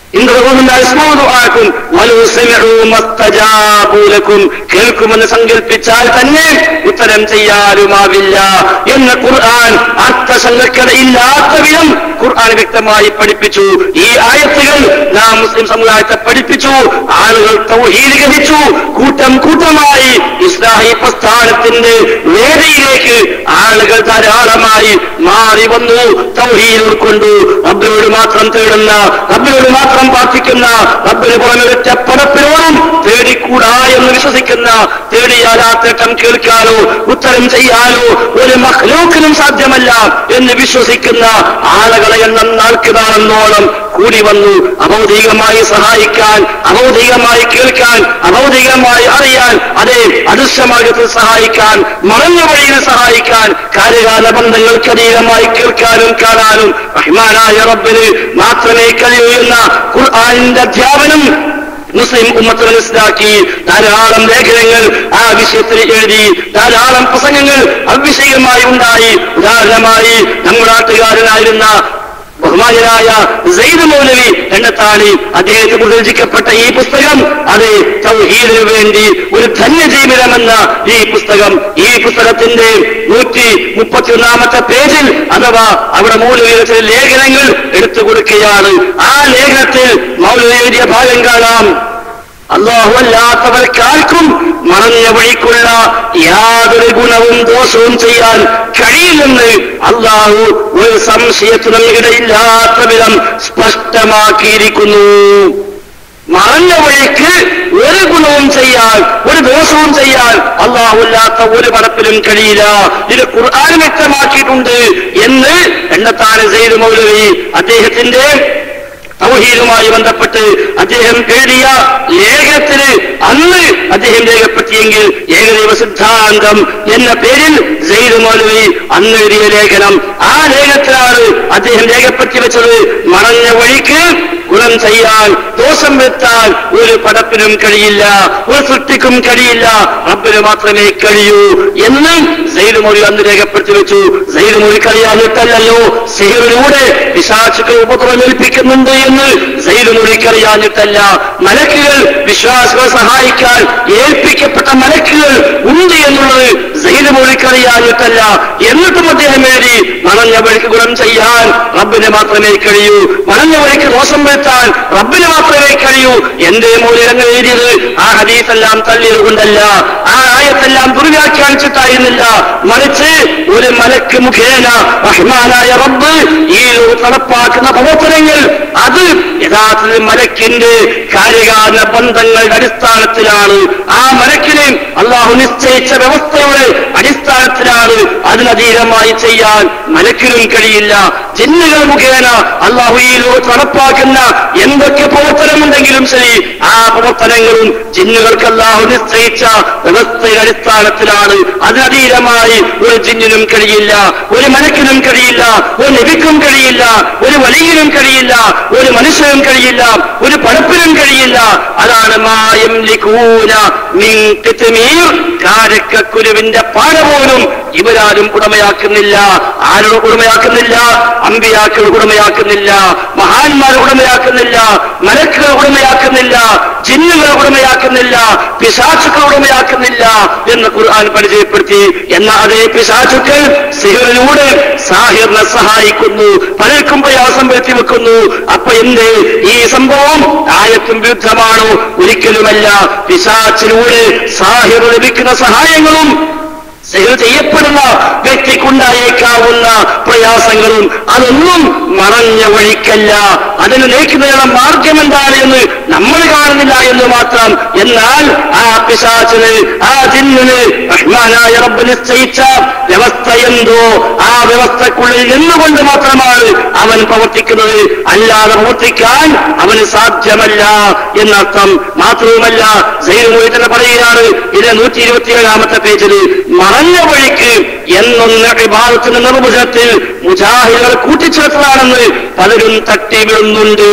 കേൾക്കുമെന്ന് സങ്കല്പിച്ചാൽ തന്നെ ഉത്തരം ചെയ്യാനുമാവില്ല എന്ന് ഖുർആൻ അർത്ഥസംഖ്യയില്ലാത്ത വിധം ഖുർആൻ വ്യക്തമായി പഠിപ്പിച്ചു. ഈ ആയത്തുകൾ നാം മുസ്ലിം സമുദായത്തെ പഠിപ്പിച്ചു. ആളുകൾ തൗഹീദ് ഗ്രഹിച്ചു. കൂട്ടം കൂട്ടമായി ഇസ്ലാഹി പ്രസ്ഥാനത്തിന്റെ വേദിയിലേക്ക് ആളുകൾ ധാരാളമായി മാറി വന്നു. തൗഹീദ് ഉൾക്കൊണ്ടു. റബ്ബിനോട് മാത്രം തേടുന്ന, റബ്ബിനോട് മാത്രം പ്രാർത്ഥിക്കുന്ന, റബ്ബിന് പുറമെ ഒറ്റ പടപ്പിനോടും തേടിക്കൂടാ എന്ന് വിശ്വസിക്കുന്ന, തേടിയാൽ ആ തേട്ടം കേൾക്കാനോ ഉത്തരം ചെയ്യാനോ ഒരു മഖ്ലൂക്കിനും സാധ്യമല്ല എന്ന് വിശ്വസിക്കുന്ന ആളുകളെ എണ്ണം നാൾക്ക് നാളെന്നോളം കൂടി വന്നു. അഭൗതികമായി സഹായിക്കാൻ, അഭൗതികമായി കേൾക്കാൻ, അഭൗതികമായി അറിയാൻ, അതേ അദൃശ്യമാർഗത്തിൽ സഹായിക്കാൻ, മറഞ്ഞ വഴിയിൽ സഹായിക്കാൻ, കാര്യകാല ബന്ധങ്ങൾക്ക് അതീതമായി കേൾക്കാനും കാണാനും റഹ്മാനായ റബ്ബിന് മാത്രമേ കഴിയൂ എന്ന ഖുർആനിന്റെ അധ്യാപനം മുസ്ലിം ഉമ്മത്ത് മനസ്സിലാക്കി. ധാരാളം ലേഖനങ്ങൾ ആ വിഷയത്തിൽ എഴുതി, ധാരാളം പ്രസംഗങ്ങൾ അവിഷയമായി ഉണ്ടായി. ഉദാഹരണമായി നമ്മുടെ നാട്ടുകാരനായിരുന്ന ബഹുമാനായ സയ്യിദ് മൗലവി രണ്ടത്താണി അദ്ദേഹത്തിന് രചിക്കപ്പെട്ട ഈ പുസ്തകം, അത് തൗഹീദിനു വേണ്ടി ഒരു ധന്യജീവിതമെന്ന ഈ പുസ്തകം, ഈ പുസ്തകത്തിന്റെ നൂറ്റി മുപ്പത്തി ഒന്നാമത്തെ പേജിൽ അഥവാ അവിടെ മൗലവിയുടെ ചില ലേഖനങ്ങൾ എടുത്തു കൊടുക്കുകയാണ്. ആ ലേഖനത്തിൽ മൗലവി എഴുതിയ ഭാഗം കാണാം. അല്ലാഹു അല്ലാത്തവർക്കാർക്കും മറഞ്ഞ വഴിക്കുള്ള യാതൊരു ഗുണവും ദോഷവും ചെയ്യാൻ കഴിയില്ലെന്ന് അല്ലാഹു ഒരു സംശയത്തിനും ഇടയില്ലാത്ത വിധം സ്പഷ്ടമാക്കിയിരിക്കുന്നു. മറഞ്ഞ വഴിക്ക് ഒരു ഗുണവും ചെയ്യാൻ, ഒരു ദോഷവും ചെയ്യാൻ അല്ലാഹു അല്ലാത്ത ഒരു പടപ്പിലും കഴിയില്ല. ഇത് ഖുർആൻ വ്യക്തമാക്കിയിട്ടുണ്ട് എന്ന് എണ്ണത്താൻ സയ്യിദ് മൗലവി അദ്ദേഹത്തിന്റെ തൗഹീദുമായി ബന്ധപ്പെട്ട് അദ്ദേഹം എഴുതിയ ലേഖനത്തിന് അന്ന് അദ്ദേഹം രേഖപ്പെടുത്തിയെങ്കിൽ ഏകദൈവ സിദ്ധാന്തം എന്ന പേരിൽ സയ്യിദ് മൗലവി അന്ന് എഴുതിയ ലേഖനം, ആ ലേഖനത്തിലാണ് അദ്ദേഹം രേഖപ്പെടുത്തി വെച്ചത് മറഞ്ഞ വഴിക്ക് ഗുണം ചെയ്യാൻ, ദോഷം വരുത്താൻ ഒരു പടപ്പിനും കഴിയില്ല, ഒരു സൃഷ്ടിക്കും കഴിയില്ല, റബ്ബിന് മാത്രമേ കഴിയൂ എന്ന് സയ്യിദ് മൗലവി അന്ന് രേഖപ്പെടുത്തി വെച്ചു. സയ്യിദ് മൗലവി അറിയാഞ്ഞിട്ടല്ലോ സിഹറിലൂടെ പിശാചുക്കൾ ഉപദ്രവമേൽപ്പിക്കുന്നുണ്ട് എന്ന് സയ്യിദ് മൗലവിക്ക് അറിയാഞ്ഞിട്ടല്ല. മലക്കുകൾ വിശ്വാസികളെ സഹായിക്കാൻ ഏൽപ്പിക്കപ്പെട്ട മലക്കുകൾ ഉണ്ട് എന്നുള്ളത് സയ്യിദ് മൗലവിക്ക് അറിയാഞ്ഞിട്ടല്ല. എന്നിട്ടും അദ്ദേഹം എഴുതി മറഞ്ഞ വഴിക്ക് ഗുണം ചെയ്യാൻ റബ്ബിന് മാത്രമേ കഴിയൂ, മറഞ്ഞ വഴിക്ക് ദോഷം വരുത്താൻ റബ്ബിന് മാത്രമേ കഴിയൂ. എന്റെ മൂല്യങ്ങൾ എഴുതിയത് ആ ഹദീസെല്ലാം തള്ളിയത് കൊണ്ടല്ല, ആ ആയത്തെല്ലാം ദുർവ്യാഖ്യാനിച്ചിട്ടായിരുന്നില്ല, മറിച്ച് ഒരു മലക്ക് മുഖേന റഹ്മാനായ റബ്ബ് ഈ നടപ്പാക്കുന്ന പ്രവർത്തനങ്ങൾ അത് യഥാർത്ഥത്തിൽ മലക്കിന്റെ കാര്യകാരണ ബന്ധങ്ങളുടെ അടിസ്ഥാനത്തിലാണ്. ആ മലക്കിനെ അള്ളാഹു നിശ്ചയിച്ച വ്യവസ്ഥയുടെ അടിസ്ഥാനത്തിലാണ്. അതിനധീനമായി ചെയ്യാൻ മലക്കിനും കഴിയില്ല. ജിന്നുകൾ മുഖേന അള്ളാഹു ഈ ലോകത്ത് നടപ്പാക്കുന്ന എന്തൊക്കെ പ്രവർത്തനമുണ്ടെങ്കിലും ശരി, ആ പ്രവർത്തനങ്ങളും ജിന്നുകൾക്ക് അല്ലാഹു നിശ്ചയിച്ച വ്യവസ്ഥയുടെ അടിസ്ഥാനത്തിലാണ്. അതിനധീനമായി ഒരു ജിന്നിനും കഴിയില്ല, ഒരു മലക്കിനും കഴിയില്ല, ഒരു നബിക്കും കഴിയില്ല, ഒരു വലിയനും കഴിയില്ല, ഒരു മനുഷ്യനും കഴിയില്ല, ഒരു പടപ്പിനും കഴിയില്ല. അതാണ് മായം ലിഖൂന മിൻ ഖിത്മീർ, കാരക്കക്കുരുവിന്റെ പാട പോലും ഇവരാരും ഉടമയാക്കുന്നില്ല. ആരോട് ഉടമയാക്കുന്നില്ല? അമ്പിയാക്കൾ ഉടമയാക്കുന്നില്ല, മഹാന്മാർ ഉടമയാക്കുന്നില്ല, മലക്കുകൾ ഉടമയാക്കുന്നില്ല, ജിന്നുകൾ ഉടമയാക്കുന്നില്ല, പിശാചുക്കൾ ഉടമയാക്കുന്നില്ല എന്ന് ഖുർആൻ പരിചയപ്പെടുത്തി. എന്നാൽ അതേ പിശാചുക്കൾ സിഹറിലൂടെ സാഹിറിനെ സഹായിക്കുന്നു, പലർക്കും പ്രയാസം വരുത്തി വെക്കുന്നു. അപ്പൊ എന്ത് ഈ സംഭവം ആയത്തും വിരുദ്ധമാണോ? ഒരിക്കലുമല്ല. പിശാചിലൂടെ സാഹിർ ലഭിക്കുന്ന സഹായങ്ങളും സിഹർ ചെയ്യപ്പെടുന്ന വ്യക്തിക്കുണ്ടായേക്കാവുന്ന പ്രയാസങ്ങളും അതൊന്നും മറഞ്ഞ വഴിക്കല്ല. അതിന് നയിക്കുന്നതിനുള്ള മാർഗം എന്താണ് എന്ന് നമ്മൾ കാണുന്നില്ല എന്ന് മാത്രം. എന്നാൽ ആ പിശാചിന്, ആ ജിന്നിന് റഹ്മാനായ റബ്ബ് നിശ്ചയിച്ച വ്യവസ്ഥ എന്തോ ആ വ്യവസ്ഥക്കുള്ളിൽ നിന്നുകൊണ്ട് മാത്രമാണ് അവൻ പ്രവർത്തിക്കുന്നത്. അല്ലാതെ പ്രവർത്തിക്കാൻ അവന് സാധ്യമല്ല എന്നർത്ഥം. മാത്രവുമല്ല സയ്യിദ് മൗലവി തന്നെ പറയുകയാണ്, ഇത് നൂറ്റി ഇരുപത്തിയേഴാമത്തെ പേജിൽ, മറഞ്ഞ വഴിക്ക് എന്നൊന്ന് ഇബാദത്തിന്റെ നിർവചനത്തിൽ മുജാഹിദുകൾ കൂട്ടിച്ചേർത്തതാണെന്ന് പലരും തട്ടി വീഴുന്നുണ്ട്.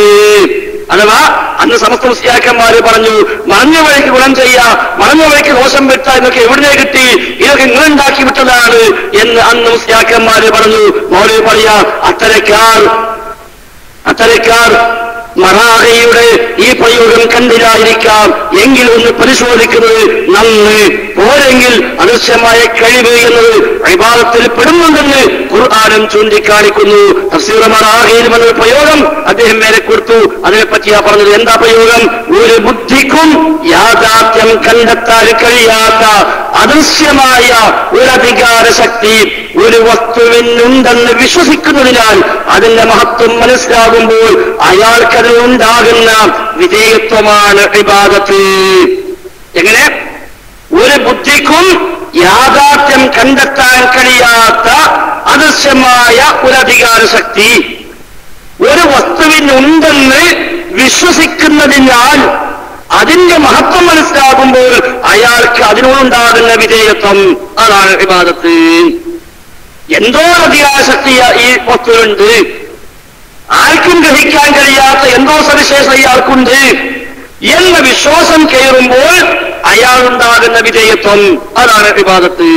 അഥവാ അന്ന് സമസ്ത മുസ്ലിയാക്കന്മാര് പറഞ്ഞു, മറഞ്ഞ വഴിക്ക് ഗുണം ചെയ്യാ, മറഞ്ഞ വഴിക്ക് ദോഷം വിട്ട എന്നൊക്കെ എവിടുന്നേ കിട്ടി, ഇതൊക്കെ നിങ്ങളുണ്ടാക്കി വിട്ടതാണ് എന്ന് അന്ന് മുസ്ലിയാക്കന്മാര് പറഞ്ഞു. മൗലവി പറയാ, അത്തരക്കാർ അത്തരക്കാർ മറാഹയുടെ ഈ പ്രയോഗം കണ്ടില്ലായിരിക്കാം. എങ്കിൽ ഒന്ന് പരിശോധിക്കുന്നത് നന്ന്. പോരെങ്കിൽ അദൃശ്യമായ കഴിവ് എന്നത് ഇബാദത്തിൽ പെടുന്നുണ്ടെന്ന് ഖുർആനും ചൂണ്ടിക്കാണിക്കുന്നു. തഫ്സീർ മറാഹയിൽ വന്ന പ്രയോഗം അദ്ദേഹം മേലെ കൊടുത്തു. അതിനെപ്പറ്റിയാ പറഞ്ഞത്. എന്താ പ്രയോഗം? ഒരു ബുദ്ധിക്കും യാഥാർത്ഥ്യം കണ്ടെത്താൻ കഴിയാത്ത അദൃശ്യമായ ഒരു അധികാര ശക്തി ഒരു വസ്തുവിനുണ്ടെന്ന് വിശ്വസിക്കുന്നതിനാൽ അതിന്റെ മഹത്വം മനസ്സിലാകുമ്പോൾ അയാൾക്കതിനുണ്ടാകുന്ന വിധേയത്വമാണ് ഇബാദത്ത്. എങ്ങനെ? ഒരു ബുദ്ധിക്കും യാഥാർത്ഥ്യം കണ്ടെത്താൻ കഴിയാത്ത അദൃശ്യമായ ഒരു അധികാര ശക്തി ഒരു വസ്തുവിനുണ്ടെന്ന് വിശ്വസിക്കുന്നതിനാൽ അതിന്റെ മഹത്വം മനസ്സിലാകുമ്പോൾ അയാൾക്ക് അതിനോടുണ്ടാകുന്ന വിധേയത്വം, അതാണ് ഇബാദത്ത്. എന്തോ അധികാര ശക്തി ഈ വസ്തുവിനുണ്ട്, ആർക്കും ഗ്രഹിക്കാൻ കഴിയാത്ത എന്തോ സവിശേഷത ഇയാൾക്കുണ്ട് എന്ന വിശ്വാസം കയറുമ്പോൾ അയാളുണ്ടാകുന്ന വിധേയത്വം, അതാണ് ഇബാദത്ത്.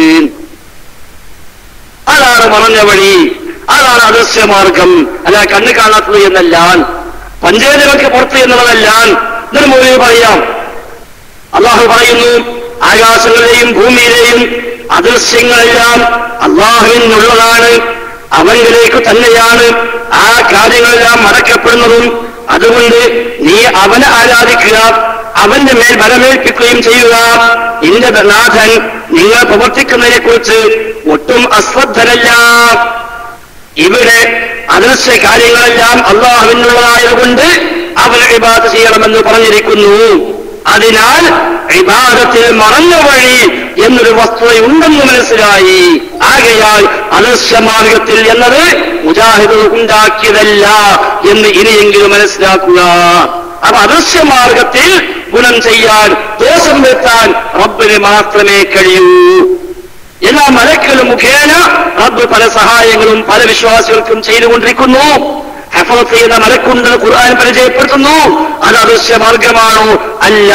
അതാണ് മറഞ്ഞ വഴി, അതാണ് അദൃശ്യമാർഗം. അല്ല കണ്ണ് കാണാത്തത് എന്നല്ല, പഞ്ചേന്ദ്രിയങ്ങൾക്ക് പുറത്ത് എന്നുള്ളതല്ല. ഇതിന് മുകളിൽ പറയാം. അള്ളാഹു പറയുന്നു, ആകാശങ്ങളെയും ഭൂമിയിലെയും അദൃശ്യങ്ങളെല്ലാം അള്ളാഹുവിനുള്ളതാണ്, അവനിലേക്ക് തന്നെയാണ് ആ കാര്യങ്ങളെല്ലാം മടക്കപ്പെടുന്നതും. അതുകൊണ്ട് നീ അവനെ ആരാധിക്കുക, അവന്റെ മേൽ ബലമേൽപ്പിക്കുകയും ചെയ്യുക. നിന്റെ നാഥൻ നിങ്ങൾ പ്രവർത്തിക്കുന്നതിനെ കുറിച്ച് ഒട്ടും അശ്രദ്ധനല്ല. ഇവിടെ അദൃശ്യ കാര്യങ്ങളെല്ലാം അള്ളാഹുവിനുള്ളതായതുകൊണ്ട് അവൻ ഇബാദത്ത് ചെയ്യണമെന്ന് പറഞ്ഞിരിക്കുന്നു. അതിനാൽ ഇബാദത്തിൽ മറഞ്ഞ വഴി എന്നൊരു വസ്തുതയുണ്ടെന്ന് മനസ്സിലായി. ആകയാൽ അദൃശ്യമാർഗത്തിൽ എന്നത് മുജാഹിദുകൾ ഉണ്ടാക്കിയതല്ല എന്ന് ഇനിയെങ്കിലും മനസ്സിലാക്കുക. അപ്പൊ അദൃശ്യമാർഗത്തിൽ ഗുണം ചെയ്യാൻ, ദോഷം വരുത്താൻ റബ്ബിന് മാത്രമേ കഴിയൂ. എല്ലാ മലക്കുകളും മുഖേന റബ്ബ് പല സഹായങ്ങളും പല വിശ്വാസികൾക്കും ചെയ്തുകൊണ്ടിരിക്കുന്നു. ഹഫളത്ത് ചെയ്യുന്ന മലക്കുണ്ടെന്ന് ഖുർആൻ പരിചയപ്പെടുത്തുന്നു. അത് അദൃശ്യ മാർഗമാണോ? അല്ല.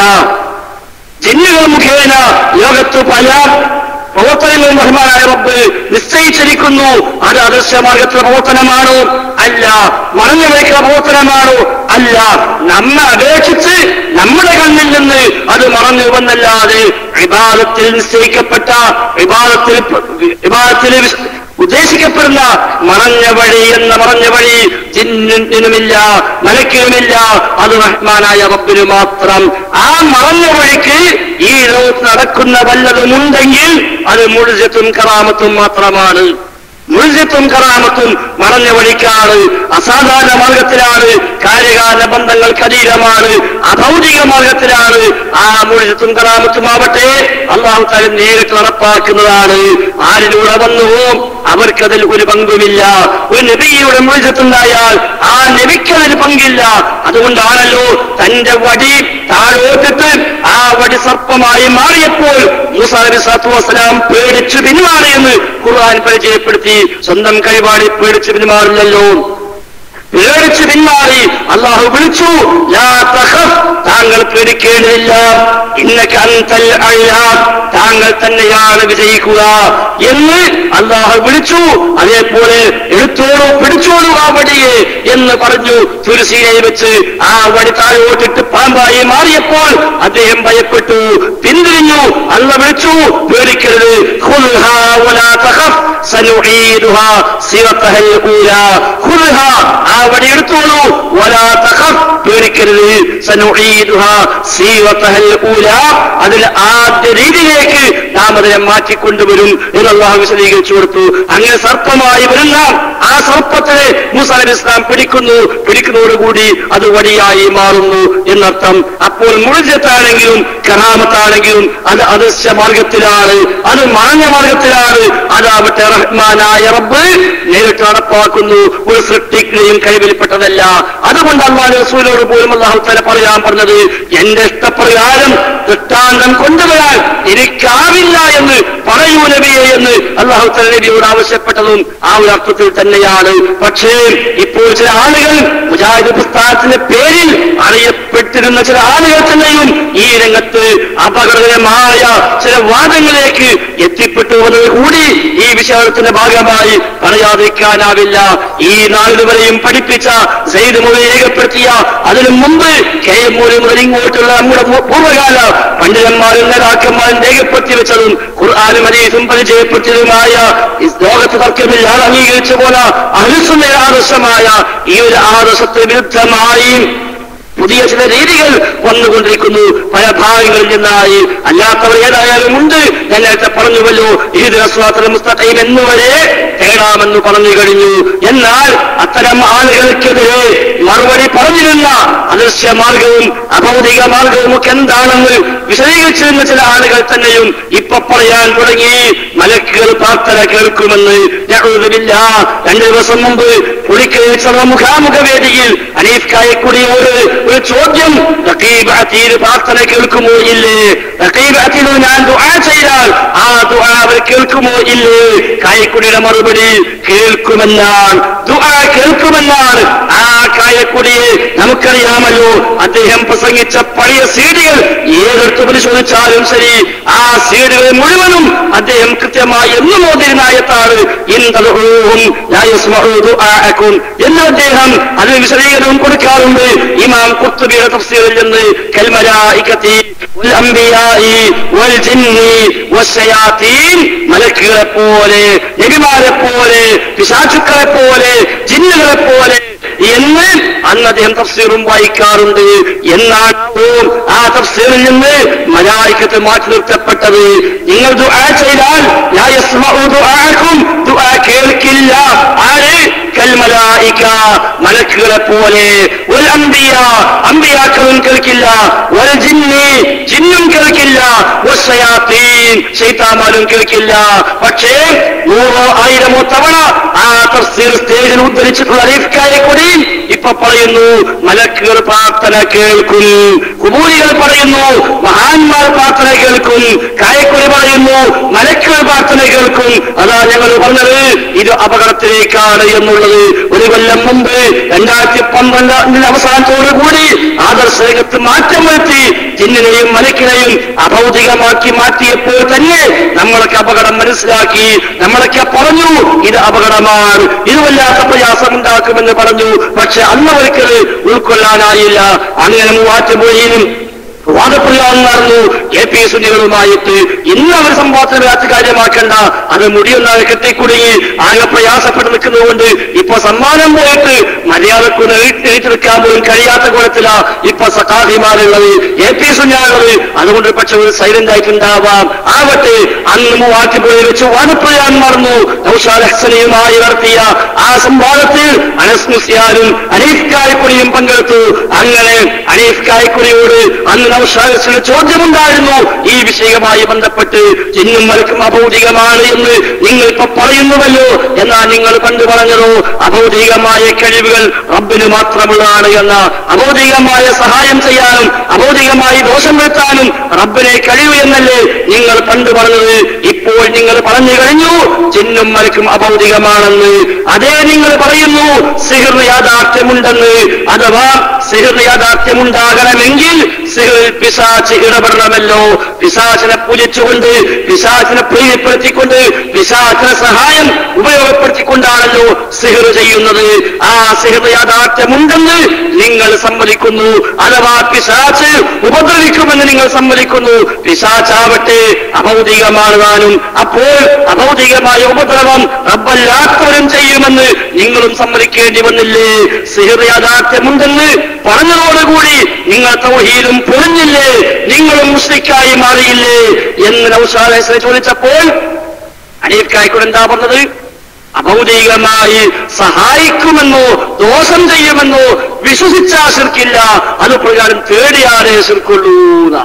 ജിന്നുകൾ മുഖേന ലോകത്ത് പല പ്രവർത്തനങ്ങളും റഹ്മാനായ റബ്ബ് നിശ്ചയിച്ചിരിക്കുന്നു. അത് അദൃശ്യ മാർഗത്തിലെ പ്രവർത്തനമാണോ? അല്ല. മറഞ്ഞു വയ്ക്കുന്ന പ്രവർത്തനമാണോ? അല്ല. നമ്മെ അപേക്ഷിച്ച് നമ്മുടെ കണ്ണിൽ നിന്ന് അത് മറഞ്ഞു വന്നല്ലാതെ ഇബാദത്തിൽ നിശ്ചയിക്കപ്പെട്ട ഇബാദത്തിൽ ഇബാദത്തിൽ ഉദ്ദേശിക്കപ്പെടുന്ന മറഞ്ഞ വഴി എന്ന മറഞ്ഞ വഴി ജിന്നിനുമില്ല, മലക്കിനുമില്ല. അത് റഹ്മാനായ റബ്ബിന് മാത്രം. ആ മറഞ്ഞ വഴിക്ക് ഈ ലോകത്ത് നടക്കുന്ന വല്ലതുമുണ്ടെങ്കിൽ അത് മുഅ്ജിസത്തും കറാമത്തും മാത്രമാണ്. മുഅ്ജിസത്തും കറാമത്തും മറഞ്ഞ വഴിക്കാണ്, അസാധാരണ മാർഗത്തിലാണ്, കാര്യകാല ബന്ധങ്ങൾക്ക് അതീതമാണ്, അഭൗതിക മാർഗത്തിലാണ്. ആ മുഅ്ജിസത്തും കറാമത്തും ആവട്ടെ അല്ലാഹു തആല നേരിട്ട് നടപ്പാക്കുന്നതാണ്. ആരിലൂടെ വന്നുവോ അവർക്കതിൽ ഒരു പങ്കുമില്ല. ഒരു നബിയുടെ മുഅ്ജിസത്തുണ്ടായാൽ ആ നബിക്കതിന് പങ്കില്ല. അതുകൊണ്ടാണല്ലോ തന്റെ വടി താഴോട്ടിട്ട് ആ വടി സർപ്പമായി മാറിയപ്പോൾ മൂസാ നബി സ്വല്ലല്ലാഹു അലൈഹി വസല്ലം പേടിച്ചു പിന്മാറിയെന്ന് ഖുർആൻ പരിചയപ്പെടുത്തി. സ്വന്തം കഴിവാടി പേടിച്ചു പിന്മാറില്ലല്ലോ. പേടിച്ചു പിന്മാറി അള്ളാഹു വിളിച്ചു, ലാ തഖഫ്, താങ്കൾ പേടിക്കേണ്ടതില്ല, ഇന്നക അൻതൽ അഅ്ലാ, താങ്കൾ തന്നെയാണ് വിജയിക്കുക എന്ന് അള്ളാഹു വിളിച്ചു. അതേപോലെ എടുത്തോളൂ, പിടിച്ചോളൂ ആ വടിയെ എന്ന് പറഞ്ഞു. തുലസിയെ വെച്ച് ആ വടി താഴോട്ടിട്ട് പാമ്പായി മാറിയപ്പോൾ അദ്ദേഹം ഭയപ്പെട്ടു, പിന്തിരിഞ്ഞു. അല്ലാഹു വിളിച്ചു, പേടിക്കരുത്, ഖുൽഹാ വലാ തഖഫ് സനുഈദുഹാ സിറതഹൽ ഊലാ, ഖുൽഹാ, ആ വടി എടുത്തോളൂ, വലാ തഖഫ്, പേടിക്കരുത്, സനുഈദുഹാ സിറതഹൽ ഊലാ, അതിൽ ആദ്യ രീതിയിലേക്ക് നാം അതിനെ മാറ്റിക്കൊണ്ടുവരും എന്ന് അല്ലാഹു വിശദീകരിച്ചു കൊടുത്തു. അങ്ങനെ സർപ്പമായി വരുന്ന ആ സർപ്പത്തെ മൂസാ നബി ഇസ്ലാം പിടിക്കുന്നു. പിടിക്കുന്നതോടുകൂടി അത് വടിയായി മാറുന്നു എന്നർത്ഥം. അപ്പോൾ മുഅ്ജിസത്താണെങ്കിലും കറാമത്താണെങ്കിലും അത് അദൃശ്യ മാർഗത്തിലാണ്, അത് മറഞ്ഞ മാർഗത്തിലാണ്. അതാവട്ടെ റഹ്മാനായ റബ്ബ് നേരിട്ട് നടപ്പാക്കുന്നു. ഒരു സൃഷ്ടിക്കുകയും കഴിവിൽപ്പെട്ടതല്ല. അതുകൊണ്ട് അല്ലാഹു റസൂലോട് പോലും അല്ലാഹു തആല പറയാൻ പറഞ്ഞത്, എന്റെ ഇഷ്ടപ്രകാരം ദൃഷ്ടാന്തം കൊണ്ടുവരാൻ എനിക്കാവില്ല എന്ന് പറയൂ നബിയെ എന്ന് അല്ലാഹു തആല നബിയോട് ആവശ്യപ്പെട്ടതും ആ ഒരു അർത്ഥത്തിൽ തന്നെയാണ്. പക്ഷേ ഇപ്പോൾ ചില ആളുകൾ മുജാഹിദ് പ്രസ്ഥാനത്തിന്റെ പേരിൽ അറിയപ്പെട്ടിരുന്ന ചില ആളുകൾ തന്നെയും ഈ രംഗത്ത് അപകടകരമായ ചില വാദങ്ങളിലേക്ക് എത്തിപ്പെട്ടു എന്നത് കൂടി ഈ വിഷയത്തിന്റെ ഭാഗമായി പറയാതിരിക്കാനാവില്ല. ഈ നാളിതുവരെയും പഠിപ്പിച്ച സയ്യിദ് മൗലവി രേഖപ്പെടുത്തിയ അതിനു മുമ്പ് കെ എം മൗലവി മുതൽ ഇങ്ങോട്ടുള്ള നമ്മുടെ പൂർവ്വകാല പണ്ഡിതന്മാരും നേതാക്കന്മാരും രേഖപ്പെടുത്തി വെച്ചതും ഖുർആനും ഹദീസും പരിചയപ്പെടുത്തിയതുമായ ലോകത്ത് തർക്കമില്ലാതെ അംഗീകരിച്ച പോലെ അഹ്ലുസുന്നയുടെ ആദർശമായ ഈ ഒരു ആദർശത്തിന് വിരുദ്ധമായി പുതിയ ചില രീതികൾ വന്നുകൊണ്ടിരിക്കുന്നു പല ഭാഗങ്ങളിൽ നിന്നായി. അല്ലാത്തവർ ഏതായാലും ഉണ്ട്. ഞാൻ നേരത്തെ പറഞ്ഞുവല്ലോ ഈദ് സിറാത്തുൽ മുസ്തഖീം എന്നുവരെ തേടാമെന്ന് പറഞ്ഞു കഴിഞ്ഞു. എന്നാൽ അത്തരം ആളുകൾക്കെതിരെ മറുപടി പറഞ്ഞിരുന്ന അദൃശ്യ മാർഗവും അഭൗതിക മാർഗവും ഒക്കെ എന്താണെന്ന് വിശദീകരിച്ചിരുന്ന ചില ആളുകൾ തന്നെയും ഇപ്പൊ പറയാൻ തുടങ്ങി മലക്കുകൾ പ്രാർത്ഥന കേൾക്കുമെന്ന്. രണ്ടു ദിവസം മുമ്പ് പുളിക്കൽ മുഖാമുഖ വേദിയിൽ അനീഫ് കായക്കുടിയോട് ഒരു ചോദ്യം, റഖീബ് അതീദ് പ്രാർത്ഥന കേൾക്കുമോ ഇല്ലേ? റഖീബ് അതീദ് ഞാൻ ദുആ ചെയ്താൽ ആ ദുആ അവർ കേൾക്കുമോ ഇല്ലേ? കായക്കുടിയുടെ മറുപടി കേൾക്കുമെന്നാണ്, ദുആ കേൾക്കുമെന്നാണ്. ആ കായക്കുടിയെ നമുക്കറിയാമല്ലോ, അദ്ദേഹം പ്രസംഗിച്ച പഴയ സീഡികൾ ഏതെടുത്ത് പരിശോധിച്ചാലും ശരി ആ സീഡുകൾ മുഴുവനും അദ്ദേഹം കൃത്യമായി എന്നും ഓതിരുന്നായത്താണ് എന്ന് അദ്ദേഹം അതിന് വിശദീകരണം കൊടുക്കാറുണ്ട്. ഇമാം ഖുർത്തുബിയുടെ തഫ്സീറിൽ നിന്ന് കൽമലായികത്തി വൽ അംബിയാഇ വൽ ജിന്നി വശയാതീൻ, മലക്കുകളെ പോലെ നബിമാരെ പോലെ പിശാചുക്കളെ പോലെ ജിന്നുകളെ പോലെ എന്ന് അന്ന് അദ്ദേഹം തഫ്സീറും വായിക്കാറുണ്ട്. എന്നാണ് ആ തഫ്സീറിൽ നിന്ന് മലായികത്ത് മാറ്റി നിർത്തപ്പെട്ടത്. നിങ്ങൾ ദുആ ചെയ്താൽ ലാ യസ്മഉ ദുആഅക്കും, ദുആ കേൾക്കില്ല. ആര്? കൽമലായിക, മലക്കുകളെ പോലെ. വൽ അംബിയ, അംബിയാക്കളും കേൾക്കില്ല. വൽ ജിന്നി, ജിന്നും കേൾക്കില്ല. വശയാതീൻ, ശൈത്താന്മാരും കേൾക്കില്ല. പക്ഷേ നൂറോ ആയിരമോ തവണ ആ തഫ്സീർ സ്റ്റേജിൽ ഉദ്ധരിച്ചിട്ടുള്ള അരീഫ്കാരെ കൂടി ഇപ്പൊ പറയുന്നു മലക്കുകൾ പ്രാർത്ഥന കേൾക്കും. ഖുബൂരികൾ പറയുന്നു മഹാന്മാർ പ്രാർത്ഥന കേൾക്കും. കായക്കുടി പറയുന്നു മലക്കുകൾ പ്രാർത്ഥന കേൾക്കും. അതാ ഞങ്ങൾ പറഞ്ഞത് ഇത് അപകടത്തിലേക്കാണ് എന്നുള്ളത്. ഒരു കൊല്ലം മുമ്പ് രണ്ടായിരത്തി പന്ത്രണ്ടിന്റെ അവസാനത്തോടു കൂടി ആദർശ രംഗത്ത് മാറ്റം വരുത്തി ജിന്നിനെയും മലക്കിനെയും അഭൗതികമാക്കി മാറ്റിയപ്പോൾ തന്നെ നമ്മളൊക്കെ അപകടം മനസ്സിലാക്കി. നമ്മളൊക്കെ പറഞ്ഞു ഇത് അപകടമാണ്, ഇത് വല്ലാത്ത പ്രയാസമുണ്ടാക്കുമെന്ന് പറഞ്ഞു. പക്ഷെ അന്നവർക്ക് ഉൾക്കൊള്ളാനായില്ല. അങ്ങനെ മൂവാറ്റുപുഴയിലും വാദപ്രയോഗം നടന്നു കെ പി സുന്നികളുമായിട്ട്. ഇന്ന് അവർ സംഭവത്തിന് രാത്രി കാര്യമാക്കേണ്ട, അത് മുടിയൊന്നാണ് കെട്ടിക്കുടുങ്ങി ആകെ പ്രയാസപ്പെട്ട് നിൽക്കുന്നതുകൊണ്ട് ഇപ്പൊ സമ്മാനം പോയിട്ട് മര്യാദക്കൊന്ന് എഴുത്തെടുക്കാൻ പോലും കഴിയാത്ത കുളത്തില ഇപ്പൊ സഖാഫിമാരുള്ളത്, കെ പി സുന്നികളുള്ളത്. അതുകൊണ്ട് പക്ഷെ ഒരു സൈലന്റ് ആയിട്ടുണ്ടാവാം. ആവട്ടെ, അന്ന് മൂവാറ്റുപുഴയിൽ വെച്ച് വാദപ്രയോഗം നടന്നു. നൗഷാദ് ഹസനിയുമായി നടത്തിയ ആ സംവാദത്തിൽ അനസ് മുസ്ലിയാരും അനീഫ് കായക്കുടിയും പങ്കെടുത്തു. അങ്ങനെ അനീഫ് കായക്കുടിയോട് അന്ന് നൗഷാദിന് ചോദ്യമുണ്ടായിരുന്നു ഈ വിഷയവുമായി ബന്ധപ്പെട്ട്. ജിന്നും മലക്കും അഭൗതികമാണ് എന്ന് നിങ്ങൾ ഇപ്പൊ പറയുന്നുവല്ലോ, എന്നാൽ നിങ്ങൾ പണ്ട് പറഞ്ഞതോ അഭൗതികമായ കഴിവുകൾ റബ്ബിന് മാത്രമുള്ളതാണ് എന്ന. അഭൗതികമായ സഹായം ചെയ്യാനും അഭൗതികമായി ദോഷം വരുത്താനും റബ്ബിനെ കഴിവ് എന്നല്ലേ നിങ്ങൾ പണ്ട് പറഞ്ഞത്. ഇപ്പോൾ നിങ്ങൾ പറഞ്ഞു കഴിഞ്ഞു ജിന്നും മലക്കും അഭൗതികമാണെന്ന്. അതേ നിങ്ങൾ പറയുന്നു സിഹിർ യാഥാർത്ഥ്യമുണ്ടെന്ന്. അഥവാ സിഹിർ യാഥാർത്ഥ്യമുണ്ടാകണമെങ്കിൽ സിഹിർ പിശാച് ഇടപെടണമല്ലോ. പിശാചിനെ പൂജിച്ചുകൊണ്ട് പിശാചിനെ പ്രീതിപ്പെടുത്തിക്കൊണ്ട് പിശാചിനെ സഹായം ഉപയോഗപ്പെടുത്തിക്കൊണ്ടാണല്ലോ സിഹിർ ചെയ്യുന്നത്. ആ സിഹിർ യാഥാർത്ഥ്യമുണ്ടെന്ന് നിങ്ങൾ സമ്മതിക്കുന്നു. അഥവാ പിശാച് ഉപദ്രവിക്കുമെന്ന് നിങ്ങൾ സമ്മതിക്കുന്നു. പിശാചാവട്ടെ അഭൗതികമാണ് താനും. അപ്പോൾ അഭൗതികമായ ഉപദ്രവം റബ്ബല്ലാത്തവരും ചെയ്യുമെന്ന് നിങ്ങളും സമ്മതിക്കേണ്ടി വന്നില്ലേ? സിഹിർ യാഥാർത്ഥ്യമുണ്ടെന്ന് പറഞ്ഞതോടുകൂടി നിങ്ങൾ തൗഹീദും പൊളിഞ്ഞില്ലേ? നിങ്ങളും മുശ്രിക്കായി മാറിയില്ലേ എന്ന് നൗഷാദ് ചോദിച്ചപ്പോൾ അനീഫ് കായക്കുടി എന്താ പറഞ്ഞത്? അഭൗതികമായി സഹായിക്കുമെന്നോ ദോഷം ചെയ്യുമെന്നോ വിശ്വസിച്ചാ ശിർക്കില്ല, അത് പ്രകാരം തേടിയാലേ ശിർക്കുള്ളൂ.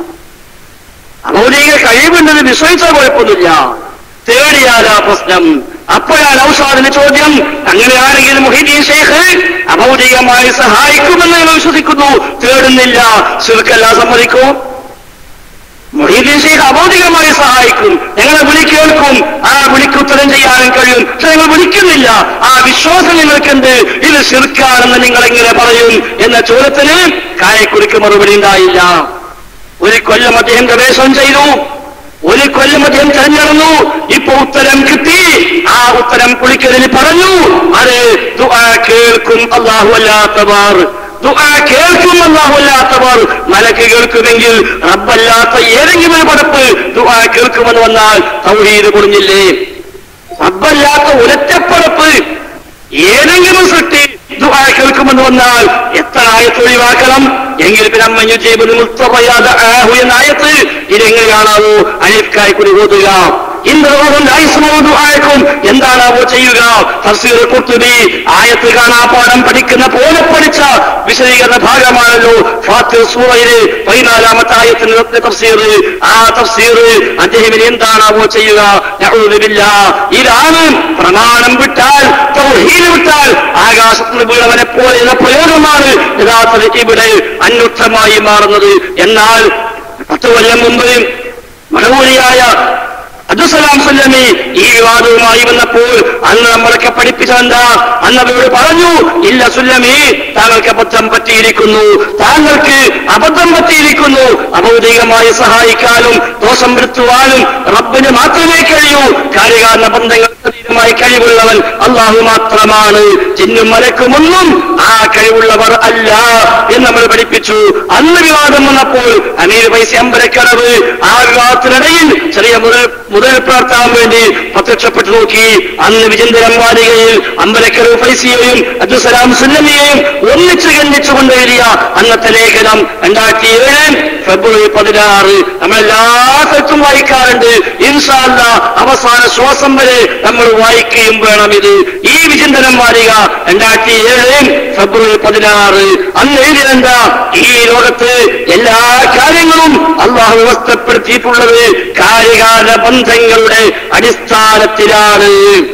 അഭൗതിക കഴിവുണ്ടെന്ന് വിശ്വസിച്ചാൽ കുഴപ്പമൊന്നുമില്ല, തേടിയാലാ പ്രശ്നം. അപ്പോഴാണ് നൗഷാദിന്റെ ചോദ്യം, അങ്ങനെയാണെങ്കിൽ മുഹീദ്ദീൻ ശൈഖ് അഭൗതികമായി സഹായിക്കുമെന്ന് വിശ്വസിക്കുന്നു, തേടുന്നില്ല, ശിർക്കല്ല, സമ്മതിക്കൂ? മുഹീദ്ദീൻ ശൈഖ് അബൗദികമായി സഹായിക്കും, ഞങ്ങളെ വിളി കേൾക്കും, ആ വിളിക്ക് ഉത്തരം ചെയ്യാനും കഴിയും. പക്ഷെ നിങ്ങൾ വിളിക്കുന്നില്ല, ആ വിശ്വാസം നിങ്ങൾക്കെന്ത്, ഇത് ശിർക്കാണെന്ന് നിങ്ങൾ എങ്ങനെ പറയും എന്ന ചോദ്യത്തിന് കായക്കുറിക്ക് മറുപടി ഉണ്ടായില്ല. ഒരു കൊല്ലം അദ്ദേഹം ഗവേഷണം ചെയ്തു, ഒരു കൊല്ലം അദ്ദേഹം തെരഞ്ഞെടുന്നു. ഇപ്പൊ ഉത്തരം കിട്ടി. ആ ഉത്തരം പുളിക്കലിൽ പറഞ്ഞു, അത് ദുആ കേൾക്കും അല്ലാഹു അല്ലാത്തവർ, ദുആ കേൾക്കും അല്ലാഹു അല്ലാത്തവർ. മലക്ക് കേൾക്കുമെങ്കിൽ റബ്ബല്ലാത്ത ഏതെങ്കിലും ഒരു പടപ്പ് ദുആ കേൾക്കുമെന്ന് വന്നാൽ തൗഹീദ് പൊളിഞ്ഞില്ലേ? റബ്ബല്ലാത്ത ഒരൊറ്റപ്പടപ്പ് ഏതെങ്കിലും സൃഷ്ടി ദുആ കേൾക്കുമെന്ന് വന്നാൽ എത്ര ആയത്ത് ഒഴിവാക്കണം? എങ്കിൽ പിന്നെ അമ്മഞ്ഞു ചെയ്യുന്നത് മുസ്തഫയാദ ആഹു എന്ന ആയത്ത് ഇതെങ്ങനെ കാണാവോ? അനിഫ്കായി കൂടി ഓതുക. ും എന്താണാവോ ചെയ്യുക? തഫ്സീർ ഖുർതുബി ആയത്ത് കാണാപാഠം പഠിക്കുന്ന പോലെ പഠിച്ച വിശദീകരണ ഭാഗമാണല്ലോ ഫാത്തിർ സൂറയിലെ പതിനാലാമത്തെ ആയത്തിന്റെ തഫ്സീർ. ആ തഫ്സീർ അദ്ദേഹം എന്താണാവോ ചെയ്യുക? നഊദു ബില്ലാഹ്. ഇതാണ് പ്രമാണം വിട്ടാൽ, തൗഹീദ് വിട്ടാൽ ആകാശത്തിന് വീണവനെ പോലെയുള്ള പ്രയോഗമാണ് യഥാർത്ഥത്തിൽ ഇവിടെ അന്വർത്ഥമായി മാറുന്നത്. എന്നാൽ പത്ത് കൊല്ലം മുമ്പ് മടവൂരിയായ അബ്ദുസ്സലാം സുല്ലമി ഈ വിവാദവുമായി വന്നപ്പോൾ അന്ന് നമ്മളൊക്കെ പഠിപ്പിച്ചതെന്താ? അന്ന് അവരോട് പറഞ്ഞു, ഇല്ല സുല്ലമി, താങ്കൾക്ക് അബദ്ധം പറ്റിയിരിക്കുന്നു, താങ്കൾക്ക് അബദ്ധം പറ്റിയിരിക്കുന്നു. അഭൗതികമായി സഹായിക്കാനും ദോഷം വരുത്തുവാനും റബ്ബിന് മാത്രമേ കഴിയൂ. കാര്യകാരണ ബന്ധങ്ങൾ ശരീരമായി കഴിവുള്ളവൻ അള്ളാഹു മാത്രമാണ്. ജിന്നും മലക്കുമൊന്നും ആ കഴിവുള്ളവർ അല്ല എന്ന് നമ്മൾ പഠിപ്പിച്ചു. അന്ന് വിവാദം വന്നപ്പോൾ അമീർ പൈസ അമ്പലക്കടവ് ആ വിവാദത്തിനിടയിൽ ചെറിയ മുതൽ മുതൽ പ്രാർത്താൻ വേണ്ടി പ്രത്യക്ഷപ്പെട്ടു നോക്കി. അന്ന് വിചിന്തരം വാരികയിൽ അമ്പലക്കടവ് ഫൈസിയെയും അബ്ദുസ്സലാം സുല്ലമിയെയും ഒന്നിച്ചു ഖണ്ഡിച്ചുകൊണ്ട് എഴുതിയ അന്നത്തെ ലേഖനം രണ്ടായിരത്തി ഏഴ് ഫെബ്രുവരി പതിനാറ് നമ്മളെല്ലാ സ്ഥലത്തും വായിക്കാറുണ്ട്. ഇൻഷാ അല്ലാഹ് അവസാന ശ്വാസം വരെ നമ്മൾ വായിക്കുകയും വേണം. ഇത് ഈ വിചിന്തനം വാരിക രണ്ടായിരത്തി ഏഴ് ഫെബ്രുവരി പതിനാറ്. അന്ന് എഴുതിയെന്താ? ഈ ലോകത്ത് എല്ലാ കാര്യങ്ങളും അള്ളാഹു വ്യവസ്ഥപ്പെടുത്തിയിട്ടുള്ളത് കാര്യകാല ബന്ധങ്ങളുടെ അടിസ്ഥാനത്തിലാണ്.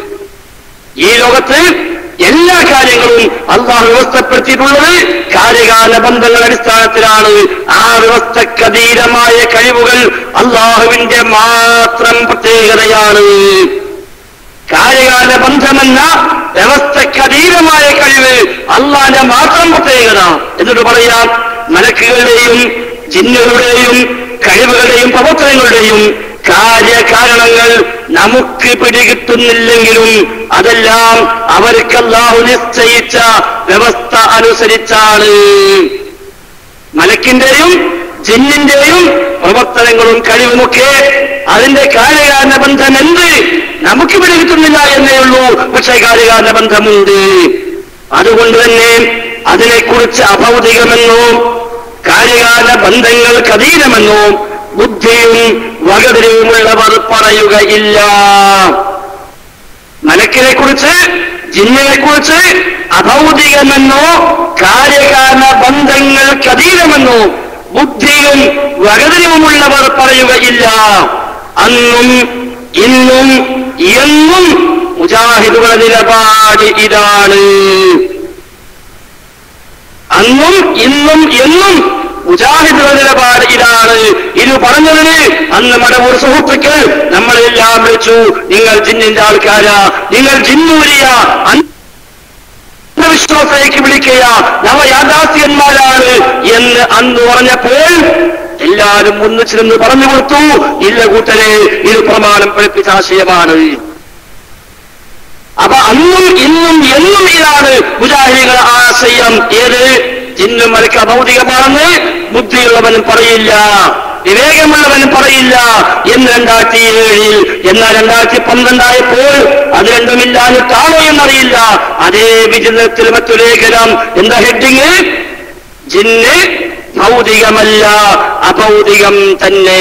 ഈ ലോകത്ത് എല്ലാ കാര്യങ്ങളും അള്ളാഹു വ്യവസ്ഥപ്പെടുത്തിയിട്ടുള്ളത് കാര്യകാല ബന്ധങ്ങളുടെ അടിസ്ഥാനത്തിലാണ്. ആ വ്യവസ്ഥക്കതീതമായ കഴിവുകൾ അള്ളാഹുവിന്റെ മാത്രം പ്രത്യേകതയാണ്. കാര്യകാല ബന്ധമെന്ന വ്യവസ്ഥക്കതീതമായ കഴിവ് അള്ളാന്റെ മാത്രം പ്രത്യേകത. എന്നിട്ട് പറയാം, മലക്കുകളുടെയും ജിന്നുകളുടെയും കഴിവുകളുടെയും പ്രവർത്തനങ്ങളുടെയും കാര്യകാരണങ്ങൾ നമുക്ക് പിടികിട്ടുന്നില്ലെങ്കിലും അതെല്ലാം അവർക്ക് അല്ലാഹു നിശ്ചയിച്ച വ്യവസ്ഥ അനുസരിച്ചാണ്. മലക്കിന്റെയും ജിന്നിന്റെയും പ്രവർത്തനങ്ങളും കഴിവുമൊക്കെ അതിന്റെ കാര്യകാരണ ബന്ധം എന്ത് നമുക്ക് പിടികിട്ടുന്നില്ല എന്നേ ഉള്ളൂ. പക്ഷേ കാര്യകാരണ ബന്ധമുണ്ട്. അതുകൊണ്ട് തന്നെ അതിനെക്കുറിച്ച് അഭൗതികമെന്നോ കാര്യകാല ബന്ധങ്ങൾക്ക് അധീനമെന്നോ ബുദ്ധിയും വകതിരിവുമുള്ളവർ പറയുകയില്ല. മലക്കിനെ കുറിച്ച് ജിന്നിനെ കുറിച്ച് അഭൗതികമെന്നോ കാര്യകാല ബന്ധങ്ങൾക്ക് അധീനമെന്നോ ബുദ്ധിയും വകതിരിവുമുള്ളവർ പറയുകയില്ല. അന്നും ഇന്നും എന്നും മുജാഹിദുകളുടെ നിലപാട് ഇതാണ്. അന്നും ഇന്നും എന്നും മുജാഹിദുകളുടെ നിലപാട് ഇതാണ്. ഇത് പറഞ്ഞതിന് അന്ന് മടവൂർ സുഹൃത്തുക്കൾ നമ്മളെല്ലാം വിളിച്ചു, നിങ്ങൾ ജിന്നിന്റെ ആൾക്കാരാ, നിങ്ങൾ ജിന്നൂരിയ അന്ധവിശ്വാസത്തേക്ക് വിളിക്കുക, നവയാഥാസ്ഥ്യന്മാരാണ് എന്ന് അന്ന് പറഞ്ഞപ്പോൾ എല്ലാവരും ഒന്നിച്ചിരുന്ന് പറഞ്ഞു കൊടുത്തു, ഇല്ല കൂട്ടരെ, ഇത് പ്രമാണം പഠിപ്പിച്ച ആശയമാണ്. അപ്പൊ അന്നും ഇന്നും എന്നും ഇതാണ് മുജാഹിദുകളുടെ ആശയം. ഏത്? ജിന്നും മലക്ക് അഭൗതികമാണെന്ന് ബുദ്ധിയുള്ളവനും പറയില്ല, വിവേകമുള്ളവനും പറയില്ല എന്ന് രണ്ടായിരത്തി ഏഴിൽ. എന്നാൽ രണ്ടായിരത്തി പന്ത്രണ്ടായപ്പോൾ അത് രണ്ടുമില്ലാഞ്ഞിട്ടാണോ എന്നറിയില്ല. അതേ വിചിന്തനത്തിൽ മറ്റൊരു ലേഖനം, എന്താ ഹെഡിങ്? ജിന്ന് ഭൗതികമല്ല, അഭൗതികം തന്നെ.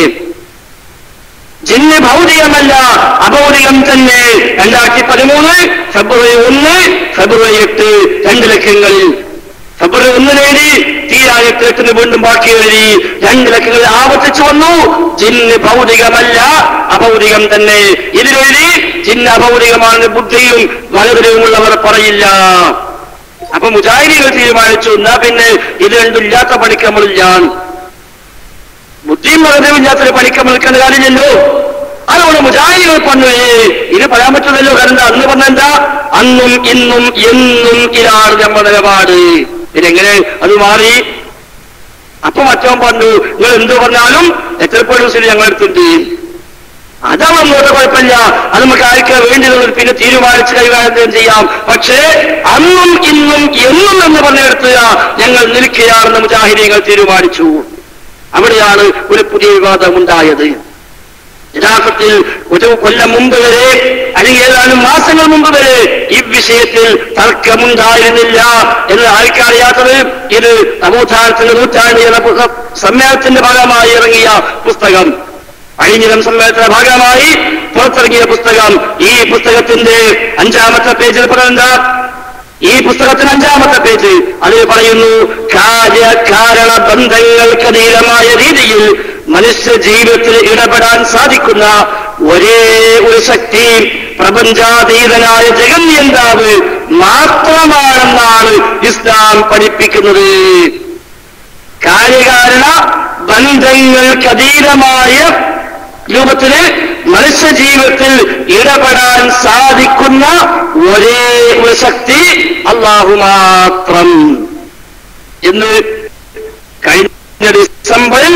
ജിന്ന് ഭൗതികമല്ല, അഭൗതികം തന്നെ. രണ്ടായിരത്തി പതിമൂന്ന് ഫെബ്രുവരി ഒന്ന് ഫെബ്രുവരി എട്ട് രണ്ട് ലക്കങ്ങളിൽ ഫെബ്രുവരി ഒന്നിന് എഴുതി, തീരായിട്ട് എട്ടിന് വീണ്ടും ബാക്കി എഴുതി, രണ്ട് ലക്കങ്ങളിൽ ആവർത്തിച്ചു വന്നു. ജിന്ന് ഭൗതികമല്ല, അഭൗതികം തന്നെ. ഇതിലെഴുതി ജിന്ന് അഭൗതികമാണ്, ബുദ്ധിയും വലതുരവുമുള്ളവർ പറയില്ല. അപ്പൊ മുജാഹിദുകൾ തീരുമാനിച്ചു, എന്നാ പിന്നെ ഇത് രണ്ടും ഇല്ലാത്ത പണിക്ക് നമ്മളില്ല. ഈ മതവില്ലാത്തൊരു പണിക്ക് നിൽക്കേണ്ട കാര്യമില്ലല്ലോ. അതുകൊണ്ട് മുജാഹിദികൾ പറഞ്ഞു ഇത് പറയാൻ പറ്റുന്നല്ലോ. കാരണം അന്ന് പറഞ്ഞെന്താ, അന്നും ഇന്നും എന്നും ഇതാണ് നമ്മുടെ നിലപാട്. ഇതെങ്ങനെ അത് മാറി? അപ്പൊ മറ്റവൻ പറഞ്ഞു നിങ്ങൾ എന്ത് പറഞ്ഞാലും എത്ര പേഴ്സിൽ ഞങ്ങൾ എടുത്തിട്ടുണ്ട്. അതാണ് അങ്ങോട്ട് കുഴപ്പമില്ല, അത് നമുക്ക് ആർക്കാ വേണ്ടിയത് പിന്നെ തീരുമാനിച്ച് കൈകാര്യം ചെയ്യാം. പക്ഷേ അന്നും ഇന്നും എന്നും എന്ന് പറഞ്ഞെടുത്തുക ഞങ്ങൾ നിൽക്കുകയാണെന്ന് മുജാഹിദീങ്ങൾ തീരുമാനിച്ചു. അവിടെയാണ് ഒരു പുതിയ വിവാദം ഉണ്ടായത്. യഥാർത്ഥത്തിൽ ഒരു കൊല്ലം മുമ്പ് വരെ അല്ലെങ്കിൽ ഏതാനും മാസങ്ങൾ മുമ്പ് വരെ ഈ വിഷയത്തിൽ തർക്കമുണ്ടായിരുന്നില്ല എന്ന് ആർക്കറിയാത്തത്. ഇത് നവോത്ഥാനത്തിന്റെ നൂറ്റാണ്ട് എന്ന സമ്മേളനത്തിന്റെ ഭാഗമായി ഇറങ്ങിയ പുസ്തകം, അഴിഞ്ഞിരം സമ്മേളനത്തിന്റെ ഭാഗമായി പുറത്തിറങ്ങിയ പുസ്തകം. ഈ പുസ്തകത്തിന്റെ അഞ്ചാമത്തെ പേജിൽ പറയുന്നത്, ഈ പുസ്തകത്തിന് അഞ്ചാമത്തെ പേജ് അതിൽ പറയുന്നു, കാര്യ കാരണ ബന്ധങ്ങൾക്കതീതമായ രീതിയിൽ മനുഷ്യ ജീവിതത്തിൽ ഇടപെടാൻ സാധിക്കുന്ന ഒരേ ഒരു ശക്തി പ്രപഞ്ചാതീതനായ ജഗന്യന്താവ് മാത്രമാണെന്നാണ് ഇസ്ലാം പഠിപ്പിക്കുന്നത്. കാര്യകാരണ ബന്ധങ്ങൾക്കതീതമായ രൂപത്തില് മനുഷ്യ ജീവിതത്തിൽ ഇടപെടാൻ സാധിക്കുന്ന ഒരേ ഒരു ശക്തി അല്ലാഹു മാത്രം എന്ന് കഴിഞ്ഞ ഡിസംബറിൽ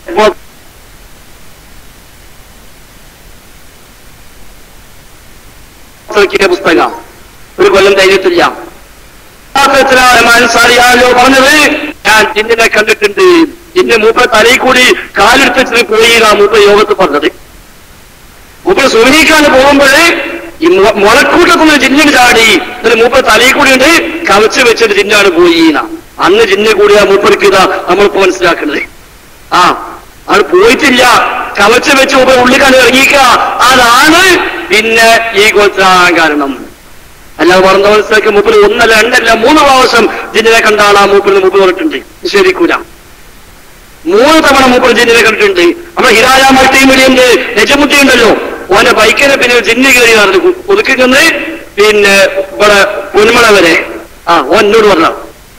പുസ്തകം ഒരു കൊല്ലം കഴിഞ്ഞിട്ടില്ല. സാറിയാലോ പറഞ്ഞത്, ഞാൻ ജിന്നിനെ കണ്ടിട്ടുണ്ട്, ജിന്നെ മൂപ്പ തലയിൽ കൂടി കാലെടുത്ത് പോയി ആ മൂപ്പ യോഗത്ത് പറഞ്ഞത്. മൂപ്പ സുഹരിക്കാൻ പോകുമ്പോഴേ ഈ മുളക്കൂട്ടത്തുനിന്ന് ജിന്നിന് ചാടി, എന്നിട്ട് മൂപ്പ തലയിൽ കൂടി ഉണ്ട് കവച്ച് വെച്ചിട്ട് ജിന്നാണ് പോയി. അന്ന് ജിന്നെ കൂടിയാ മൂപ്പറിക്കുക നമ്മളിപ്പോ മനസ്സിലാക്കുന്നത്. ആ അത് പോയിട്ടില്ല, കവച്ച് വെച്ച് മൂപ്പ ഉള്ളിക്കാണ് ഇറങ്ങിക്കുക. അതാണ് പിന്നെ ഈ ഗോത്രാൻ കാരണം. അല്ലാതെ പറഞ്ഞ മനസ്സിലാക്കി മൂപ്പര് ഒന്നല്ല രണ്ടല്ല മൂന്ന് പ്രാവശ്യം ജിന്നിനെ കണ്ടാണ് ആ മൂപ്പരിന് മൂപ്പർ പറഞ്ഞിട്ടുണ്ട്. ശരിക്കൂല, മൂന്ന് തവണ മൂപ്പർ ജിന്നിനെ കണ്ടിട്ടുണ്ട്. നമ്മുടെ ഹിരായ മൾട്ടിമീഡിയന്റെ നെജമുട്ടി ഉണ്ടല്ലോ, ഓന്റെ ബൈക്കിനെ പിന്നെ ജിന്ന് കയറി നടന്നു ഒതുക്കിന്ന് പിന്നെ ഇവിടെ പൊന്മള വരെ. ആ ഓൻ എന്നോട് പറഞ്ഞ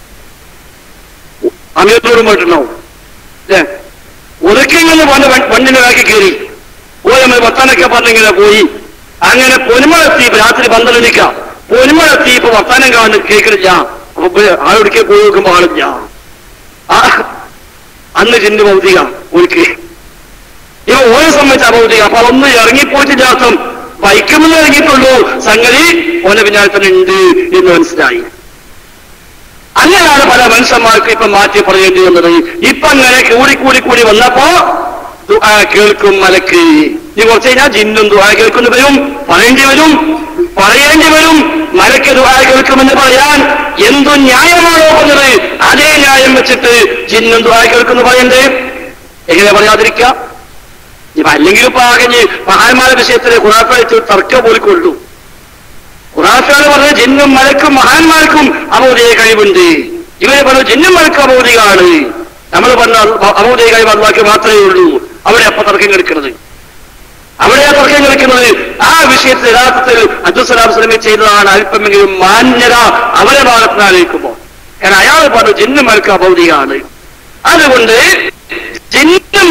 അമീറിനോടും പോയിട്ടുണ്ടാവും അല്ലേ. ഒതുക്കിങ്ങനെ പോന്റെ വണ്ടിന്റെ ബാക്കി കയറി പോയി നമ്മൾ വർത്താനൊക്കെ പറഞ്ഞിങ്ങനെ പോയി. അങ്ങനെ പൊന്മളെത്തി രാത്രി പന്ത്രണ്ടിക്കാം. പൊന്മളെത്തി ഇപ്പൊ വർത്താനം കാണുന്ന കേൾക്കണില്ല. അപ്പൊ ആളൊടുക്കെ പോയി നോക്കുമ്പോ ആളില്ല. ആ അന്ന് ജിന്ന് ഭൗതിക ഒരിക്കൽ ഇവ ഓനെ സംബന്ധിച്ച ഭൗതിക. അപ്പൊ അതൊന്നും ഇറങ്ങിപ്പോയിട്ടില്ല. അർത്ഥം ബൈക്കുമെന്ന് ഇറങ്ങിയിട്ടുള്ളൂ, സംഗതി ഓനെ പിന്നാലെ തന്നെ ഉണ്ട് എന്ന് മനസ്സിലായി. അങ്ങനെയാണ് പല മനുഷ്യന്മാർക്ക് ഇപ്പൊ മാറ്റി പറയേണ്ടി വന്നത്. ഇപ്പൊ അങ്ങനെ കൂടി കൂടി കൂടി വന്നപ്പോ ദുആ കേൾക്കും മലക്ക്. ഇനി കുറച്ച് കഴിഞ്ഞാൽ ജിന്നും ദുആ കേൾക്കുന്നു വരും, പറയേണ്ടി വരും പറയേണ്ടി വരും മലക്ക് ദുആ കേൾക്കുമെന്ന് പറയാൻ എന്തു ന്യായമാണോ പറഞ്ഞത് അതേ ന്യായം വെച്ചിട്ട് ജിന്നും ദുആ കേൾക്കുന്നു പറയണ്ടേ? എങ്ങനെ പറയാതിരിക്കാം? ഇപ്പൊ അല്ലെങ്കിൽ ഇപ്പൊ ആകെ മഹാന്മാരുടെ വിഷയത്തിൽ ഖുറാഫായിട്ട് തർക്കം പോലിക്കൊള്ളൂ. ഖുറാഫാണ് പറഞ്ഞത് ജിന്നും മലക്കും മഹാന്മാർക്കും അമൗദിക കഴിവുണ്ട്. ഇവരെ പറഞ്ഞു ജിന്നും മലക്കും അമൗദികമാണ്. നമ്മൾ പറഞ്ഞ അമൗദിക കഴിവ് അല്ലാഹ്ക്ക് മാത്രമേ ഉള്ളൂ. അവിടെ അപ്പൊ തർക്കം എടുക്കുന്നത്, അവിടെയാ തർക്കം കളിക്കുന്നത്. ആ വിഷയത്തിൽ യഥാർത്ഥത്തിൽ അബ്ദുസ്സലാം സ്വലമി ചെയ്തതാണ് അല്പമെങ്കിലും മാന്യത അവരെ ഭാഗത്ത് ആലോചിക്കുമ്പോ. കാരണം അയാൾ പറഞ്ഞു ജിന്നും മലക്കും അമൗദികമാണ്. അതുകൊണ്ട് ജിന്നും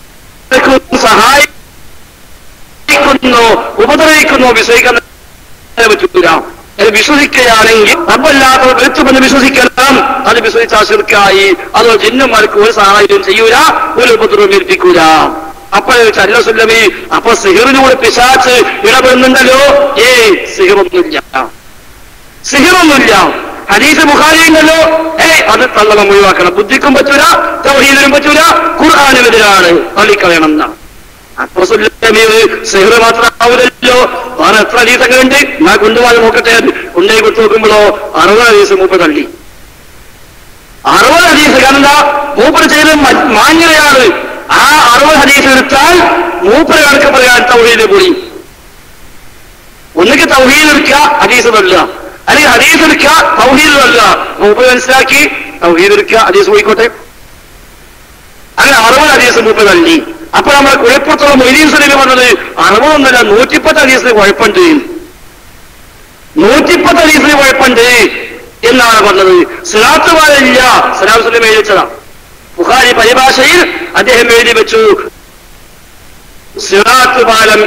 സഹായിക്കുന്നോ ഉപദ്രവിക്കുന്നോ വിശ്വസിക്കാൻ പറ്റൂല. അത് വിശ്വസിക്കുകയാണെങ്കിൽ റബ്ബല്ലാത്തവർ വെച്ചുമെന്ന് വിശ്വസിക്കണം. അത് വിശ്വസിച്ചാൽ ശിർക്കായി. അതോ ജിന്നും മലക്കും ഒരു സഹായം ചെയ്യൂല, ഒരു ഉപദ്രവം ഏൽപ്പിക്കൂല. അപ്പോഴേ അല്ല സുല്ലമി അപ്പൊ സിഹിറിനൂടെ പിശാച്ച് ഇടപെടുന്നുണ്ടല്ലോ. ഏയ് സിഹിറൊന്നുമില്ല, സിഹിറൊന്നുമില്ല. ഹദീസ് ബുഖാരി ഉണ്ടല്ലോ. ഏയ് അത് തള്ളണം, ഒഴിവാക്കണം. ബുദ്ധിക്കും പറ്റൂല, തൗഹീദിനും പറ്റൂല, ഖുർആാനുമെതിരാണ്, തള്ളിക്കളയണം എന്നാണ്. അപ്പൊ സുല്ലമി സിഹിർ മാത്രമാവില്ലല്ലോ, വേറെ എത്ര ഹദീസൊക്കെ ഉണ്ട്. ഞാൻ കൊണ്ടുപോകാൻ നോക്കട്ടെ. കൊണ്ടുപോയി കൊടുത്തു നോക്കുമ്പോഴോ അറുപത് ഹദീസ് മൂപ്പർ തള്ളി. അറുപത് ഹദീസ്. കാരണം എന്താ? മൂപ്പർ ചെയ്ത് മാന്യതയാണ്. ആ അറുപത് ഹദീസ് എടുത്താൽ മൂപ്പര് കണക്ക് പറയാൻ തൗഹീദ് കൂടി. ഒന്നുകിൽ തൗഹീദ് എടുക്കുക, ഹദീസ് തള്ളുക, അല്ലെങ്കിൽ ഹദീസ് എടുക്കുക, തൗഹീദ് തള്ളുക. മൂപ്പര് മനസ്സിലാക്കി തൗഹീദ് എടുക്കുക, ഹദീസ് പോയിക്കോട്ടെ. അങ്ങനെ അറുപത് ഹദീസ് മൂപ്പര് തള്ളി. അപ്പൊ നമ്മളെ കുഴപ്പത്തുള്ള മൊയ്തീൻ സലീം പറഞ്ഞത് അറുപതൊന്നല്ല നൂറ്റിപ്പത്ത് ഹദീസിന് കുഴപ്പമുണ്ട്, നൂറ്റിപ്പത്ത് ഹദീസിന് കുഴപ്പമുണ്ട് എന്നാണ് പറഞ്ഞത്. സിറാത്ത് പാലില്ല. സലാം സലീം എഴുതിച്ചതാ. ബുഖാരി പരിഭാഷയിൽ അദ്ദേഹം എഴുതി വെച്ചു, സിറാത്ത് പാലം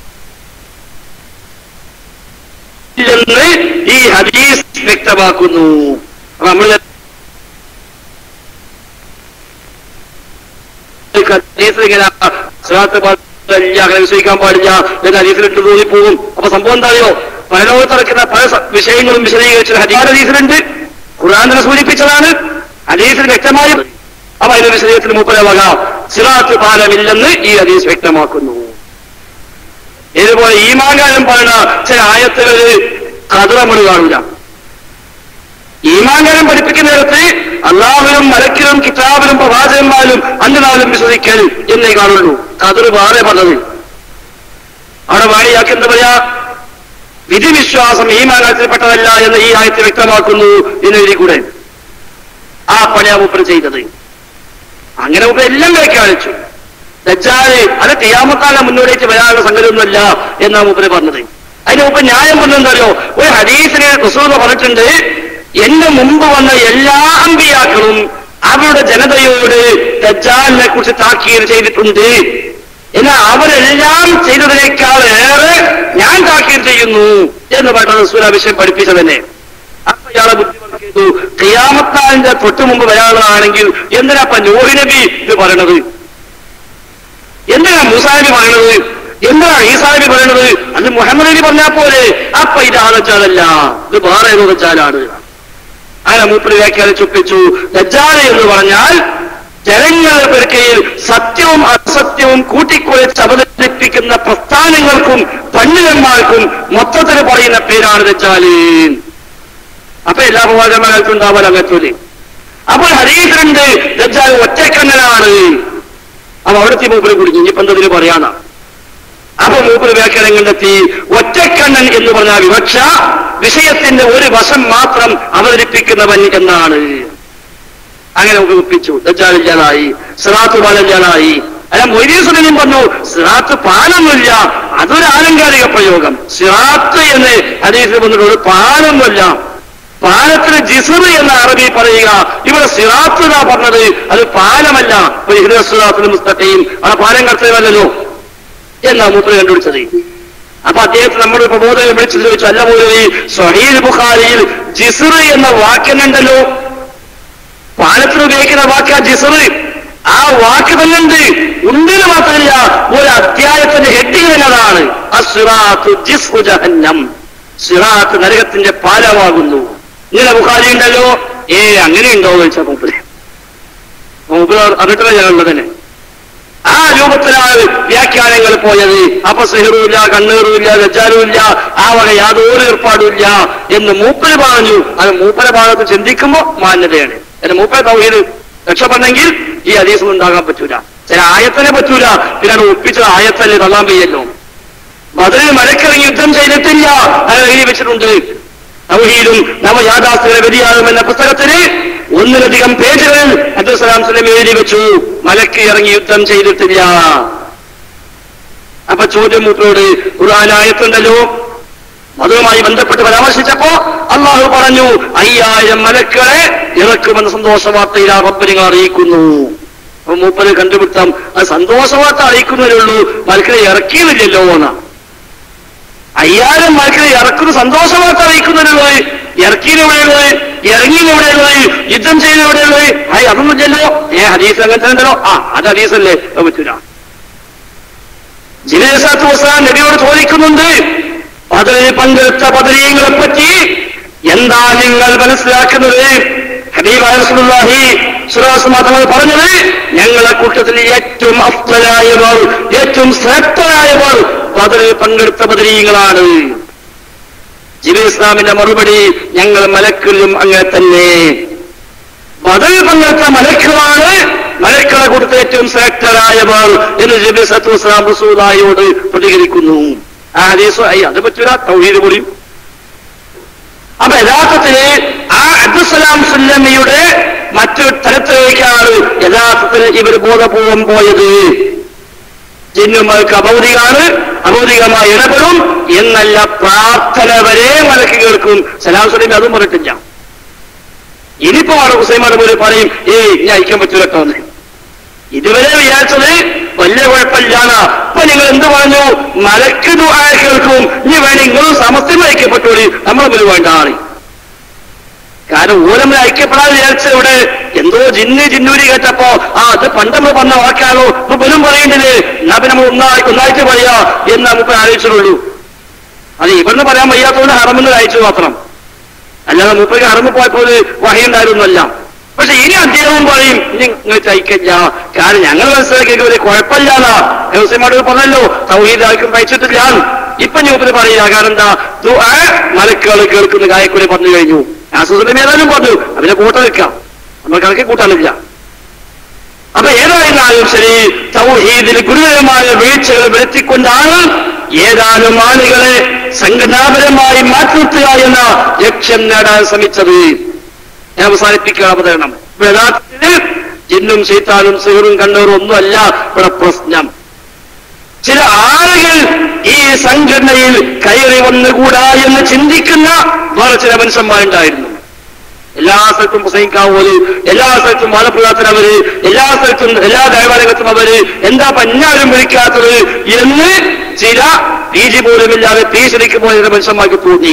ഇല്ലെന്ന് ഈ ഹദീസ് വ്യക്തമാക്കുന്നു. നമ്മൾ ഇങ്ങനെ സിറാത്ത് പാലം അങ്ങനെ വിശ്വസിക്കാൻ പാടില്ല എന്ന് ഹദീസിലിട്ട് തോന്നിപ്പോകും. അപ്പൊ സംഭവം എന്താണെയോ, പരലോകത്ത് നടക്കുന്ന പല വിഷയങ്ങളും വിശദീകരിച്ച ഹദീസിലുണ്ട്, ഖുർആനിനെ സൂചിപ്പിച്ചതാണ്, ഹദീസിൽ വ്യക്തമായി. അപ്പൊ അതിന്റെ വിശദീകരണത്തിന് മൂപ്പരെ വക സിറാത്ത് പാലമില്ലെന്ന് ഈ ഹദീസ് വ്യക്തമാക്കുന്നു. ഇതുപോലെ ഈമാൻകാരൻ പറയുന്ന ചില ആയത്തുകളിൽ ഖദർ നമ്മൾ കാണൂല. ഈമാൻകാരൻ പഠിപ്പിക്കുന്ന നേരത്ത് അല്ലാഹുവിലും മലക്കിലും കിതാബിലും പ്രവാചകന്മാരും അന്ത്യനാളും വിശ്വസിക്കൽ എന്നേ കാണുള്ളൂ. ഖദർ വേറെ പറഞ്ഞത് അവിടെ വാണിയാക്കി എന്താ പറയാ, വിധിവിശ്വാസം ഈമാൻകാരത്തിൽപ്പെട്ടതല്ല എന്ന് ഈ ആയത്ത് വ്യക്തമാക്കുന്നു എന്നെഴുതി കൂടെ. ആ പണിയാ മൂപ്പർ ചെയ്തത്. അങ്ങനെ മൂപ്പർ എല്ലാം വ്യാഖ്യാനിച്ചു. ദജ്ജാല് അത് ഖിയാമത്താലെ മുന്നോട്ടേക്ക് വരാനുള്ള സംഗതിയൊന്നുമല്ല എന്നാ മൂപ്പര് പറഞ്ഞത്. അതിന് മുമ്പ് ന്യായം പറഞ്ഞെന്തറിയോ, ഒരു ഹദീസിനെ റസൂൽ പറഞ്ഞിട്ടുണ്ട്, എന്റെ മുമ്പ് വന്ന എല്ലാ അമ്പിയാക്കളും അവരുടെ ജനതയോട് ദജ്ജാലിനെ കുറിച്ച് താക്കീത് ചെയ്തിട്ടുണ്ട്. എന്നാൽ അവരെല്ലാം ചെയ്തതിനേക്കാൾ ഏറെ ഞാൻ താക്കീത് ചെയ്യുന്നു എന്ന് പറഞ്ഞ റസൂൽ ആ വിഷയം പഠിപ്പിച്ചതന്നെ. അപ്പൊ ഇയാളെ ബുദ്ധിമുട്ട് ഖിയാമത്താലിന്റെ തൊട്ടു മുമ്പ് വരാനുള്ളതാണെങ്കിൽ എന്തിനാ നൂഹ് നബി ഇത് പറയണത്, എന്തിനാ മൂസാ നബി പറയണത്, എന്താ ഈസാ നബി പറയണത്, അത് മുഹമ്മദ് നബി പറഞ്ഞാൽ പോലെ. അപ്പൊ ഇത് ആദച്ചാലല്ല, ഇത് വേറെ ഏതോ ദജ്ജാലാണ്. അങ്ങനെ മൂപ്പര് വ്യാഖ്യാനം ചൊപ്പിച്ചു, ദജ്ജാല് എന്ന് പറഞ്ഞാൽ ജനങ്ങളുടെ പേർക്കയിൽ സത്യവും അസത്യവും കൂട്ടിക്കുഴച്ച് അവതരിപ്പിക്കുന്ന പ്രസ്ഥാനങ്ങൾക്കും പണ്ഡിതന്മാർക്കും മൊത്തത്തിൽ പറയുന്ന പേരാണ് ദജ്ജാല്. അപ്പൊ എല്ലാ പ്രവാചകന്മാർക്കും ഉണ്ടാവാൻ അങ്ങത്തൂല്. അപ്പോൾ ഹദീസിലുണ്ട് ദജ്ജാൽ ഒറ്റക്കണ്ണനാണ്. അപ്പൊ അവിടുത്തെ മൂപ്പര് കുടിക്കും, ഇനിയിപ്പോ എന്തതിന് പറയാനാ. അപ്പൊ മൂപ്പര് വ്യാഖ്യാനം കണ്ടെത്തി, ഒറ്റക്കണ്ണൻ എന്ന് പറഞ്ഞ വിവക്ഷ വിഷയത്തിന്റെ ഒരു വശം മാത്രം അവതരിപ്പിക്കുന്നവൻ എന്നാണ്. അങ്ങനെ ഉപയോഗിപ്പിച്ചു. ദജ്ജാലില്ലാതായി, സിറാത്ത് പാലല്ലാതായി. അല്ല മൊയ്തീസുനും പറഞ്ഞു സിറാത്ത് പാലൊന്നുമില്ല, അതൊരു ആലങ്കാരിക പ്രയോഗം. സിറാത്ത് എന്ന് ഹദീസിൽ വന്നിട്ടുള്ള പാലൊന്നുമല്ല, പാലത്തിന് ജിസ്ർ എന്ന അറബി പറയുക. ഇവിടെ സിറാത്ത് എന്നാ പറഞ്ഞത്, അത് പാലമല്ല. സിറാത്തുൽ മുസ്തഖീം ആ പാലം കർത്തവ്യമല്ലല്ലോ എന്നാ മൂപ്പര് കണ്ടുപിടിച്ചത്. അപ്പൊ അദ്ദേഹത്തെ നമ്മുടെ പ്രബോധനം വിളിച്ചു ചോദിച്ചു, അല്ല മൗലവി, സ്വഹീഹ് ബുഖാരിയിൽ ജിസ്ർ എന്ന വാക്യനുണ്ടല്ലോ, പാലത്തിന് ഉപയോഗിക്കുന്ന വാക്യ ജിസ്ർ, ആ വാക്ക് തന്നെ ഉണ്ട്. ഉണ്ടെന്ന് മാത്രമല്ല, ഒരു അധ്യായത്തിന്റെ ഹെഡിങ് എന്നതാണ് അസ്റാത്തു ജിസ്റു ജഹന്നം, സിറാത്ത് നരകത്തിന്റെ പാലമാകുന്നു. ഇങ്ങനെ ബുഖാരി ഉണ്ടല്ലോ. ഏ അങ്ങനെ ഉണ്ടോ എന്ന് ചോദിച്ചാൽ മൂപ്പര് മൂപ്പര് അറിയിട്ടില്ല ഞാനുള്ളത് തന്നെ. ആ രൂപത്തിലാണ് വ്യാഖ്യാനങ്ങൾ പോയത്. അപ്പൊ സിഹറുമില്ല, കണ്ണീറുമില്ല, ദജ്ജാലുമില്ല, ആ വക യാതൊരു ഏർപ്പാടുമില്ല എന്ന് മൂപ്പര് പറഞ്ഞു. അത് മൂപ്പര ഭാഗത്ത് ചിന്തിക്കുമ്പോ മാന്യതയാണ്. എന്റെ മൂപ്പര തൗഹീദ് രക്ഷപ്പെടണമെങ്കിൽ ഈ ഹദീസൊന്നും ഉണ്ടാകാൻ പറ്റൂല. ചില ആയത്തിനെ പറ്റൂല, പിന്നെ അത് ഒപ്പിച്ചത് ആയത്തല്ലേ തള്ളാൻ വയ്യല്ലോ. ബദറിൽ മലക്കിറങ്ങി യുദ്ധം ചെയ്തിട്ടില്ല, അത് എഴുതി വെച്ചിട്ടുണ്ട്. തൗഹീദും നവയാഥാസ്ഥിക വ്യതിയാനം എന്ന പുസ്തകത്തിന് ഒന്നിലധികം പേജുകളിൽ അബ്ദുസ്സലാം സ്വലം എഴുതി വെച്ചു, മലക്ക് ഇറങ്ങി യുദ്ധം ചെയ്തിട്ടില്ല. അപ്പൊ ചോദ്യം മൂപ്പരോട്, ഖുർആനായത്തുണ്ടല്ലോ, അതുമായി ബന്ധപ്പെട്ട് പരാമർശിച്ചപ്പോ അള്ളാഹു പറഞ്ഞു, അയ്യായിരം മലക്കുകളെ ഇറക്കുമെന്ന സന്തോഷ വാർത്തയിൽ ആ റബ്ബ് നിങ്ങൾ അറിയിക്കുന്നു. അപ്പൊ മൂപ്പര് കണ്ടുപിടുത്തം അത് സന്തോഷ വാർത്ത അറിയിക്കുന്നതിനുള്ളൂ, മലക്കുകളെ ഇറക്കിയതില്ലല്ലോ എന്നാ. അയ്യായിരം മലക്കുകളെ ഇറക്കുന്ന സന്തോഷ വാർത്ത അറിയിക്കുന്നതിനുള്ളത്, ഇറക്കിയതെവിടെയുള്ളത്, ഇറങ്ങിയതെവിടെയുള്ളത്, യുദ്ധം ചെയ്യുന്നതെവിടെയുള്ളത്, ഹായ് അതൊന്നും ഇല്ലല്ലോ. ഏ ഹദീസ് അങ്ങനെ തന്നെ ഉണ്ടല്ലോ. ആ അത് ഹദീസല്ലേ, അത് പറ്റൂല. ജിബ്രീൽ അലൈഹിസ്സലാത്തു വസ്സലാം നബിയോട് ചോദിക്കുന്നുണ്ട്, അതിൽ പങ്കെടുത്ത ബദരീങ്ങളെ പറ്റി എന്താ നിങ്ങൾ മനസ്സിലാക്കുന്നത്? ഹബീബായ റസൂലുള്ളാഹി സ്വല്ലല്ലാഹു അലൈഹി വസല്ലം പറഞ്ഞത്, ഞങ്ങളെ കൂട്ടത്തിൽ ഏറ്റവും അഫ്ളലായവർ, ഏറ്റവും ശ്രേഷ്ഠരായവർ ബദറിൽ പങ്കെടുത്ത ബദരീങ്ങളാണ്. ജിബ്രീൽ ഇസ്ലാമിന്റെ മറുപടി, ഞങ്ങൾ മലക്കിലും അങ്ങനെ തന്നെ. ബദറിൽ പങ്കെടുത്ത മലക്കുകളാണ് മലക്കുകളെ കൂട്ടത്തിൽ ഏറ്റവും ശ്രേഷ്ഠരായവർ എന്ന് ജിബ്രീൽ സല്ലല്ലാഹു അലൈഹി വസല്ലം റസൂലുള്ളാഹിയോട് പ്രതികരിക്കുന്നു. ആ ഹദീസ് അയ്യ അത് പറ്റൂല, തൗഹീദ് പൊളിയും. അപ്പൊ യഥാർത്ഥത്തില് ആ അബ്ദുസ്സലാം സുല്ലമിയുടെ മറ്റൊരു തലത്തിലേക്കാണ് യഥാർത്ഥത്തിൽ ഇവർ ബോധപൂർവം പോയത്. ജിന്നുമാർക്ക് അഭൗതികാണ്, അഭൗതികമായി ഇടപെടും എന്നല്ല, പ്രാർത്ഥന വരെ മലക്ക് കേൾക്കും. സലാം സുലൈമി അതും പറഞ്ഞിട്ടില്ല. ഇനിയിപ്പോ അവിടെ ഹുസൈമാരുടെ പോലെ പറയും ഏയ് ഇനി അയക്കാൻ പറ്റൂലട്ടോ എന്ന്. ഇതുവരെ വിചാരിച്ചത് വലിയ കുഴപ്പമില്ലാണ്. അപ്പൊ നിങ്ങൾ എന്ത് പറഞ്ഞു? മലക്ക് ദുആ കേൾക്കും, ഇനി വേണം നിങ്ങളും സമസ്തം അയക്കപ്പെട്ടോളി, നമ്മളെ മുന്നിൽ വേണ്ടാണ്. കാരണം ഓരമ്മ ഐക്യപ്പെടാൻ വിചാരിച്ചത് ഇവിടെ എന്തോ ജിന്ന് ജിന്നൂരി കേട്ടപ്പോ ആ അത് പണ്ട് നമ്മൾ പറഞ്ഞ വാക്കാണോ ഇപ്പൊ പോലും പറയേണ്ടത്, എന്നാ പിന്നെ നമ്മൾ ഒന്നായി ഒന്നായിട്ട് പറയാ എന്ന് നമുക്ക് ആലോചിച്ചുള്ളൂ. അത് ഇവിടുന്ന് പറയാൻ വയ്യാത്തതുകൊണ്ട് ഹറമെന്ന് അയച്ചു മാത്രം, അല്ലാതെ മൂപ്പർക്ക് ഹറമ്പ് പോയപ്പോൾ വഹയുണ്ടായിരുന്നല്ല. പക്ഷെ ഇനി അദ്ദേഹവും പറയും ഇനി നിങ്ങൾ ചയിക്കില്ല, കാരണം ഞങ്ങൾ മനസ്സിലാക്കിയ ഒരു കുഴപ്പമില്ലാതാ ഹുസൈമാരോട് പറഞ്ഞല്ലോ തൗഹീദ് ആർക്കും കഴിച്ചിട്ടില്ല. ഇപ്പൊ മൂപ്പര് പറയില്ല, കാരണം എന്താ ദുആ മലക്കുകൾ കേൾക്കുന്ന കായക്കൂടെ പറഞ്ഞു കഴിഞ്ഞു. ആസൂത്രം ഏതായാലും പറഞ്ഞു, അതിനെ കൂട്ടം നിൽക്കാം, നമ്മൾ കണക്കി കൂട്ടാനില്ല. അപ്പൊ ഏതായിരുന്നാലും ശരി തൗഹീദിൽ ഗുരുതരമായ വീഴ്ചകൾ വരുത്തിക്കൊണ്ടാണ് ഏതാനും ആളുകളെ സംഘടനാപരമായി മാറ്റിനിർത്തുക എന്ന ലക്ഷ്യം നേടാൻ ശ്രമിച്ചത്. ഞാൻ അവസാനിപ്പിക്കുക അവതരണം. യഥാർത്ഥത്തിൽ ജിന്നും ശൈത്താനും സിഹറും കണ്ണൂറും ഒന്നുമല്ല ഇവിടെ പ്രശ്നം. ചില ആളുകൾ ഈ സംഘടനയിൽ കയറി വന്നുകൂടാ എന്ന് ചിന്തിക്കുന്ന വേറെ ചില മനുഷ്യന്മാരുണ്ടായിരുന്നു. എല്ലാ സ്ഥലത്തും പ്രസംഗിക്കാവൂര്, എല്ലാ സ്ഥലത്തും വാദപ്രദാത്തിന് അവര്, എല്ലാ സ്ഥലത്തും എല്ലാ ദേവാലയത്തും അവര്, എന്താ പഞ്ഞാലും വിളിക്കാത്തത് എന്ന് ചില രീതി പോലുമില്ലാതെ തീശരിക്ക് പോയ മനുഷ്യന്മാർക്ക് തോന്നി.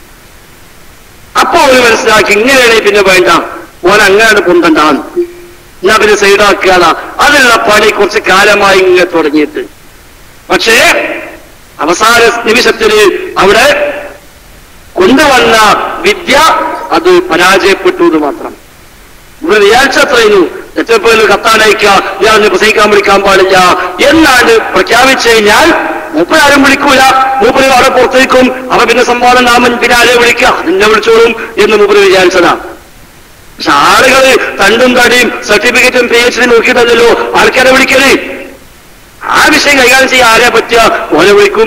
അപ്പൊ അവര് മനസ്സിലാക്കി ഇങ്ങനെയാണ് പിന്നെ വേണ്ട, ഓൻ അങ്ങനെയാണ് പൊന്തണ്ടാണ്, എന്നാ പിന്നെ സൈഡാക്കുകയാണ്. അതിനുള്ള പണി കുറച്ച് കാലമായി ഇങ്ങനെ തുടങ്ങിയിട്ട്. പക്ഷേ അവസാന നിമിഷത്തിൽ അവിടെ കൊണ്ടുവന്ന വിദ്യ അത് പരാജയപ്പെട്ടു എന്ന് മാത്രം. ഇവിടെ വിചാരിച്ചത്രയുന്നു എത്രപ്പോലും കത്താനയക്കുക, ഇയാളെ പ്രസംഗിക്കാൻ വിളിക്കാൻ പാടില്ല എന്നാണ് പ്രഖ്യാപിച്ചു കഴിഞ്ഞാൽ മൂപ്പരാരും വിളിക്കൂല, മൂപ്പര് അവിടെ പുറത്തേക്കും. അവ പിന്നെ സംവാദം നാമൻ പിന്നെ ആരെ വിളിക്കുക, അതിനെ വിളിച്ചോളും എന്ന് മൂപ്പര് വിചാരിച്ചതാ. പക്ഷെ ആളുകൾ തണ്ടും തടിയും സർട്ടിഫിക്കറ്റും പി എച്ച് ഡി നോക്കിയിട്ടല്ലോ ആൾക്കാരെ വിളിക്കല്. ആ വിഷയം കൈകാര്യം ചെയ്യാൻ ആരെ പറ്റുക, ഓനെ വിളിക്കും.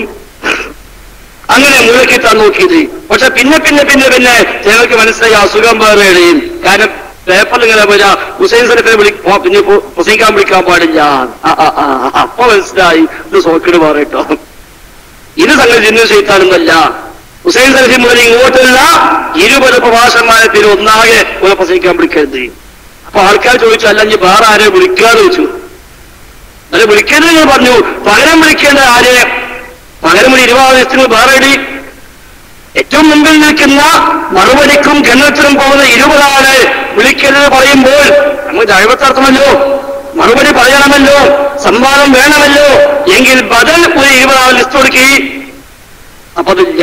അങ്ങനെ മുഴക്കിത്താൻ നോക്കിയത്. പക്ഷെ പിന്നെ പിന്നെ പിന്നെ പിന്നെ ഞങ്ങൾക്ക് മനസ്സിലായി അസുഖം വേറെയും. കാരണം പേപ്പറിൽ ഇങ്ങനെ വരാ ഹുസൈൻ സലഫിനെ വിളി പിന്നെ പ്രസംഗിക്കാൻ വിളിക്കാൻ പാടില്ല. അപ്പൊ മനസ്സിലായി ഇത് സോക്കിട് പറയട്ടോ, ഇത് സംഗതി ജിന്നു ചെയ്താണെന്നല്ല. ഹുസൈൻ സലഫി മുതൽ ഇങ്ങോട്ടുള്ള ഇരുപത് പ്രഭാഷന്മാരെ പേര് ഒന്നാകെ പോലെ പ്രസംഗിക്കാൻ വിളിക്കരുത്. അപ്പൊ ആൾക്കാർ ചോദിച്ചു, അല്ല ഇനി വേറെ ആരെ വിളിക്കാതെ ചോദിച്ചു. അത് വിളിക്കരുത് എന്ന് പറഞ്ഞു. പകരം വിളിക്കേണ്ട ആരെ? പകരം ഒരു ഇരുപത് ദിവസത്തിന് വേറെ ഇടി. ഏറ്റവും മുമ്പിൽ നിൽക്കുന്ന മറുപടിക്കും ഗണത്തിനും പോകുന്ന ഇരുപതാളെ വിളിക്കരുത് പറയുമ്പോൾ നമ്മൾ ദൈവത്തർത്ഥമല്ലോ, മറുപടി പറയണമല്ലോ, സംവാദം വേണമല്ലോ. എങ്കിൽ ബദൽ ഒരു ഇരുപതാൾ ലിസ്റ്റ് കൊടുക്കി. അപ്പൊ അതില്ല,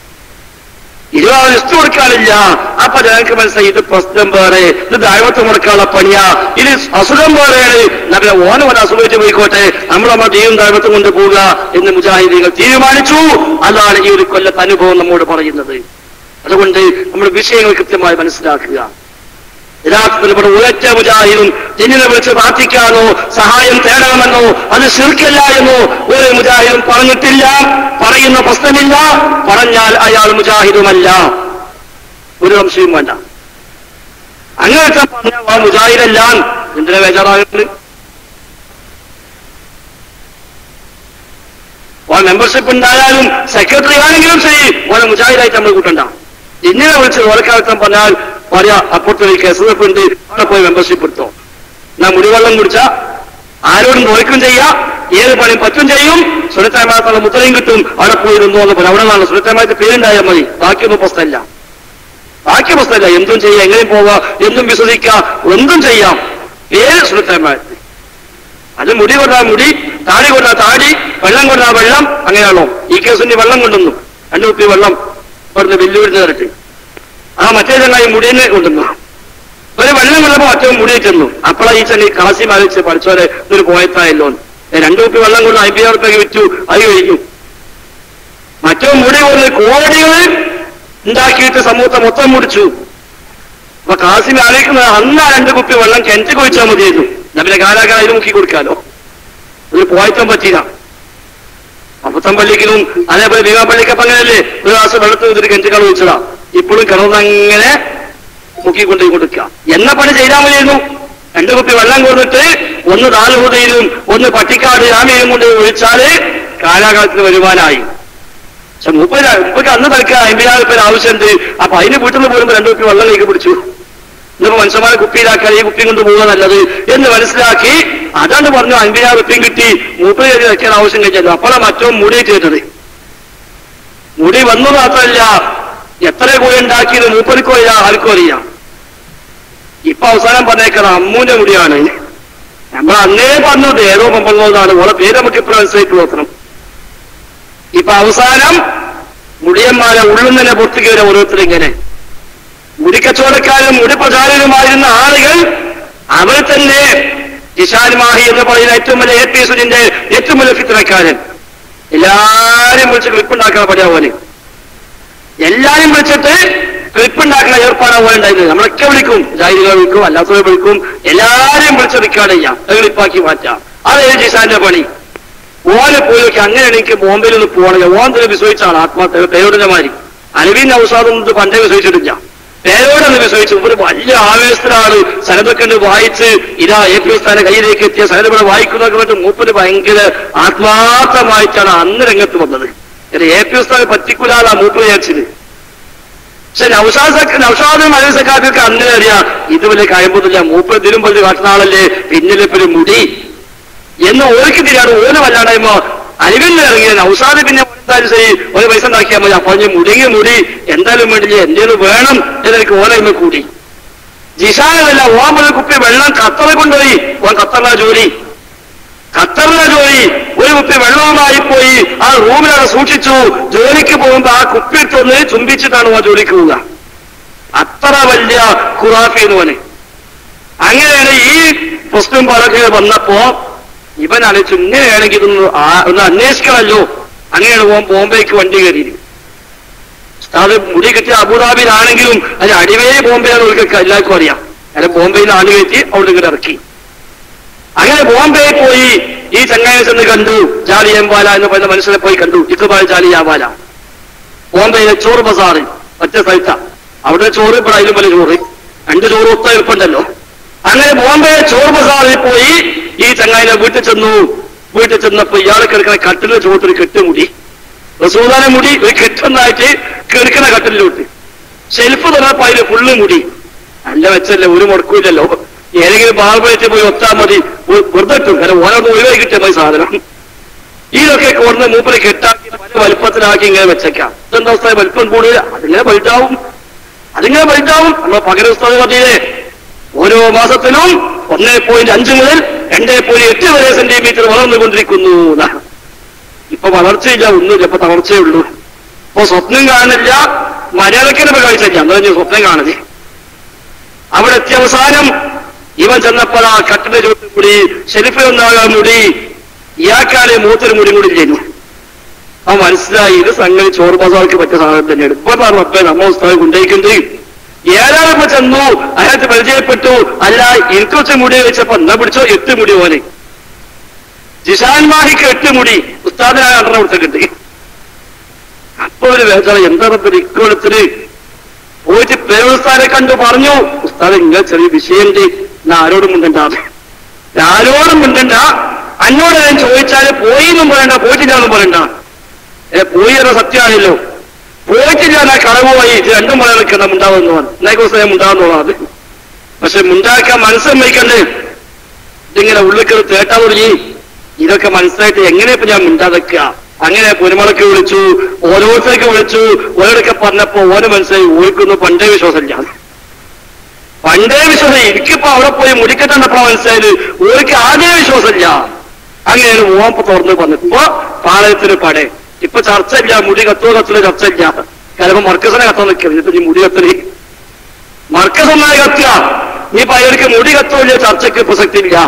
ഇരുപതാൾ ലിസ്റ്റ് കൊടുക്കാനില്ല. അപ്പൊ ഞങ്ങൾക്ക് മനസ്സിലായി ഇത് പ്രശ്നം വേറെ, ഇത് ദൈവത്ത് മുടക്കാനുള്ള പണിയാ, ഇത് അസുഖം വേറെയാണ്. നമ്മളെ ഓനെ പോലെ അസുഖിച്ച് പോയിക്കോട്ടെ, നമ്മൾ നമ്മുടെ ദൈവം ദൈവത്തും കൊണ്ട് പോവുക എന്ന് മുജാഹിദീകൾ തീരുമാനിച്ചു. അതാണ് ഈ ഒരു കൊല്ലത്തെ അനുഭവം നമ്മോട് പറയുന്നത്. അതുകൊണ്ട് നമ്മൾ വിഷയങ്ങൾ കൃത്യമായി മനസ്സിലാക്കുക. യഥാർത്ഥത്തിൽ ഇവിടെ ഉയർച്ച മുജാഹിദും ജിന്നിനെ വിളിച്ച് പ്രാർത്ഥിക്കാനോ സഹായം തേടണമെന്നോ അത് ശിർക്കല്ല എന്നോ ഒരു മുജാഹിദും പറഞ്ഞിട്ടില്ല, പറയുന്ന പ്രശ്നമില്ല. പറഞ്ഞാൽ അയാൾ മുജാഹിദുമല്ല, ഒരു സംശയവും വേണ്ട. അങ്ങനത്തെ പറഞ്ഞാൽ ആ മുജാഹിദല്ല. എന്തിനാ ബേജാറാകുന്നത്? ആ മെമ്പർഷിപ്പ് ഉണ്ടായാലും സെക്രട്ടറി ആണെങ്കിലും ശരി ഓരോ മുജാഹിദായിട്ട് നമ്മൾ കൂട്ടണ്ട. ജിന്നിനെ വിളിച്ച് ഓരക്കാലത്തും പറഞ്ഞാൽ പറയാ അപ്പുറത്ത് എസ് എഫ് ഉണ്ട്, അവിടെ പോയി മെമ്പർഷിപ്പ് എടുത്തോ. എന്നാ മുടിവെള്ളം കുടിച്ച ആരോടും നോക്കും ചെയ്യാം, ഏത് പണിയും പറ്റും ചെയ്യും. സുരക്ഷാമായത്തുള്ള മുത്തലയും കിട്ടും. അവിടെ പോയി നിന്നോ എന്ന് പറയാം. അവിടെ നിന്നാണ് സുരക്ഷാമായത്ത് പേരുണ്ടായാൽ മതി, ബാക്കിയൊന്നും പ്രശ്നമില്ല. ബാക്കി പ്രശ്നമില്ല, എന്തും ചെയ്യാം, എങ്ങനെയും പോവാം, എന്തും വിശ്വസിക്കാം, എന്തും ചെയ്യാം. പേര് സുരക്ഷാമായത്ത്. അത് മുടി കൊണ്ടാ മുടി, താടി കൊണ്ടാ താടി, വെള്ളം കൊണ്ടാ വെള്ളം. അങ്ങനെയാണോ? ഈ കേസിന് വെള്ളം കൊണ്ടുവന്നു, രണ്ടു കുപ്പി വെള്ളം അവിടുന്ന് വെല്ലുവിളിച്ച് തരട്ടെ. ആ മറ്റേ ചങ്ങായി മുടിയെന്നെ കൊണ്ടുവന്നു. ഒരു വെള്ളം കൊണ്ടപ്പോ മറ്റോ മുടിയെ ചെന്നു. അപ്പോഴാ ഈ ചങ്ങി കാശി മാലിച്ച് പഠിച്ചോരെ ഇതൊരു പോയത്തായല്ലോ. രണ്ടു കുപ്പി വെള്ളം കൊണ്ട് അമ്പതിനായിരം റുപ്യക്ക് വിറ്റു, അത് കഴിഞ്ഞു. മറ്റോ മുടി കൊണ്ട് കോടികൾ ഉണ്ടാക്കിയിട്ട് സമൂഹത്തെ മൊത്തം മുടിച്ചു. അപ്പൊ കാസിം ആലോചിക്കുന്നത് അന്ന് ആ രണ്ട് കുപ്പി വെള്ളം കിണറ്റ് കുഴിച്ചാൽ മതിയായിരുന്നു. പിന്നെ കാലാകാലം അതിന് മുക്കി കൊടുക്കാലോ. ഒരു പോയത്തം പറ്റിയില്ല. അപ്പത്തം പള്ളിക്കലും അതേപോലെ ഭീമാപള്ളിക്കപ്പം അങ്ങനെയല്ലേ, ഒരു ഗ്ലാസ് വെള്ളത്തിൽ ഇതൊരു കിണറ്റിക്കാൾ ഒഴിച്ചതാ. ഇപ്പോഴും കിണറങ്ങനെ മുക്കിക്കൊണ്ട് കൊടുക്കുക എന്ന പണി ചെയ്താൽ മതിയായിരുന്നു. രണ്ടു കുപ്പി വെള്ളം കൊടുത്തിട്ട് ഒന്ന് താലൂതയിലും ഒന്ന് പട്ടിക്കാട് രാമയിലും കൊണ്ട് ഒഴിച്ചാല് കാലാകാലത്തിന് വരുമാനമായി. പക്ഷെ മുപ്പത് മുപ്പക്ക് അന്ന് തൽക്കാൻ അമ്പതിനായിരം പേര് ആവശ്യമുണ്ട്. അപ്പൊ അതിന് വീട്ടിൽ നിന്ന് പോരുമ്പോ രണ്ടു കുപ്പി വെള്ളം കൈക്ക് പിടിച്ചു. ഇന്നിപ്പോ മനുഷ്യന്മാരെ കുപ്പിയിലാക്കാൻ ഈ കുപ്പിയും കൊണ്ട് പോവുക നല്ലത് എന്ന് മനസ്സിലാക്കി അതാണ് പറഞ്ഞു അൻപതിനായിരം കുപ്പിയും കിട്ടി മൂപ്പര് കയറി വെക്കാൻ ആവശ്യം കഴിഞ്ഞല്ലോ. അപ്പോഴാണ് മറ്റോ മുടി ചെയ്തത്. മുടി വന്നു മാത്രമല്ല എത്ര കോഴി ഉണ്ടാക്കിയത് മൂപ്പർക്കോ അറിയാ ആർക്കോ അറിയാം. ഇപ്പൊ അവസാനം പറഞ്ഞേക്കണം അമ്മൂന്റെ മുടിയാണ്. നമ്മൾ അന്നേ പറഞ്ഞത് ഏതോ പമ്പുള്ളതാണ് ഓളെ പേര് നമുക്ക് ഇപ്പൊ മനസ്സിലാക്കി നോക്കണം. ഇപ്പൊ അവസാനം മുടിയന്മാരെ ഉള്ളിൽ തന്നെ പൊട്ടിക്ക് വരെ ഓരോരുത്തരും ഇങ്ങനെ മുടിക്കച്ചവടക്കാരും മുടി പ്രചാരകരുമായിരുന്ന ആളുകൾ അവർ തന്നെ ജിഷാൻ മാഹി എന്ന് പറയുന്ന ഏറ്റവും വലിയ എ പി സുനിന്റെ ഏറ്റവും വലിയ ഫിത്രക്കാരൻ എല്ലാരും വിളിച്ച് ക്ലിപ്പുണ്ടാക്കണ പടിയാ പോലെ എല്ലാരും വിളിച്ചിട്ട് ക്ലിപ്പുണ്ടാക്കുന്ന ഏർപ്പാടാ പോലെ ഉണ്ടായിരുന്നത്. നമ്മളൊക്കെ വിളിക്കും, ജാഹിദികളെ വിളിക്കും, അല്ലാത്തവരെ വിളിക്കും, എല്ലാരും വിളിച്ച് റിക്കാർഡ് ചെയ്യാം, ക്ലിപ്പാക്കി മാറ്റാം. അതായത് ജിഷാന്റെ പണി. ഓനെ പോയി നോക്കി അങ്ങനെയാണ് എനിക്ക് ബോംബെയിൽ ഒന്ന് പോകണമെങ്കിൽ ഓൻ തന്നെ വിശ്വസിച്ചാണ് ആത്മാർത്ഥ പേരോടിന്റെ മാതിരി. അലവീൻ ഔസാദൊന്നും പണ്ടേ വിശ്വസിച്ചിട്ടില്ല. പേരോടൊന്ന് വിശ്വസിച്ചു. ഒരു വലിയ ആവേശത്തിലാണ് സനതൊക്കെ വായിച്ച് ഇതാ എ പി ഉസ്താന്റെ കയ്യിലേക്ക് എത്തിയ സനദ് വായിക്കുന്നതൊക്കെ വേണ്ടി മൂപ്പര് ഭയങ്കര ആത്മാർത്ഥമായിട്ടാണ് അന്ന് രംഗത്ത് വന്നത്. എ പി ഉസ്താദ് പറ്റിക്കൂലാതാ മൂപ്പര് വിചാരിച്ചത്. പക്ഷെ നൗഷാദ് നൗഷാദും അലി സക്കാഫിയൊക്കെ അന്നേ അറിയാം ഇത് വലിയ കഴിയുമ്പോന്നില്ല, മൂപ്പര് ഇതിലും വലിയ കാട്ടുന്ന ആളല്ലേ, പിന്നിലിപ്പൊരു മുടി എന്ന് ഓർക്ക് തിരിയാണ്. ഓന് വല്ലാണ്ടായ്മ അലിവിൽ ഇറങ്ങിയ നൗഷാദ് പിന്നെ എന്തായാലും ശരി ഒരു പൈസ ഉണ്ടാക്കിയാൽ മതി. അപ്പൊ ഞാൻ മുടിങ്ങി മുടി എന്തായാലും വേണ്ടില്ല, എന്തേലും വേണം എന്നെനിക്ക് ഓനയ്മ കൂടി. ജിഷാനല്ല ഓൻ ഒരു കുപ്പി വെള്ളം ഖത്തറിൽ കൊണ്ടുപോയി. ഓൻ ഖത്തറിലെ ജോലി ഖത്തറിലെ ജോലി ഒരു കുപ്പി വെള്ളവുമായി പോയി ആ റൂമിലാണ് സൂക്ഷിച്ചു. ജോലിക്ക് പോകുമ്പോ ആ കുപ്പി തൊന്ന് ചുംബിച്ചിട്ടാണ് ആ ജോലിക്ക് പോവുക. അത്ര വലിയ ഖുറാഫി എന്ന് പറഞ്ഞ്. അങ്ങനെയാണ് ഈ പ്രശ്നം പറക്കെ വന്നപ്പോ ഇവനാണ് ഇങ്ങനെയാണെങ്കിൽ ഇതൊന്ന് ഒന്ന് അന്വേഷിക്കണമല്ലോ. അങ്ങനെയാണ് പോകാൻ ബോംബെക്ക് വണ്ടി കയറിയത്. അത് മുടി കിട്ടിയ അബുദാബിയിലാണെങ്കിലും അത് അടിവേ ബോംബെയാണ് അവർക്ക് എല്ലാവർക്കും അറിയാം. അങ്ങനെ ബോംബെയിൽ ആള് കയറ്റി അവിടെ ഇങ്ങനെ ഇറക്കി. അങ്ങനെ ബോംബെയിൽ പോയി ഈ ചങ്ങായി ചെന്ന് കണ്ടു. ജാലിയൻവാല എന്ന് പറയുന്ന മനുഷ്യനെ പോയി കണ്ടു. ഇഖ്ബാൽ ജാലിയാവാല ബോംബെയിലെ ചോറ് ബസാറ് ഒറ്റ സ്ഥലത്ത. അവിടെ ചോറ് ഇവിടെ അതിലും വലിയ ചോറ്, രണ്ട് ചോറ് ഒത്ത എളുപ്പമുണ്ടല്ലോ. അങ്ങനെ ബോംബെ ചോറ് ബസാറിൽ പോയി ഈ ചങ്ങായിനെ വീട്ടിൽ ചെന്നു. വീട്ടിൽ ചെന്നപ്പോ ഇയാളെ കിടക്കുന്ന കട്ടിലെ ചോട്ടൊരു കെട്ടുമുടി, റസൂദാനെ മുടി ഒരു കെട്ടൊന്നായിട്ട് കിടക്കുന്ന കട്ടിലോട്ട്. ഷെൽഫ് തുറന്നപ്പോ അതിന് ഫുള്ള് മുടി. നല്ല വെച്ചല്ലേ, ഒരു മുടക്കൂല്ലല്ലോ. ഏതെങ്കിലും ബാർബറേറ്റ് പോയി ഒത്താൽ മതി, വെറുതെ ഇട്ടു. കാരണം ഓരോന്ന് ഒഴിവായി കിട്ടിയ മതി സാധനം. ഇതൊക്കെ കൊണ്ടുവന്ന് മൂപ്പര് കെട്ടാക്കി പല വലുപ്പത്തിലാക്കി ഇങ്ങനെ വെച്ചേക്കാം. ഇതെന്താ അവസ്ഥ? വലുപ്പം കൂടുതൽ അതിങ്ങനെ വലുതാവും, അതിങ്ങനെ വലുതാവും. നമ്മൾ പകരം ഉസ്താദ് പറഞ്ഞില്ലേ ഓരോ മാസത്തിലും ഒന്നേ പോയിന്റ് അഞ്ച് മുതൽ രണ്ടേ പോയിന്റ് എട്ട് വരെ സെന്റിമീറ്റർ വളർന്നുകൊണ്ടിരിക്കുന്നു. ഇപ്പൊ വളർച്ചയില്ല, ഒന്നുമില്ല, ഇപ്പൊ തളർച്ചയേ ഉള്ളൂ. ഇപ്പൊ സ്വപ്നം കാണില്ല, മര്യാദക്കിനെ കാഴ്ചയില്ല, എന്താ സ്വപ്നം കാണുന്നത്. അവിടെ എത്തിയ അവസാനം ഇവൻ ചെന്നപ്പോൾ ആ കട്ടിന്റെ ചുവട്ടിൽ മുടി, ഷെരിഫിലൊന്നാകാൻ മുടി, ഇയാൾക്കാലെ മൂത്തൊരു മുടി കൂടി ചെയ്യുന്നു. ആ മനസ്സിലായി ഇത് സംഗതി ചോറ് ബസാർക്ക് പറ്റിയ സാധനം തന്നെയാണ്. ഇപ്പൊ റബ്ബേ നമ്മ ഉസ്താദ് കൊണ്ടേക്കുന്നത്. ഏഴാളിപ്പോ ചെന്നു, അയാൾക്ക് പരിചയപ്പെട്ടു. അല്ല എനിക്ക് വെച്ച മുടി വെച്ചപ്പോ എന്നാ പിടിച്ചോ എട്ട് മുടി പോലെ. ജിഷാൻ മാഹിക്ക് എട്ട് മുടി, ഉസ്താദിനായ രണ്ടെണ്ണം കൊടുത്തിട്ടുണ്ട്. അപ്പൊ ഒരു വേദന എന്താണ് ഇക്കോളത്തിന് പോയിട്ട് പേരുസ്താനെ കണ്ടു പറഞ്ഞു, ഉസ്താദ് ഇങ്ങനെ ചെറിയ വിഷയമുണ്ട്, എന്നാ ആരോടും മിണ്ടണ്ടാതെ, ആരോടും മിണ്ടണ്ട. അന്നോട് ഞാൻ ചോദിച്ചാല് പോയി എന്നും പറയണ്ട, പോയിട്ടില്ലാന്നും പറയണ്ട. ഏ പോയി എന്ന സത്യമാണല്ലോ. പോയിട്ടില്ല എന്നാ കളവ് പോയി ഇത് രണ്ടും പറയാൻ നിൽക്കണം ഉണ്ടാവുന്നു എന്നേക്ക് ദിവസം ഉണ്ടാവുന്നുള്ളത്. പക്ഷെ മുണ്ടാക്കാൻ മനസ്സമ്മയിക്കണ്ടേ. ഇതിങ്ങനെ ഉള്ളിക്കത് തേട്ടാ തുടങ്ങി. ഇതൊക്കെ മനസ്സിലായിട്ട് എങ്ങനെ ഇപ്പൊ ഞാൻ മിണ്ടാതെക്കുക. അങ്ങനെ പുരുമളക്ക് വിളിച്ചു, ഓരോരുത്തർക്ക് വിളിച്ചു. ഓരോടൊക്കെ പറഞ്ഞപ്പോ ഓരോ മനസ്സിലായി ഓർക്കൊന്നും പണ്ടേ വിശ്വാസമില്ല. പണ്ടേ വിശ്വാസം എനിക്കിപ്പോ അവിടെ പോയി മുടിക്കട്ടപ്പോ മനസ്സിലായത് ഓർക്ക് ആദ്യമേ വിശ്വാസമില്ല. അങ്ങനെയാണ് ഓമ്പ് തുറന്ന് പറഞ്ഞപ്പോ പാളയത്തിന് പടേ. ഇപ്പൊ ചർച്ചയില്ല, മുടി കത്തോ കത്തുന്ന ചർച്ചയില്ല. കാരണം മർക്കസിനെ കത്താൻ നിൽക്കുന്നത്. ഇപ്പൊ നീ മുടി കത്തല് മർക്കസ് ഒന്നായി കത്തുക. നീ പയ്യർക്ക് മുടി കത്തോല്ല, ചർച്ചയ്ക്ക് പ്രസക്തി ഇല്ല.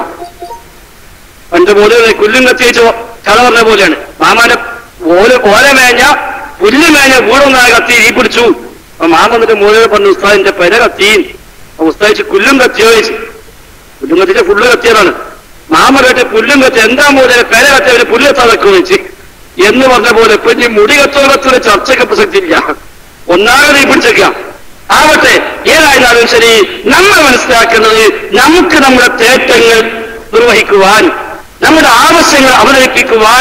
പണ്ട് പോലെ കുല്ലും കത്തിച്ചോ കഥ പറഞ്ഞ പോലെയാണ്. മാമാന്റെ ഓല ഓല മേഞ്ഞ പുല്ല് മേഞ്ഞ വീടൊന്നായി കത്തി ഈ പിടിച്ചു. അപ്പൊ മാമ എന്നിട്ട് മൂലം പറഞ്ഞു ഉസ്താദിന്റെ പെര കത്തി. ഉസ്താദിച്ച് കുല്ലും കത്തിയോ ചോദിച്ചു. പുല്ലും കത്തിച്ച ഫുള്ള് കത്തിയതാണ്. മാമ കേട്ട് പുല്ലും കത്തി എന്താ മൂലം പെര കത്തിയവര് പുല്ലെത്താതൊക്കെ വെച്ച് എന്ന് പറഞ്ഞ പോലെ ഇപ്പൊ ഇനി മുടി കത്തോളത്തിന് ചർച്ചയ്ക്ക് പ്രസക്തിയില്ല. ഒന്നാമത് ഈ പിടിച്ചേക്ക ആവട്ടെ. ഏതായിരുന്നാലും ശരി, നമ്മൾ മനസ്സിലാക്കുന്നത് നമുക്ക് നമ്മുടെ തേറ്റങ്ങൾ നിർവഹിക്കുവാൻ, നമ്മുടെ ആവശ്യങ്ങൾ അവതരിപ്പിക്കുവാൻ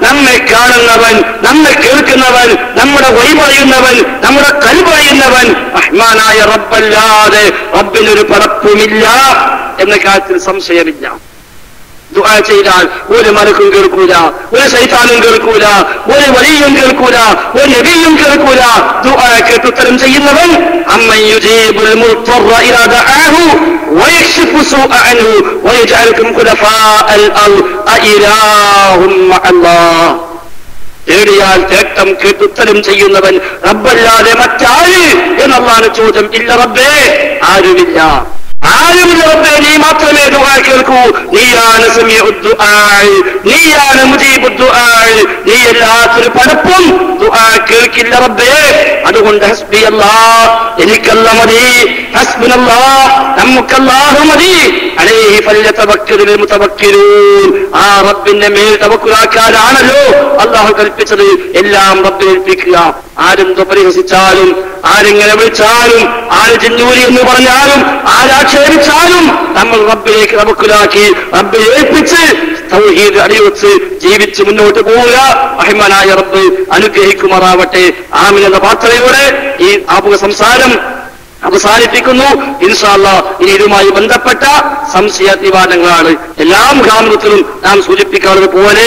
നമ്മെ കാണുന്നവൻ, നമ്മെ കേൾക്കുന്നവൻ, നമ്മുടെ വഴി പറയുന്നവൻ, നമ്മുടെ കൽബ് പറയുന്നവൻ റഹ്മാനായ റബ്ബല്ലാതെ റബ്ബിനൊരു പടപ്പുമില്ല എന്ന കാര്യത്തിൽ സംശയമില്ല. ദുആ ചെയ്താൽ ഒരു മലക്കും കേൾക്കൂല, ഒരു ശൈത്താനും കേൾക്കൂല, ഒരു വലിയും കേൾക്കൂല, ഒരു നബിയും കേൾക്കൂല. ദുആ കേട്ട് ഉത്തരം ചെയ്യുന്നവൻ അമ്മൻ യുജീബുൽ മുൽത്തറ ഇദാ ദഅാഹു വയക്ഷിഫു സൂഅ അൻഹു വയജഅലുകും ഖുലഫാഅൽ അർദ് അഇലാഹും മഅല്ലാഹ്. തേടിയാൽ തേട്ടം കേട്ടുത്തരം ചെയ്യുന്നവൻ റബ്ബല്ലാതെ മറ്റാര് എന്നല്ലാഹു ചോദ്യം. ഇല്ല റബ്ബേ, ആരുമില്ല, ആരുമില്ല റബ്ബേ, നീ മാത്രമേ ദുആ കേൾക്കൂ. നീയാണ് സമീഉദ് ദുആ, നീയാണ് മുജീബുദ് ദുആ, നീ എല്ലാത്തൊരു പടപ്പും ദുആ കേൾക്കില്ല റബ്ബേ. അതുകൊണ്ട് ഹസ്ബി അല്ലാഹ്, എനിക്കല്ല മതി, ഹസ്ബുനല്ലാഹ്, നമുക്കല്ലാഹു മതി, അലൈഹി ഫല്യതവക്കലുൽ മുതവക്കിലൂൻ. ആ റബ്ബിന്റെ മേൽ തവക്കുലാക്കാനാണല്ലോ അല്ലാഹു കൽപ്പിച്ചത്. എല്ലാം റബ്ബിനെ ഏൽപ്പിക്കുക. ആരെന്തോ പരിഹസിച്ചാലും, ആരെങ്ങനെ വിളിച്ചാലും, ആര് ജിന്നൂരി എന്ന് പറഞ്ഞാലും, ആരാക്ഷേപിച്ചാലും നമ്മൾ റബ്ബിലേക്ക് തവക്കുലാക്കി റബ്ബിനെ ഏൽപ്പിച്ച് തൗഹീദ് അടിവെച്ച് ജീവിച്ച് മുന്നോട്ട് പോവുക. റഹ്മാനായ റബ്ബ് അനുഗ്രഹിക്കുമാറാവട്ടെ. ആമീൻ എന്ന പ്രാർത്ഥനയോടെ ഈ ആമുഖ സംസാരം അവസാനിപ്പിക്കുന്നു. ഇൻഷാ അല്ലാഹ് ഇനി ഇതുമായി ബന്ധപ്പെട്ട സംശയ നിവാരണങ്ങളാണ് എല്ലാ മുഖാമുഖത്തിലും നാം സൂചിപ്പിക്കാറുള്ളത് പോലെ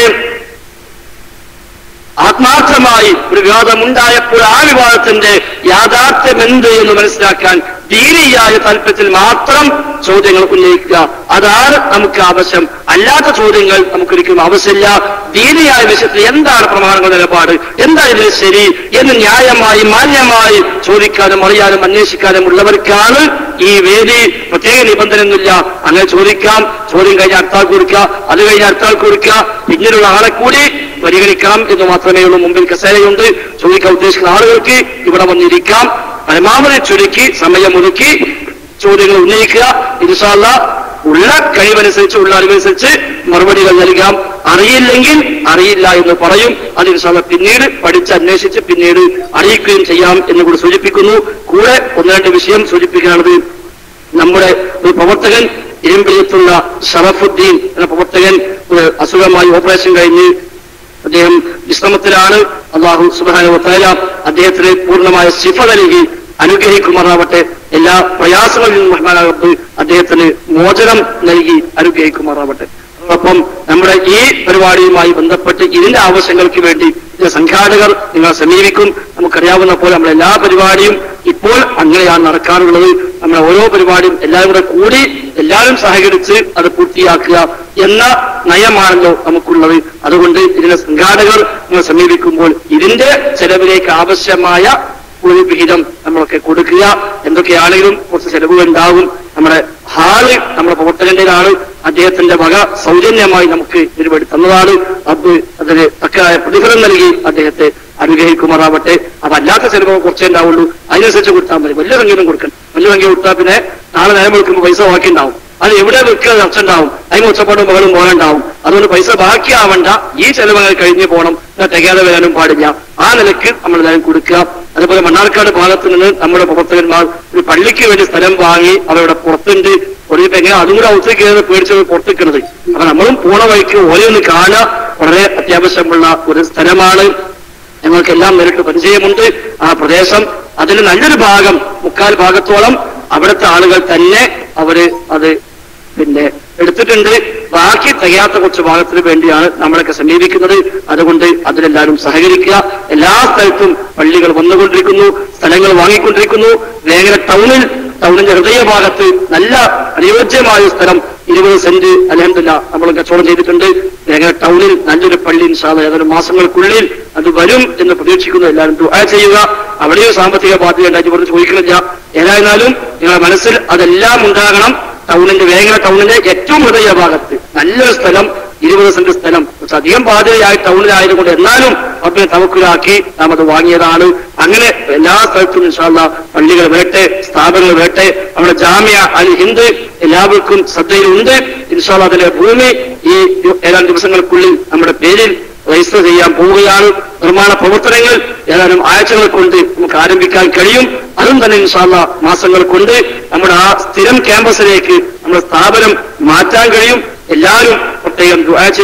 ആത്മാർത്ഥമായി ഒരു വിവാദമുണ്ടായപ്പോൾ ആ വിവാദത്തിന്റെ യാഥാർത്ഥ്യം എന്ത് എന്ന് മനസ്സിലാക്കാൻ ദീനിയായ താല്പര്യത്തിൽ മാത്രം ചോദ്യങ്ങൾ ഉന്നയിക്കുക. അതാണ് നമുക്ക് ആവശ്യം. അല്ലാത്ത ചോദ്യങ്ങൾ നമുക്കൊരിക്കലും ആവശ്യമില്ല. ദീനിയായ വിഷയത്തിൽ എന്താണ് പ്രമാണങ്ങളുടെ നിലപാട്, എന്താ ഇതിന് ശരി എന്ന് ന്യായമായി മാന്യമായി ചോദിക്കാനും അറിയാനും അന്വേഷിക്കാനും ഉള്ളവർക്കാണ് ഈ വേദി. പ്രത്യേക നിബന്ധനയൊന്നുമില്ല. അങ്ങനെ ചോദിക്കാം. ചോദ്യം കഴിഞ്ഞ അടുത്താൾ കൊടുക്കുക, അത് കഴിഞ്ഞ അടുത്താൾ കൊടുക്കുക, പിന്നീടുള്ള ആളെ കൂടി പരിഗണിക്കണം എന്ന് മാത്രമേ ഉള്ളൂ. മുമ്പിൽ കസേരയുണ്ട്. ചോദിക്കാൻ ഉദ്ദേശിക്കുന്ന ആളുകൾക്ക് ഇവിടെ വന്നിരിക്കാം. പരമാവധി ചുരുക്കി സമയമൊരുക്കി ചോദ്യങ്ങൾ ഉന്നയിക്കുക. ഇൻഷാ അല്ലാഹ് ഉള്ള കഴിവനുസരിച്ച്, ഉള്ള അറിവനുസരിച്ച് മറുപടികൾ നൽകാം. അറിയില്ലെങ്കിൽ അറിയില്ല എന്ന് പറയും. അത് ഇൻഷാ അല്ലാഹ് പിന്നീട് പഠിച്ച് അന്വേഷിച്ച് പിന്നീട് അറിയിക്കുകയും ചെയ്യാം എന്ന് കൂടി സൂചിപ്പിക്കുന്നു. കൂടെ ഒന്ന് രണ്ട് വിഷയം സൂചിപ്പിക്കാനുള്ളത്, നമ്മുടെ ഒരു പ്രവർത്തകൻ ഇരുമ്പിയത്തുള്ള ഷറഫുദ്ദീൻ എന്ന പ്രവർത്തകൻ അസുഖമായി ഓപ്പറേഷൻ കഴിഞ്ഞ് അദ്ദേഹം വിശ്രമത്തിലാണ്. അല്ലാഹു സുബ്ഹാനഹു വ തആല അദ്ദേഹത്തിന് പൂർണ്ണമായ ശിഫ നൽകി അനുഗ്രഹിക്കുമാറാവട്ടെ. എല്ലാ പ്രയാസങ്ങളിൽ നിന്നും റഹ്മാനായ റബ്ബ് അദ്ദേഹത്തിന് മോചനം നൽകി അനുഗ്രഹിക്കുമാറാവട്ടെ. അതോടൊപ്പം നമ്മുടെ ഈ പരിപാടിയുമായി ബന്ധപ്പെട്ട് ഇതിന്റെ ആവശ്യങ്ങൾക്ക് വേണ്ടി സംഘാടകർ നിങ്ങളെ സമീപിക്കും. നമുക്കറിയാവുന്ന പോലെ നമ്മുടെ എല്ലാ പരിപാടിയും ഇപ്പോൾ അങ്ങനെയാണ് നടക്കാറുള്ളത്. നമ്മുടെ ഓരോ പരിപാടിയും എല്ലാവരും കൂടെ കൂടി എല്ലാവരും സഹകരിച്ച് അത് പൂർത്തിയാക്കുക എന്ന നയമാണല്ലോ നമുക്കുള്ളത്. അതുകൊണ്ട് ഇതിന്റെ സംഘാടകർ നിങ്ങൾ സമീപിക്കുമ്പോൾ ഇതിന്റെ ചെലവിലേക്ക് ആവശ്യമായ ഒരു വിഹിതം നമ്മളൊക്കെ കൊടുക്കുക. എന്തൊക്കെയാണെങ്കിലും കുറച്ച് ചെലവുകൾ ഉണ്ടാകും. നമ്മുടെ ഹാള് നമ്മുടെ പ്രവർത്തകന്റേതാണ്. അദ്ദേഹത്തിന്റെ വക സൗജന്യമായി നമുക്ക് ഇതിനുവേണ്ടി തന്നതാണ്. റബ്ബ് അതിന് തക്കതായ പ്രതിഫലം നൽകി അദ്ദേഹത്തെ അനുഗ്രഹിക്കുമാറാവട്ടെ. അതല്ലാത്ത ചെലവ് കുറച്ചേ ഉണ്ടാവുള്ളൂ. അതിനനുസരിച്ച് കൊടുത്താൽ മതി. വലിയ സംഖ്യയൊന്നും കൊടുക്കണം. വലിയ സംഖ്യ കൊടുത്താൽ പിന്നെ നാളെ നേരം വെക്കുമ്പോൾ പൈസ ബാക്കി ഉണ്ടാവും. അത് എവിടെ വെക്കുക ചർച്ച ഉണ്ടാവും. അതിന് ഒച്ചപ്പാടും മകളും പോലുണ്ടാവും. അതുകൊണ്ട് പൈസ ബാക്കിയാവണ്ട. ഈ ചെലവുകൾ കഴിഞ്ഞു പോകണം. തികയാതെ വരാനും പാടില്ല. ആ നിലയ്ക്ക് നമ്മൾ എല്ലാവരും കൊടുക്കുക. അതുപോലെ മണ്ണാർക്കാട് ഭാഗത്ത് നിന്ന് നമ്മുടെ പ്രവർത്തകന്മാർ ഒരു പള്ളിക്ക് വേണ്ടി സ്ഥലം വാങ്ങി അവരുടെ പുറത്തുണ്ട്. ഒരു എങ്ങനെ അതും കൂടെ ഔത്തേക്ക് കയറി പേടിച്ചത് പുറത്തേക്കുന്നത്. അപ്പൊ നമ്മളും പോണ വഴിക്ക് ഓരോന്ന് കാണുക വളരെ അത്യാവശ്യമുള്ള ഒരു സ്ഥലമാണ്. ഞങ്ങൾക്കെല്ലാം നേരിട്ട് പരിചയമുണ്ട് ആ പ്രദേശം. അതിന് നല്ലൊരു ഭാഗം, മുക്കാൽ ഭാഗത്തോളം അവിടുത്തെ ആളുകൾ തന്നെ അവര് അത് പിന്നെ എടുത്തിട്ടുണ്ട്. ബാക്കി തികയാത്ത കുറച്ച് ഭാഗത്തിന് വേണ്ടിയാണ് നമ്മളൊക്കെ സമീപിക്കുന്നത്. അതുകൊണ്ട് അതിലെല്ലാവരും സഹകരിക്കുക. എല്ലാ സ്ഥലത്തും പള്ളികൾ വന്നുകൊണ്ടിരിക്കുന്നു, സ്ഥലങ്ങൾ വാങ്ങിക്കൊണ്ടിരിക്കുന്നു. വേങ്ങര ടൗണിൽ, ടൗണിന്റെ ഹൃദയഭാഗത്ത് നല്ല അനുയോജ്യമായ സ്ഥലം ഇരുപത് സെന്റ് അൽഹംദുലില്ലാഹ് നമ്മൾ കച്ചവടം ചെയ്തിട്ടുണ്ട്. വേങ്ങര ടൗണിൽ നല്ലൊരു പള്ളി ഇൻഷാ അല്ലാഹ് ഏതൊരു മാസങ്ങൾക്കുള്ളിൽ അത് വരും എന്ന് പ്രതീക്ഷിക്കുന്നു. എല്ലാവരും ദുആ ചെയ്യുക. അവിടെയും സാമ്പത്തിക ബാധ്യത ഉണ്ടാക്കി പറഞ്ഞ് ചോദിക്കുന്നില്ല. ഏതായിരുന്നാലും നിങ്ങളുടെ മനസ്സിൽ അതെല്ലാം ഉണ്ടാകണം. ടൗണിന്റെ വേങ്ങര ടൗണിന്റെ ഏറ്റവും ഹൃദയ ഭാഗത്ത് നല്ലൊരു സ്ഥലം, ഇരുപത് സെന്റ് സ്ഥലം. പക്ഷെ അധികം ബാധ്യതയായി ടൗണിലായതുകൊണ്ട് എന്നാലും റബ്ബിനെ തവക്കുലാക്കി നാം അത് വാങ്ങിയതാണ്. അങ്ങനെ എല്ലാ സ്ഥലത്തും ഇൻഷാ അല്ലാഹ് പള്ളികൾ വരട്ടെ, സ്ഥാപനങ്ങൾ വരട്ടെ. നമ്മുടെ ജാമിയ അൽ ഹിന്ദ് എല്ലാവർക്കും ശ്രദ്ധയിലുണ്ട്. ഇൻഷാ അല്ലാഹ് അതിലെ ഭൂമി ഈ ഏതാനും ദിവസങ്ങൾക്കുള്ളിൽ നമ്മുടെ പേരിൽ രജിസ്റ്റർ ചെയ്യാൻ പോവുകയാണ്. നിർമ്മാണ പ്രവർത്തനങ്ങൾ ഏതാനും ആഴ്ചകൾ കൊണ്ട് നമുക്ക് ആരംഭിക്കാൻ കഴിയും. അതും തന്നെ ഇൻഷാ അല്ലാഹ് മാസങ്ങൾ കൊണ്ട് നമ്മുടെ ആ സ്ഥിരം ക്യാമ്പസിലേക്ക് നമ്മുടെ സ്ഥാപനം മാറ്റാൻ കഴിയും. എല്ലാവരും പ്രത്യേകം ദുആ ചെയ്യുക.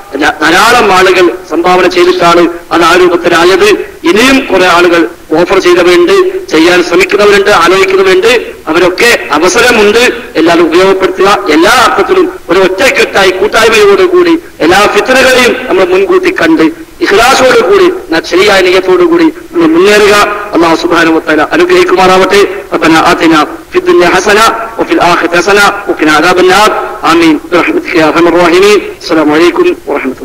ധാരാളം ആളുകൾ സംഭാവന ചെയ്തിട്ടാണ് അത് ആ രൂപത്തിലായത്. ഇനിയും കുറെ ആളുകൾ ഓഫർ ചെയ്തവരുണ്ട്, ചെയ്യാൻ ശ്രമിക്കുന്നവരുണ്ട്, ആലോചിക്കുന്നവരുണ്ട്. അവരൊക്കെ അവസരമുണ്ട്, എല്ലാവരും ഉപയോഗപ്പെടുത്തുക. എല്ലാ അർത്ഥത്തിലും ഒരു ഒറ്റക്കെട്ടായി കൂട്ടായ്മയോടുകൂടി എല്ലാ ഫിത്നകളെയും നമ്മൾ മുൻകൂട്ടി കണ്ട് ഇഖ്ലാസോടുകൂടി ശരിയായ നിയത്തോടുകൂടി നമ്മൾ മുന്നേറുക. അല്ലാഹു സുബ്ഹാനഹു വ തആല അനുഗ്രഹിക്കുമാറാവട്ടെ. റബ്ബനാ ആതിനാ ഫിദ്ദുനിയ ഹസന വഫിൽ ആഖിറതി ഹസന വഖിനാ അദാബന്നാർ. ആമീൻ ബിറഹ്മതിക യാ അർഹമർ റഹീമീൻ. അസ്സലാമു അലൈക്കും വറഹ്മത്തുള്ളാഹി.